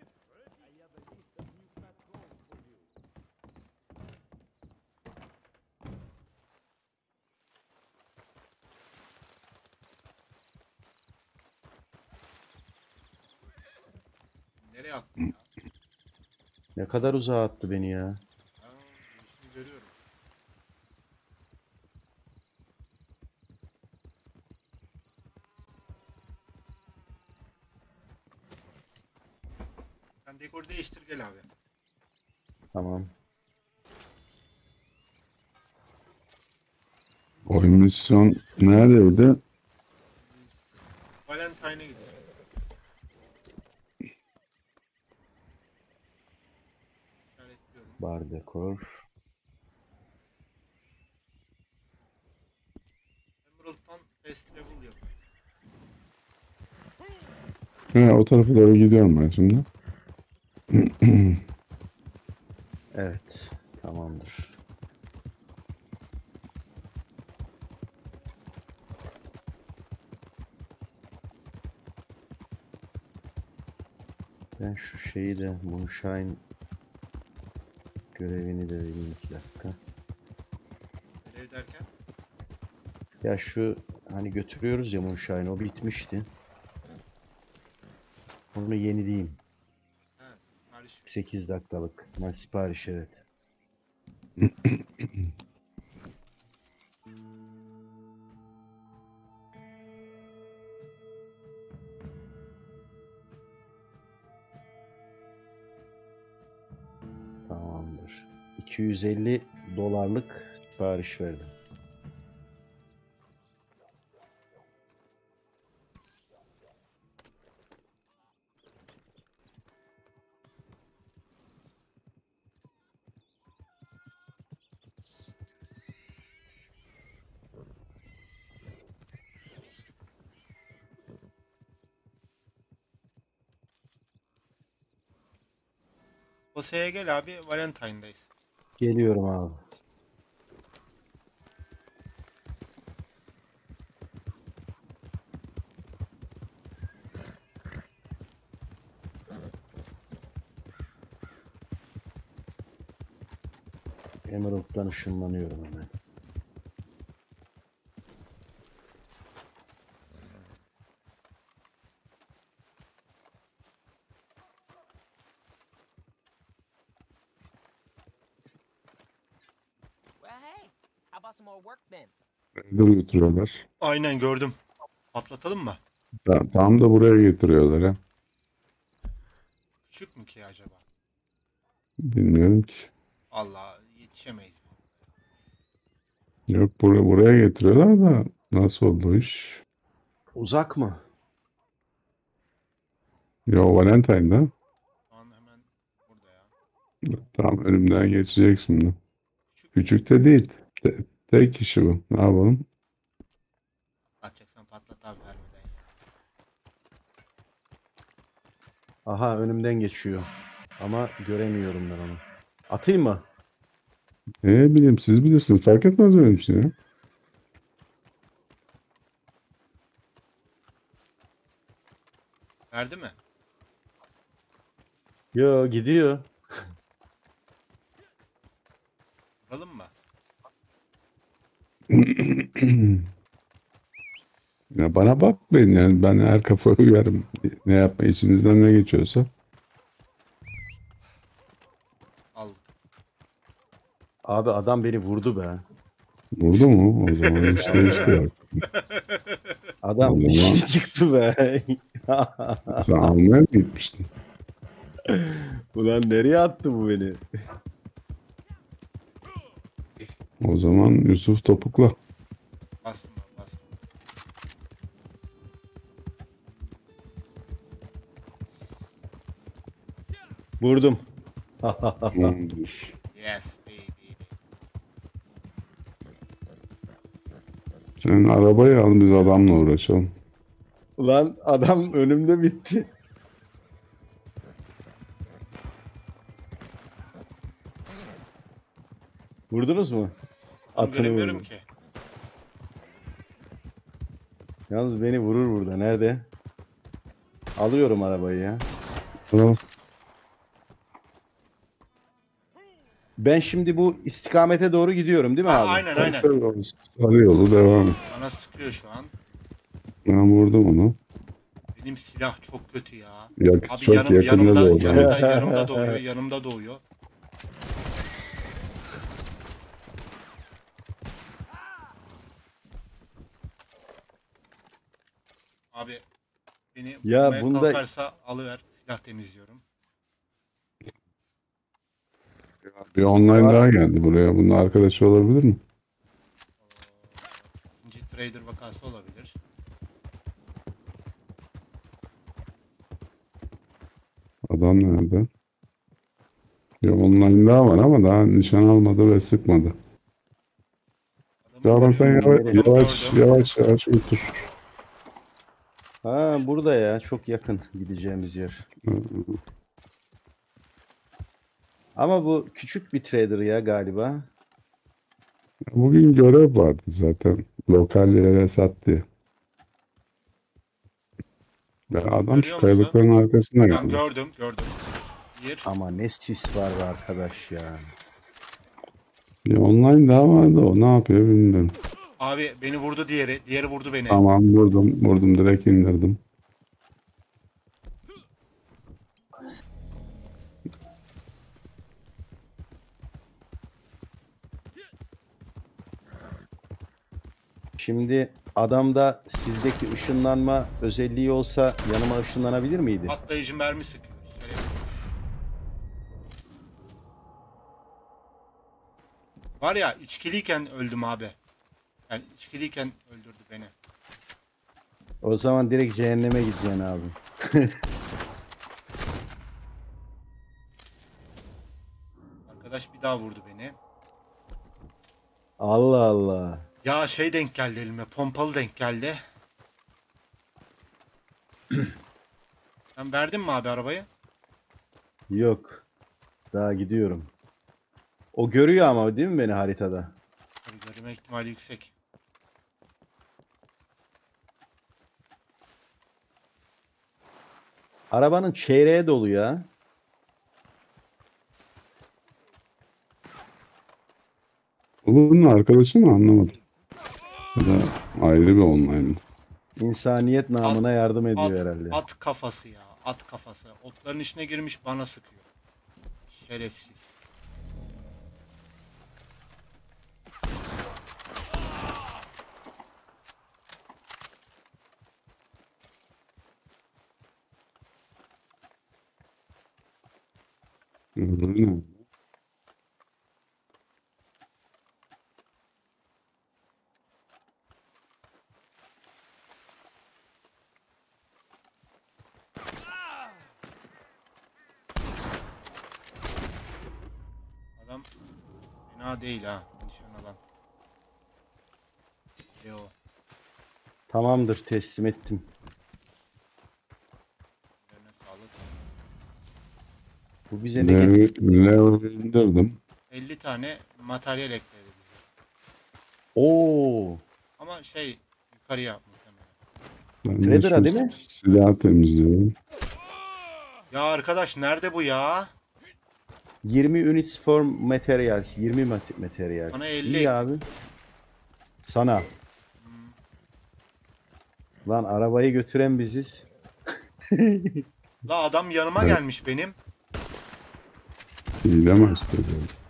Nereye attın ya? Ne kadar uzağa attı beni ya. Ben şimdi görüyorum. Sen dekoru değiştir gel abi. Tamam. O misyon neredeydi? Valentine'e gidelim. İşaretliyorum. Bar dekor. O tarafa doğru gidiyorum ben şimdi. Evet. Tamamdır. Ben şu şeyi de Moonshine görevini de vereyim 2 dakika. Görev derken. Ya şu hani götürüyoruz ya Moonshine, o bitmişti. Onu yenileyim. He, sipariş. 8 dakikalık. Ben sipariş, evet. Tamamdır. 250 dolarlık sipariş verdim. Jose'ye gel abi. Valentine'dayız. Geliyorum abi. Emerald'dan ışınlanıyorum hemen. Well, hey, how about some more work then? Nereye götürüyorlar? Aynen gördüm. Patlatalım mı? Tam da buraya getiriyorlar ha. Küçük mü ki acaba? Bilmiyorum ki. Allah yetişemeyiz. Yok, buraya getiriyorlar da nasıl oldu o iş? Uzak mı? Yo, Valentine'da. Şu an hemen burada ya. Tam önümden geçecek şimdi. Küçük de değil. Tek kişi bu. Ne yapalım? Atacaksan patlat abi vermeden ya. Aha, önümden geçiyor. Ama göremiyorum ben onu. Atayım mı? Ne bileyim, siz bilirsiniz. Fark etmez öyle bir şey ya. Verdi mi? Yo, gidiyor. Vuralım mı? Ya bana bakmayın, yani ben her kafaya uyarım. Ne yapma, içinizden ne geçiyorsa. Al. Abi adam beni vurdu be. Vurdu mu? O zaman işte bak. Adam O zaman- çıktı be. Sen almaya mı gitmiştin? Ulan nereye attı bu beni? O zaman Yusuf topukla. Bastım abi bastım. Vurdum. Tamamdır. Yes baby. Sen arabayı al, biz adamla uğraşalım. Ulan adam önümde bitti. Vurdunuz mu? Atını Göremiyorum vurdum. ki. Yalnız beni vurur burada. Nerede? Alıyorum arabayı ya. Tamam. Ben şimdi bu istikamete doğru gidiyorum değil mi Ha, abi? aynen aynen. Sarı yolu devam et. Bana sıkıyor şu an. Ben vurdum onu. Benim silah çok kötü ya. Yak, Abi çok yanımda yakında doğdu. yanımda doğuyor, yanımda doğuyor. Abi beni Ya vurmaya bunda- kalkarsa alıver, silah temizliyorum. Bir online daha geldi buraya. Bunun arkadaşı olabilir mi? İkinci trader vakası olabilir. Adam nerede? Bir online daha var ama daha nişan almadı ve sıkmadı. Adamı Ya ben sen görüyorum. yavaş Adamı yavaş gördüm. yavaş yavaş götür. Ha burada ya. Çok yakın gideceğimiz yer. Ama bu küçük bir trader ya galiba. Bugün görev vardı zaten. Lokallere sat diye. Ya adam şu Görüyor musun? kayalıkların arkasında Tamam, geldi. gördüm. Bir. Ama ne sis var be arkadaş ya. Ya online daha vardı, o ne yapıyor bilmiyorum. Abi beni vurdu diğeri. Diğeri vurdu beni. Tamam, vurdum direkt indirdim. Şimdi adamda sizdeki ışınlanma özelliği olsa yanıma ışınlanabilir miydi? Patlayıcı mermi sıkıyor. Şerefsiz. Var ya, içkiliyken öldüm abi. Yani içkiliyken öldürdü beni. O zaman direkt cehenneme gideceksin abi. Arkadaş bir daha vurdu beni. Allah Allah. Ya şey denk geldi elime. Pompalı denk geldi. Sen verdin mi abi arabayı? Yok. Daha gidiyorum. O görüyor ama değil mi beni haritada? Tabii görme ihtimali yüksek. Arabanın çeyreğe dolu ya. Bunun arkadaşı mı, anlamadım. Ya da ayrı bir online mı? İnsaniyet namına yardım ediyor herhalde. At kafası ya. At kafası. Otların içine girmiş bana sıkıyor. Şerefsiz. Öbürü ne? Adam fena değil ha. Nişan alan. Leo. Tamamdır, teslim ettim. Üzerine sağlık. Bu bize ne getirdi? Leo'yu indirdim. 50 tane materyal ekledi bize. Oo, Ama şey yukarıya muhtemelen. Ben de Trader'a şu değil mi? Silah temizliyorum. Ya arkadaş nerede bu ya? 20 units for materials. 20 material. Bana 50 İyi ekle. abi. Sana. Lan arabayı götüren biziz. La adam yanıma Evet. gelmiş benim. İyi demez tabii.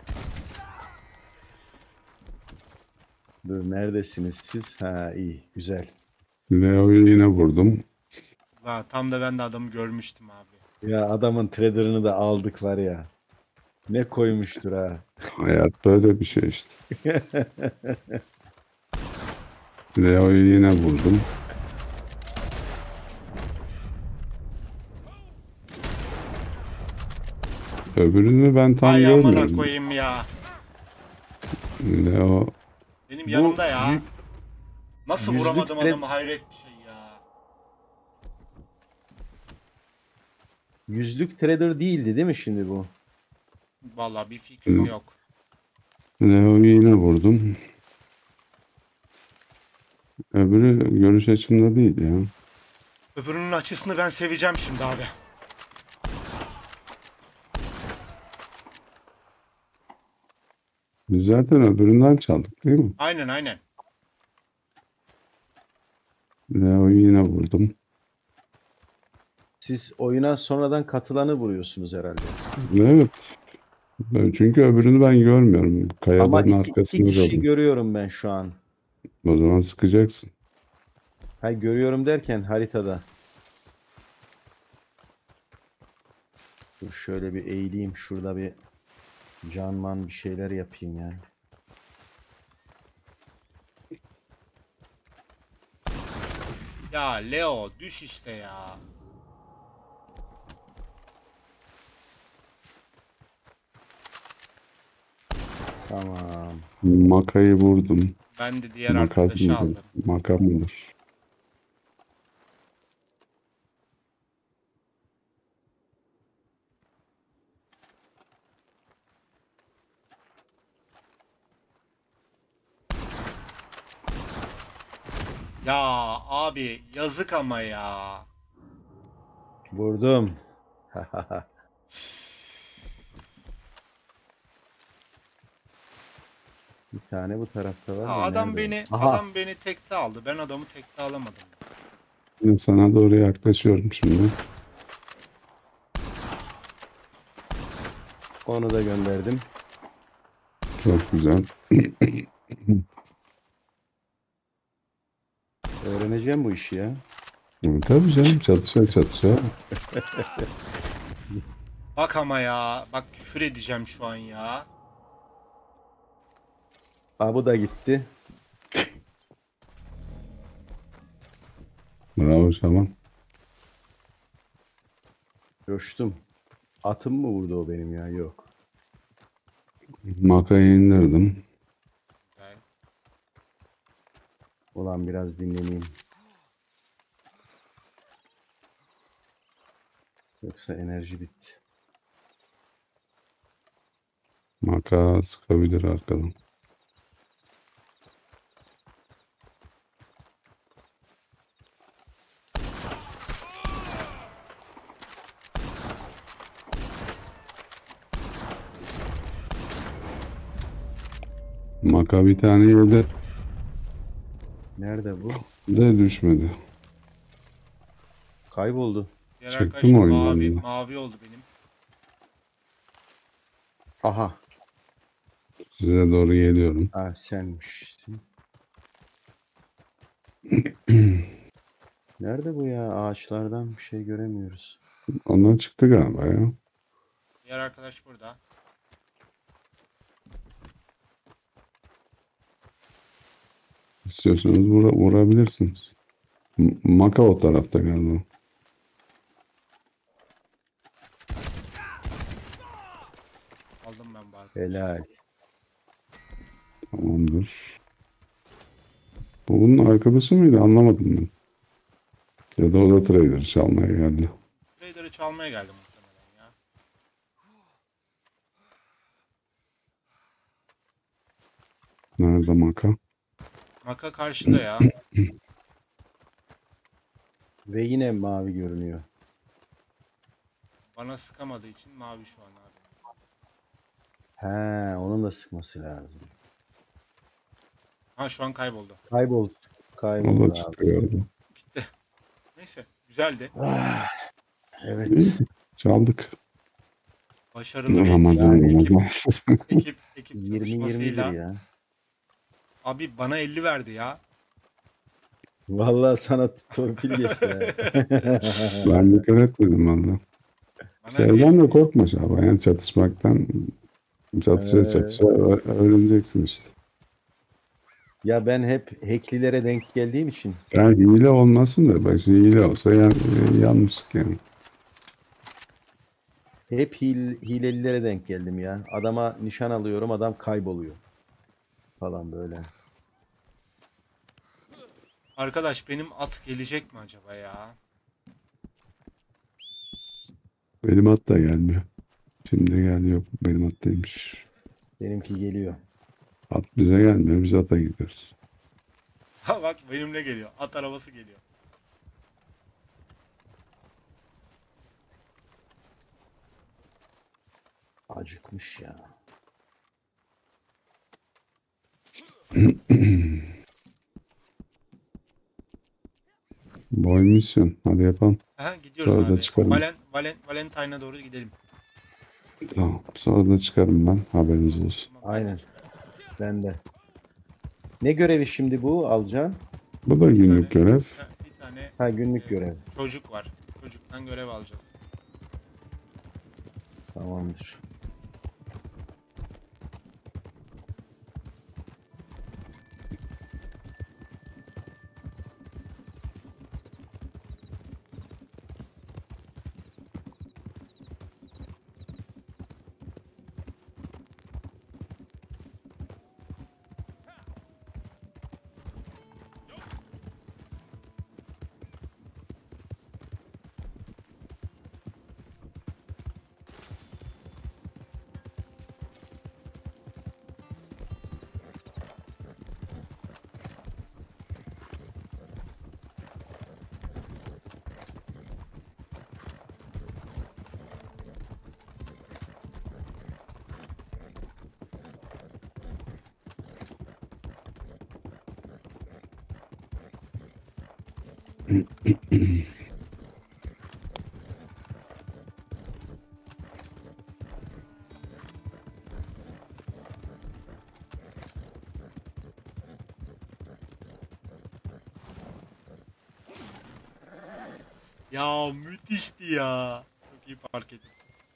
Dur, neredesiniz siz? Ha, iyi, güzel. Leo'yu yine vurdum. La tam da ben de adamı görmüştüm abi. Ya adamın trader'ını da aldık var ya. Ne koymuştur ha. Hayat böyle bir şey işte. Leo'yu yine vurdum. Öbürünü ben tam Ay amına görmüyorum. koyayım ya. Leo Benim Bu yanımda ya. yü- Nasıl yüzlük vuramadım tre- adamı, hayret bir şey ya. Yüzlük trader değildi değil mi şimdi bu? Vallahi bir fikrim yok. Leo'yu yine vurdum. Öbürü görüş açımda değil ya. Öbürünün açısını ben seveceğim şimdi abi. Biz zaten öbüründen çaldık değil mi? Aynen. Leo'yu yine vurdum. Siz oyuna sonradan katılanı vuruyorsunuz herhalde. Evet. Çünkü öbürünü ben görmüyorum. Ama Kayaların iki arkasında kişi gördüm. görüyorum ben şu an. O zaman sıkacaksın. Ha, görüyorum derken haritada. Dur şöyle bir eğileyim, şurada bir canman bir şeyler yapayım ya. Ya Leo düş işte ya. Tamam. Makayı vurdum. Ben de diğer Makas arkadaşı mıdır? aldım. Maka mıdır? Ya abi yazık ama ya. Vurdum. Bir tane bu tarafta var Ha, da adam nerede o? beni Aha. adam beni tekte aldı. Ben adamı tekte alamadım. Ben sana doğru yaklaşıyorum şimdi. Onu da gönderdim. Çok güzel. Öğreneceğim bu işi ya. Tabii canım, çatışa çatışa. Bak ama ya. Bak küfür edeceğim şu an ya. Aa, bu da gitti. Bravo Şaban. Coştum. Atım mı vurdu o benim ya? Yok. Makayı indirdim. Güzel. Ulan biraz dinleneyim. Yoksa enerji bitti. Maka sıkabilir arkadan. Maka bir tane yedi Nerede bu? de düşmedi. Kayboldu. Diğer Çıktı arkadaş mı oyundan mavi, ya? mavi oldu benim. Aha. Size doğru geliyorum. Ha, senmişsin. Nerede bu ya? Ağaçlardan bir şey göremiyoruz. Ondan çıktı galiba ya. Diğer arkadaş burada. İstiyorsanız vurabilirsiniz. Maka o tarafta galiba. Aldım ben bari. Helal. Tamamdır. Bu bunun arkadaşı mıydı? Anlamadım ben. Ya da o da trader çalmaya geldi. Trader'ı çalmaya geldim muhtemelen ya. Nerede Maka? Maka karşıda ya. Ve yine mavi görünüyor. Bana sıkamadığı için mavi şu an abi. He, onun da sıkması lazım. Ha şu an kayboldu. Kayboldu. O Kayboldu da abi. çıktı galiba. Gitti. Neyse güzeldi. Ah, evet. İyi, çaldık. Başarılı bir Ramazan ekip, Ramazan. ekip 20-20'dir çalışmasıyla. ya. Abi bana 50 verdi ya. Vallahi sana torpil geçti ya. Ben dikkat etmedim valla. Bana Şeyden de korkma Şaban. Yani çatışmaktan çatışa çatışa öğreneceksin işte. Ya ben hep hacklilere denk geldiğim için Yani hile olmasın da bak şimdi hile olsa yanlışlık yani. hep hilelilere denk geldim ya. Adama nişan alıyorum, adam kayboluyor. Falan böyle. Arkadaş benim at gelecek mi acaba ya? Benim at da gelmiyor. Şimdi geldi yok. Benim attaymış. Benimki geliyor. At bize gelmiyor. Biz ata gidiyoruz. Ha bak benimle geliyor. At arabası geliyor. Acıkmış ya. Boy misyon. Hadi yapalım. Ha gidiyoruz Sonra da abi. çıkarım. Valentine'a doğru gidelim. Tamam. Sonra da çıkarım ben. Haberiniz olsun. Tamam, ben de Aynen. çıkarım. Ben de. Ne görevi şimdi bu Alcan? Bu da günlük görev. Bir tane Ha, günlük görev. çocuk var. Çocuktan görev alacağız. Tamamdır. Ya müthişti ya. Çok iyi park ettim.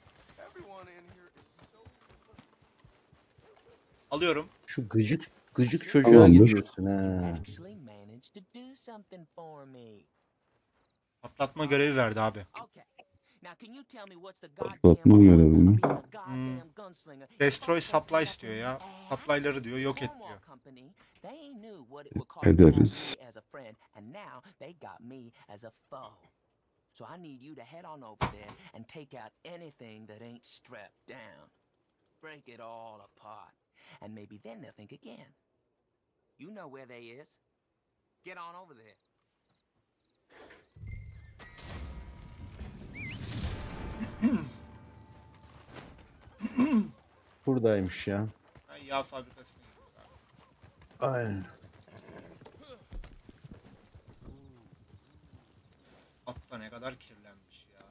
Alıyorum. Şu gıcık çocuğa Tamamdır. gidiyorsun ha. Actually managed to do something for me. Patlatma görevi verdi abi. Okay. Now can you tell me what's the goddamn Patlatma point görevi of mi? being a goddamn gunslinger? Destroy supplies diyor ya. Supply'ları diyor yok et Cornwall diyor. Company, they knew what it would cost to have Ederiz. me as a friend, and now they got me as a foe. So I need you to head on over there and take out anything that ain't strapped down. Break it all apart, and maybe then they'll think again. You know where they is. Get on over there. Buradaymış ya. Ha, yağ fabrikasına gidiyor abi. Aynen. At da ne kadar kirlenmiş ya.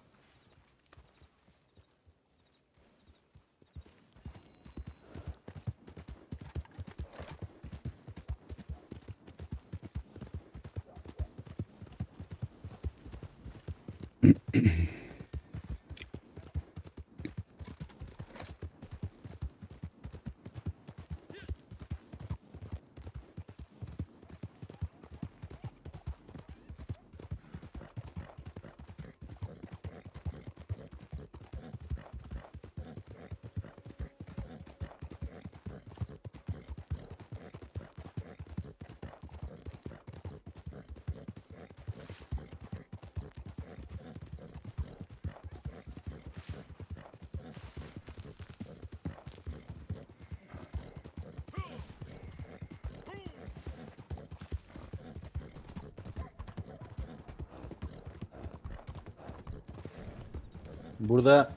Burada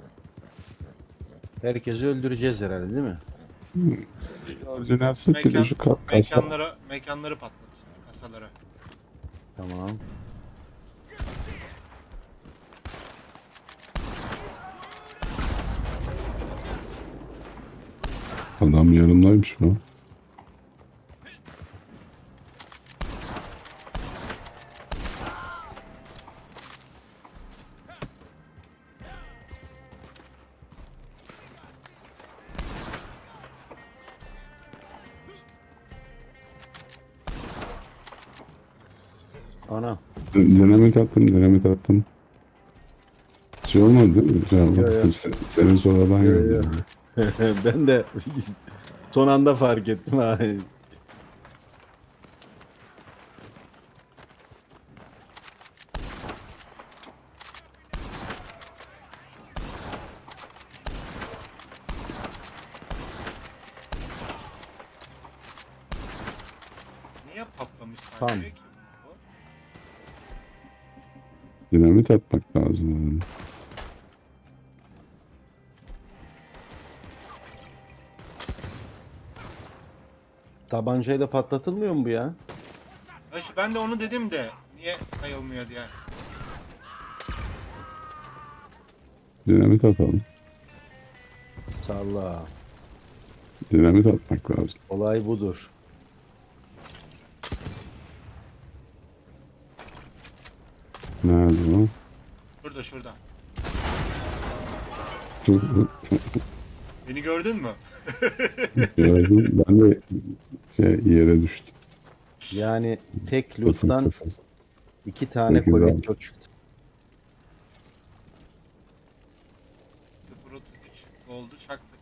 herkesi öldüreceğiz herhalde değil mi? Orijinal seti şu kasa. Mekanları patlatacağız, kasalara. Tamam. Adam yanımdaymış bu. Ana. Dinamit attım. Şey olmadı değil mi? Şey olmadı. Yo, yo. Senin sonradan Yo, yo. gördüm. Ben de son anda fark ettim ha. Niye patlamış Tamam. sanki ki bu? Dinamit atmak lazım. Yani. Tabancayla patlatılmıyor mu bu ya? Ya işte ben de onu dedim de niye sayılmıyor diye. Dinamit atalım. Salla. Dinamit atmak lazım. Olay budur. Nerede o? Şurada. Beni gördün mü? Gördüm. Ben de yere düştüm. Yani tek loot'tan Sıfır. 2 tane Sekiz kolektör çıktı. 0.33 oldu çaktık.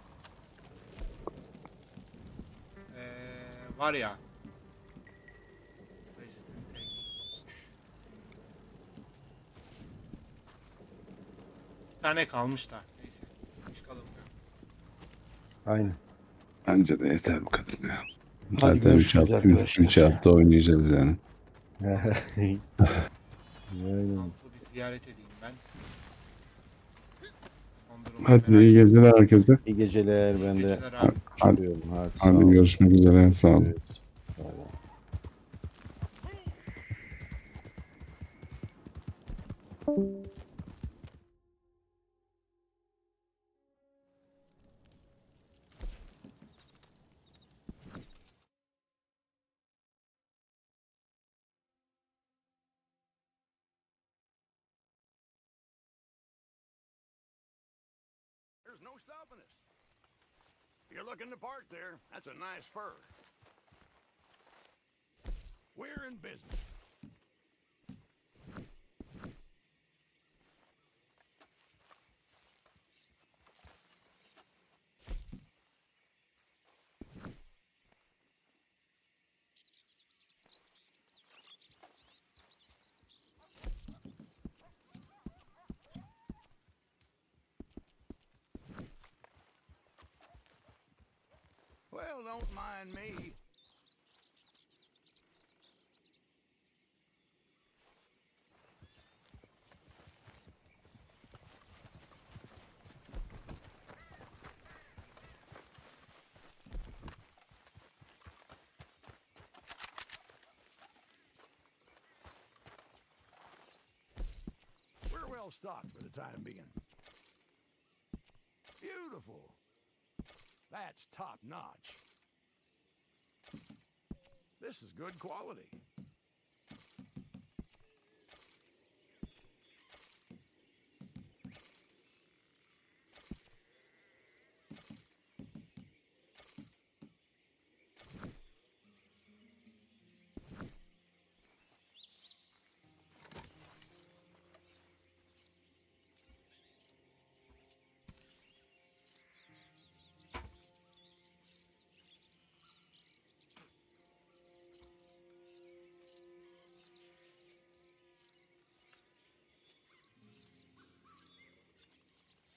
Var ya. Bir tane kalmış da. Neyse. Çıkalım ya. Aynen. Bence de yeter bu kadar ya. Hadi Zaten 3 görüşürüz hafta, arkadaşlar. 3 hafta oynayacağız yani. Aynen. Kampı bir ziyaret edeyim ben. Son durumu Hadi merak iyi geceler herkese. İyi geceler ben de Geceler abi. çıkıyorum. Hadi, sağ Hadi ol. görüşmek üzere. Sağ olun. Evet. Bay bay. You're looking to park there. That's a nice fur. We're in business. Well, don't mind me. We're well stocked for the time being. Beautiful. That's top notch. This is good quality.